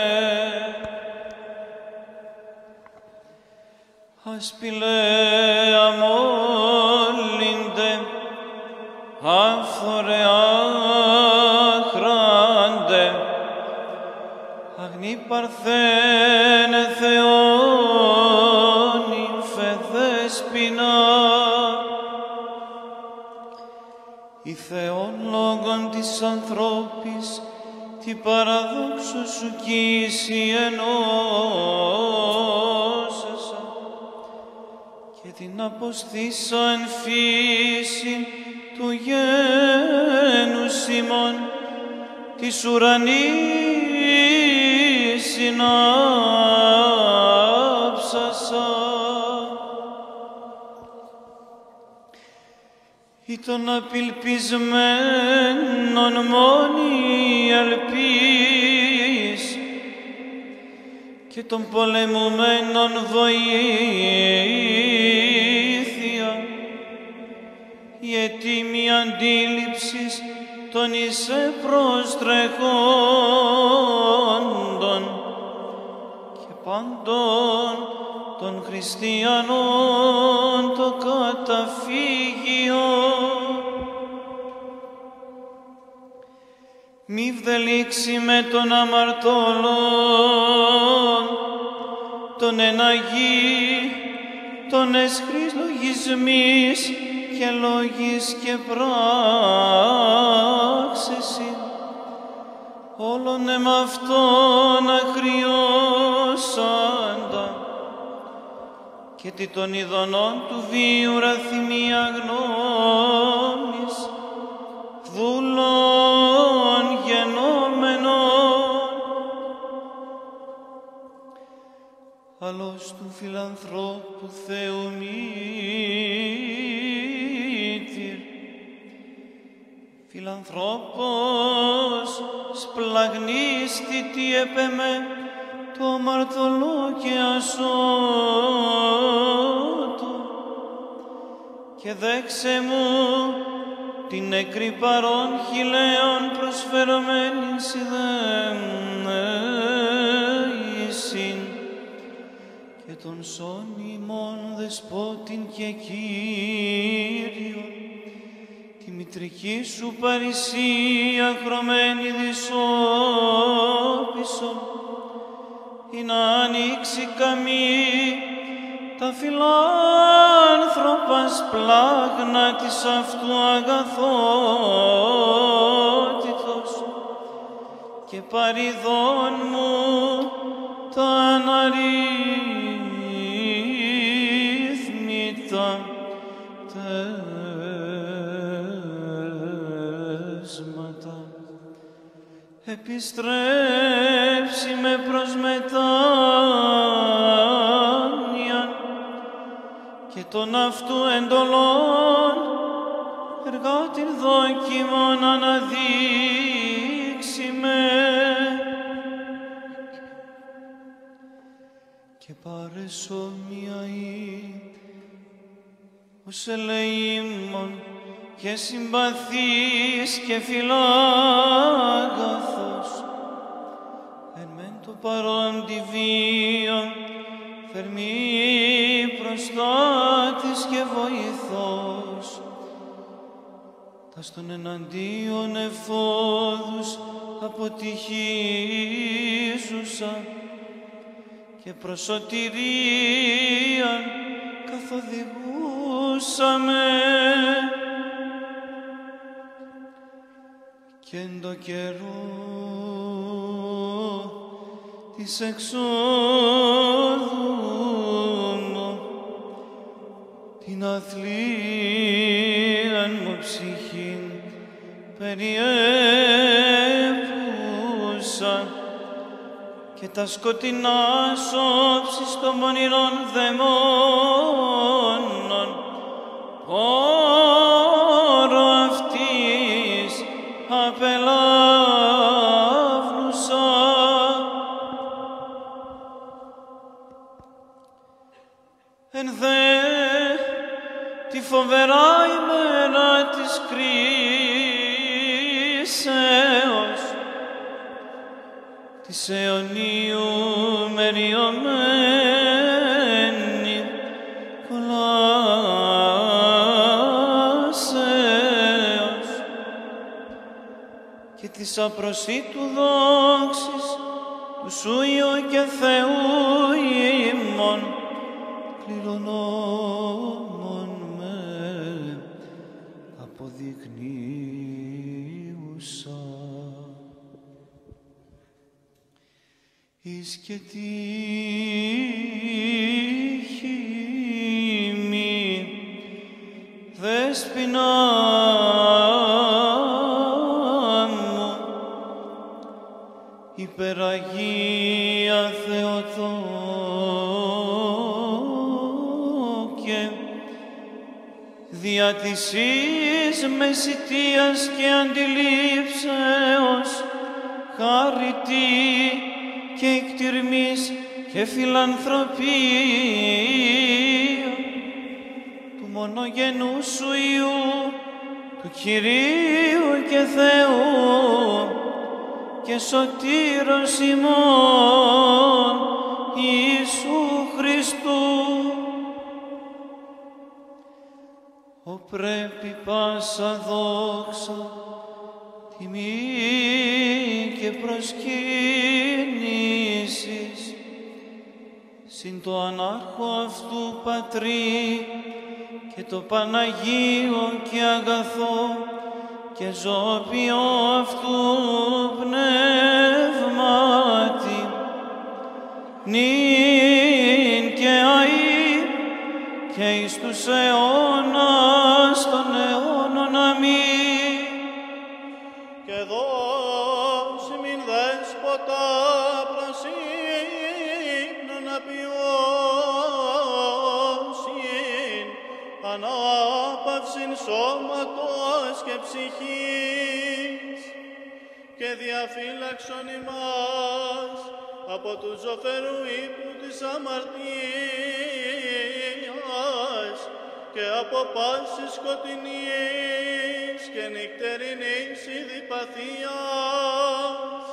Ασπηλέ αμόλυντε, άφθορε άχραντε, αγνή Παρθένε Θεόν νυμφε δέσποινα, η Θεόν λόγων της ανθρώπης, τι παραδόξου σου κοίηση ενώσεσα, και την αποστήσα εν φύση του γένους ημών, της ουρανής συνάψασα. Ή των απελπισμένων μόνη ελπίς και των πολεμουμένων βοήθεια, η ετοίμη αντίληψης των εισέ προστρεχόντων και πάντων των χριστιανών το καταφύγιο. Μη βδελήξει με τον αμαρτωλόν, τον εναγή, τον εσχρής λογισμής και λόγης και πράξεση, όλων εμαυτόν αγριώσαντα, και τι των ειδονών του βίου ραθυμία γνώμης, δούλων γενόμενων, αλλός του φιλανθρώπου Θεού μήτηρ, φιλανθρώπος σπλαγνίστη τι έπεμε το αμαρτωλό και ασώτο, και δέξε μου την νεκρή παρών χιλέων προσφερωμένην σιδέμνεησιν και τον σών ημών δεσπότην και Κύριον τη μητρική σου παρησία χρωμένη δυσόπισον ή να ανοίξει καμή τα φιλάνθρωπας πλάγνα της αυτού αγαθότητος και παριδών μου τα αναρρύθμιτα τέσματα. Επιστρέψει με προς μετάνοια και τον αυτού εντολών εργάτην δόκιμον αναδείξει με και παρεσόμοιαη ως ελεήμων και συμπαθής και φιλάγαθος εν μεν το παρόν τη βία θερμή προστάτης και βοηθός τας των εναντίον εφόδους αποτυχίζουσα και προς σωτηρίαν καθοδηγούσαμε και εν το καιρό της εξόδου μου την αθλίαν μου ψυχήν περιέπουσα και τα σκοτεινά όψεις των πονηρών δαιμόνων όρο αυτής απελάβνουσα. Εν δε τη φοβερά ημέρα της κρίσεως της αιωνίου μεριωμένη κολάσεως και της απροσίτου δόξης του Σου Υιού και Θεού ημών κληρονόμων με αποδεικνύουσα εις και τύχημη δέσποινα μου υπεραγία Θεοτόκε δια της εις μεσητείας και αντιλήψεως χαριτή και εκτιρμής και φιλανθρωπία του μονογενού Σου Υιού, του Κυρίου και Θεού και σωτήρος ημών Ιησού Χριστού. Ο πρέπει πάσα δόξα, τιμή και προσκύνησης συν το ανάρχο αυτού Πατρί και το Παναγίο και αγαθό και ζώπιο αυτού πνεύματι νυν και αεί και εις τους αιώνας των αιώνων. Αμήν. Και δώσει μην δέσποτα προσύμνων απειώσιν, ανάπαυσιν σώματος και ψυχής, και διαφύλαξον ημάς από του ζωφερού ύπνου της αμαρτίας και από πάσης σκοτεινής και νυχτερινής ειδipαθίας.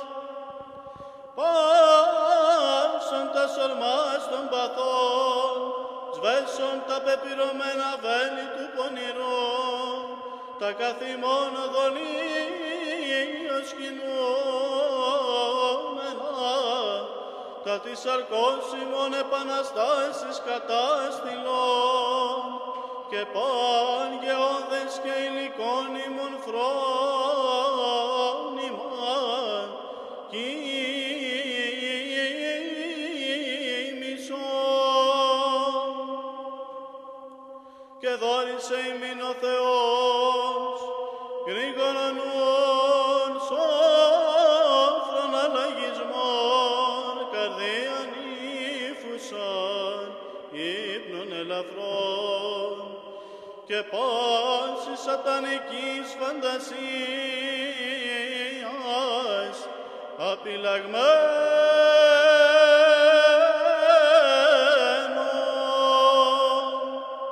Πάσον τα σορμάς των παθών, σβέσον τα πεπυρωμένα βέλη του πονηρού, τα καθημών δολίως κινούμενα, τα της αρκώσιμων επαναστάσεις κατάστηλων, και παν γεώδες και υλικόνιμων φρόνημα, κοίμησον. Και δόρισε ημίν ο Θεός, γρήγορον ουν σόφρον αλλαγισμόν, καρδίαν ύφουσαν, ύπνον ελαφρών, και πάση σατανικής φαντασίας απειλαγμένων.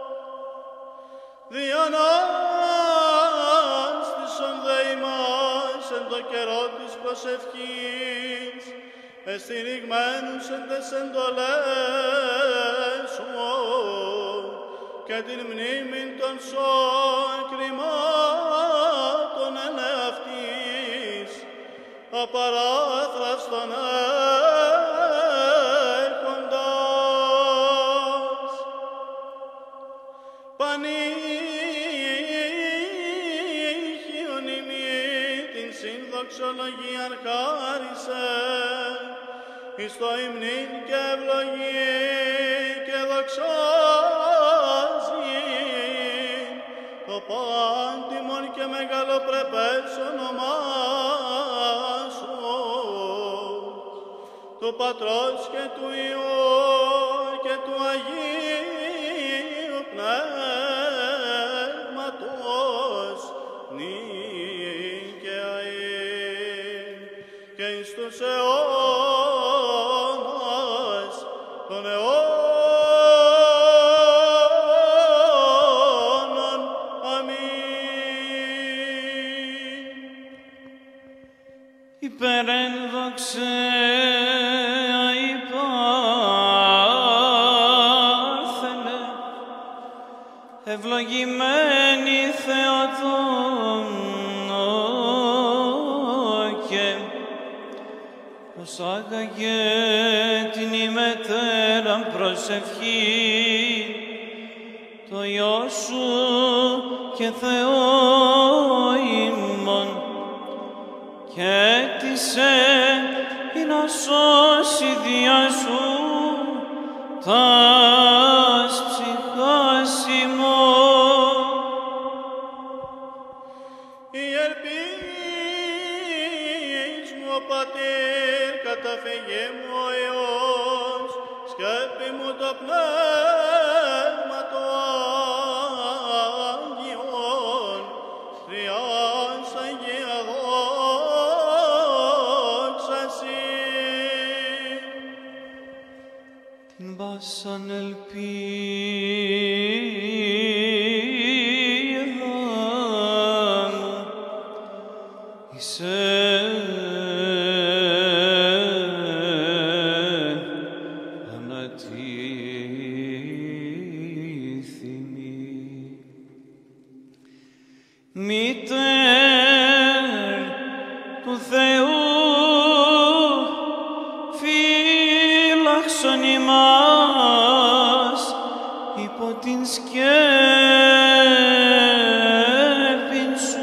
Διανάστησον δε ημάς εν το καιρό της προσευχής, εστηριγμένους εν τες εντολές σου, και την μνήμην των σών κρυμάτων εν εαυτής, απαράθραστον έχοντας. Πανήχιον ημί την συνδοξολογίαν χάρισε, εις το υμνήν και ευλογή και δοξάζει το πάντιμον και μεγαλοπρεπές όνομά σου, του Πατρός και του Υιού και του Αγίου Πνεύματος, νυν και αεί και εις τους αιώνας των αιώνων. Υπερένδοξε υπάρθενε, ευλογημένη Θεοτόκε, προσάγαγε την ημετέραν προσευχή, το Υιό σου και Θεό ημών, και έτησε ή να σώσει δια σου τας ψυχάς ημών. Η ελπίς μου ο Πατήρ, καταφυγή μου ο Υιός, σκέπη μου το πνεύμα το Άγιον, Χριστός Αγία δόξα σοι. Την πάσαν ελπίδα μου εις ανατίθιμη. Μητέρ του Θεού, φύλαξον ημάς υπό την σκέπην σου.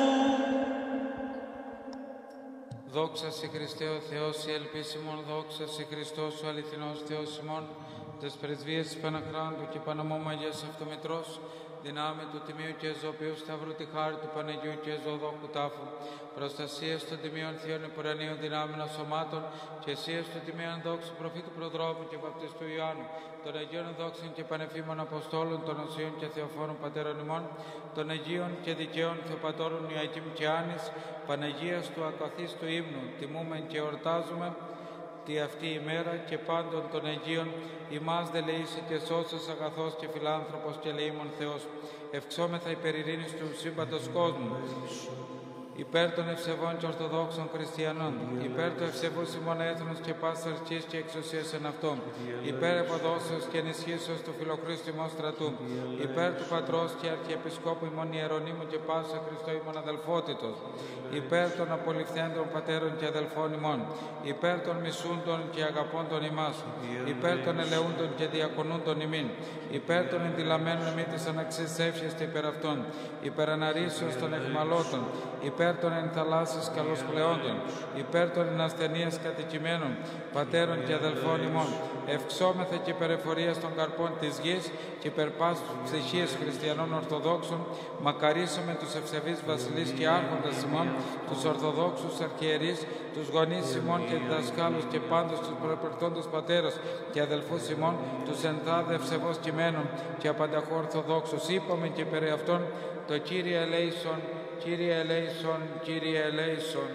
Δόξα σε Χριστέ ο Θεός, η ελπίσιμον, δόξα σε Χριστός ο αληθινός Θεός ημών, τες πρεσβείες της Παναχράντου και Παναμόμου Αγίας Αυτομητρός, δυνάμει του Τιμίου και Ζωοποιού Σταυρού τη χάρη του Παναγιού και Ζωοδόχου τάφου, προστασίες των Τιμίων Θείων Υπουρανίων δυνάμεων σωμάτων και αισίες του Τιμίων δόξου προφήτου Προδρόμου και Βαπτιστού Ιωάννου, των Αγίων δόξων και πανεφήμων Αποστόλων, των Οσίων και Θεοφόρων Πατέρων ημών, των Αγίων και Δικαίων Θεοπατώρων Ιωακήμ και Άννης, Παναγίας του ακαθίστου ύμνου, τιμούμεν και εορτάζουμε τη αυτή ημέρα και πάντων των Αγίων, ημάς δε λεήσει και σώσος αγαθός και φιλάνθρωπος και ελεήμων Θεός. Ευξόμεθα υπερ ειρήνης του σύμπαντος κόσμου, υπέρ των ευσεβών και ορθοδόξων χριστιανών, υπέρ του ευσεβού ημών έθνους και πάσης αρκής και εξουσίας εν αυτόν, υπέρ ευωδόσεως και ενισχύσεως του φιλοχρίστου ημών στρατού, υπέρ του Πατρός και Αρχιεπισκόπου ημών Ιερονύμου και πάσης Χριστό ημών αδελφότητος, υπέρ των απολυφθέντων πατέρων και αδελφών ημών, υπέρ των μισούντων και αγαπώντων ημάς, υπέρ των ελεούντων και διακονούντων ημίν, υπέρ των εντυλαμένων ημί της αναξής εύχης και υπέρ αυτών, υπέρ αναρρήσεως των εχμαλώτων, υπέρ των εν θαλάσσης καλοσπλεόντων, υπέρ των εν ασθενείας κατοικημένων, πατέρων και αδελφών ημών, ευξόμεθα και υπέρ εφορίας των καρπών της γης και υπέρ πάσης ψυχής χριστιανών Ορθοδόξων, μακαρίσαμε τους ευσεβείς βασιλείς και άρχοντας ημών, τους Ορθοδόξους αρχιερείς, τους γονείς ημών και διδασκάλους και πάντως τους προεπερτόντους πατέρας και αδελφούς ημών, τους ενθάδε ευσεβώς κειμένων και απανταχώ Ορθοδόξους. Είπαμε και περί αυτών το Κύριε ελέησον, Κύριε ελέησον, Κύριε ελέησον.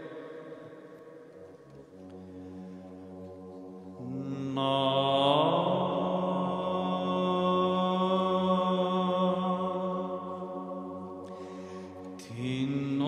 Την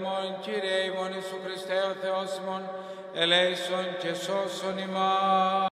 ελέησον και σώσον ημάς.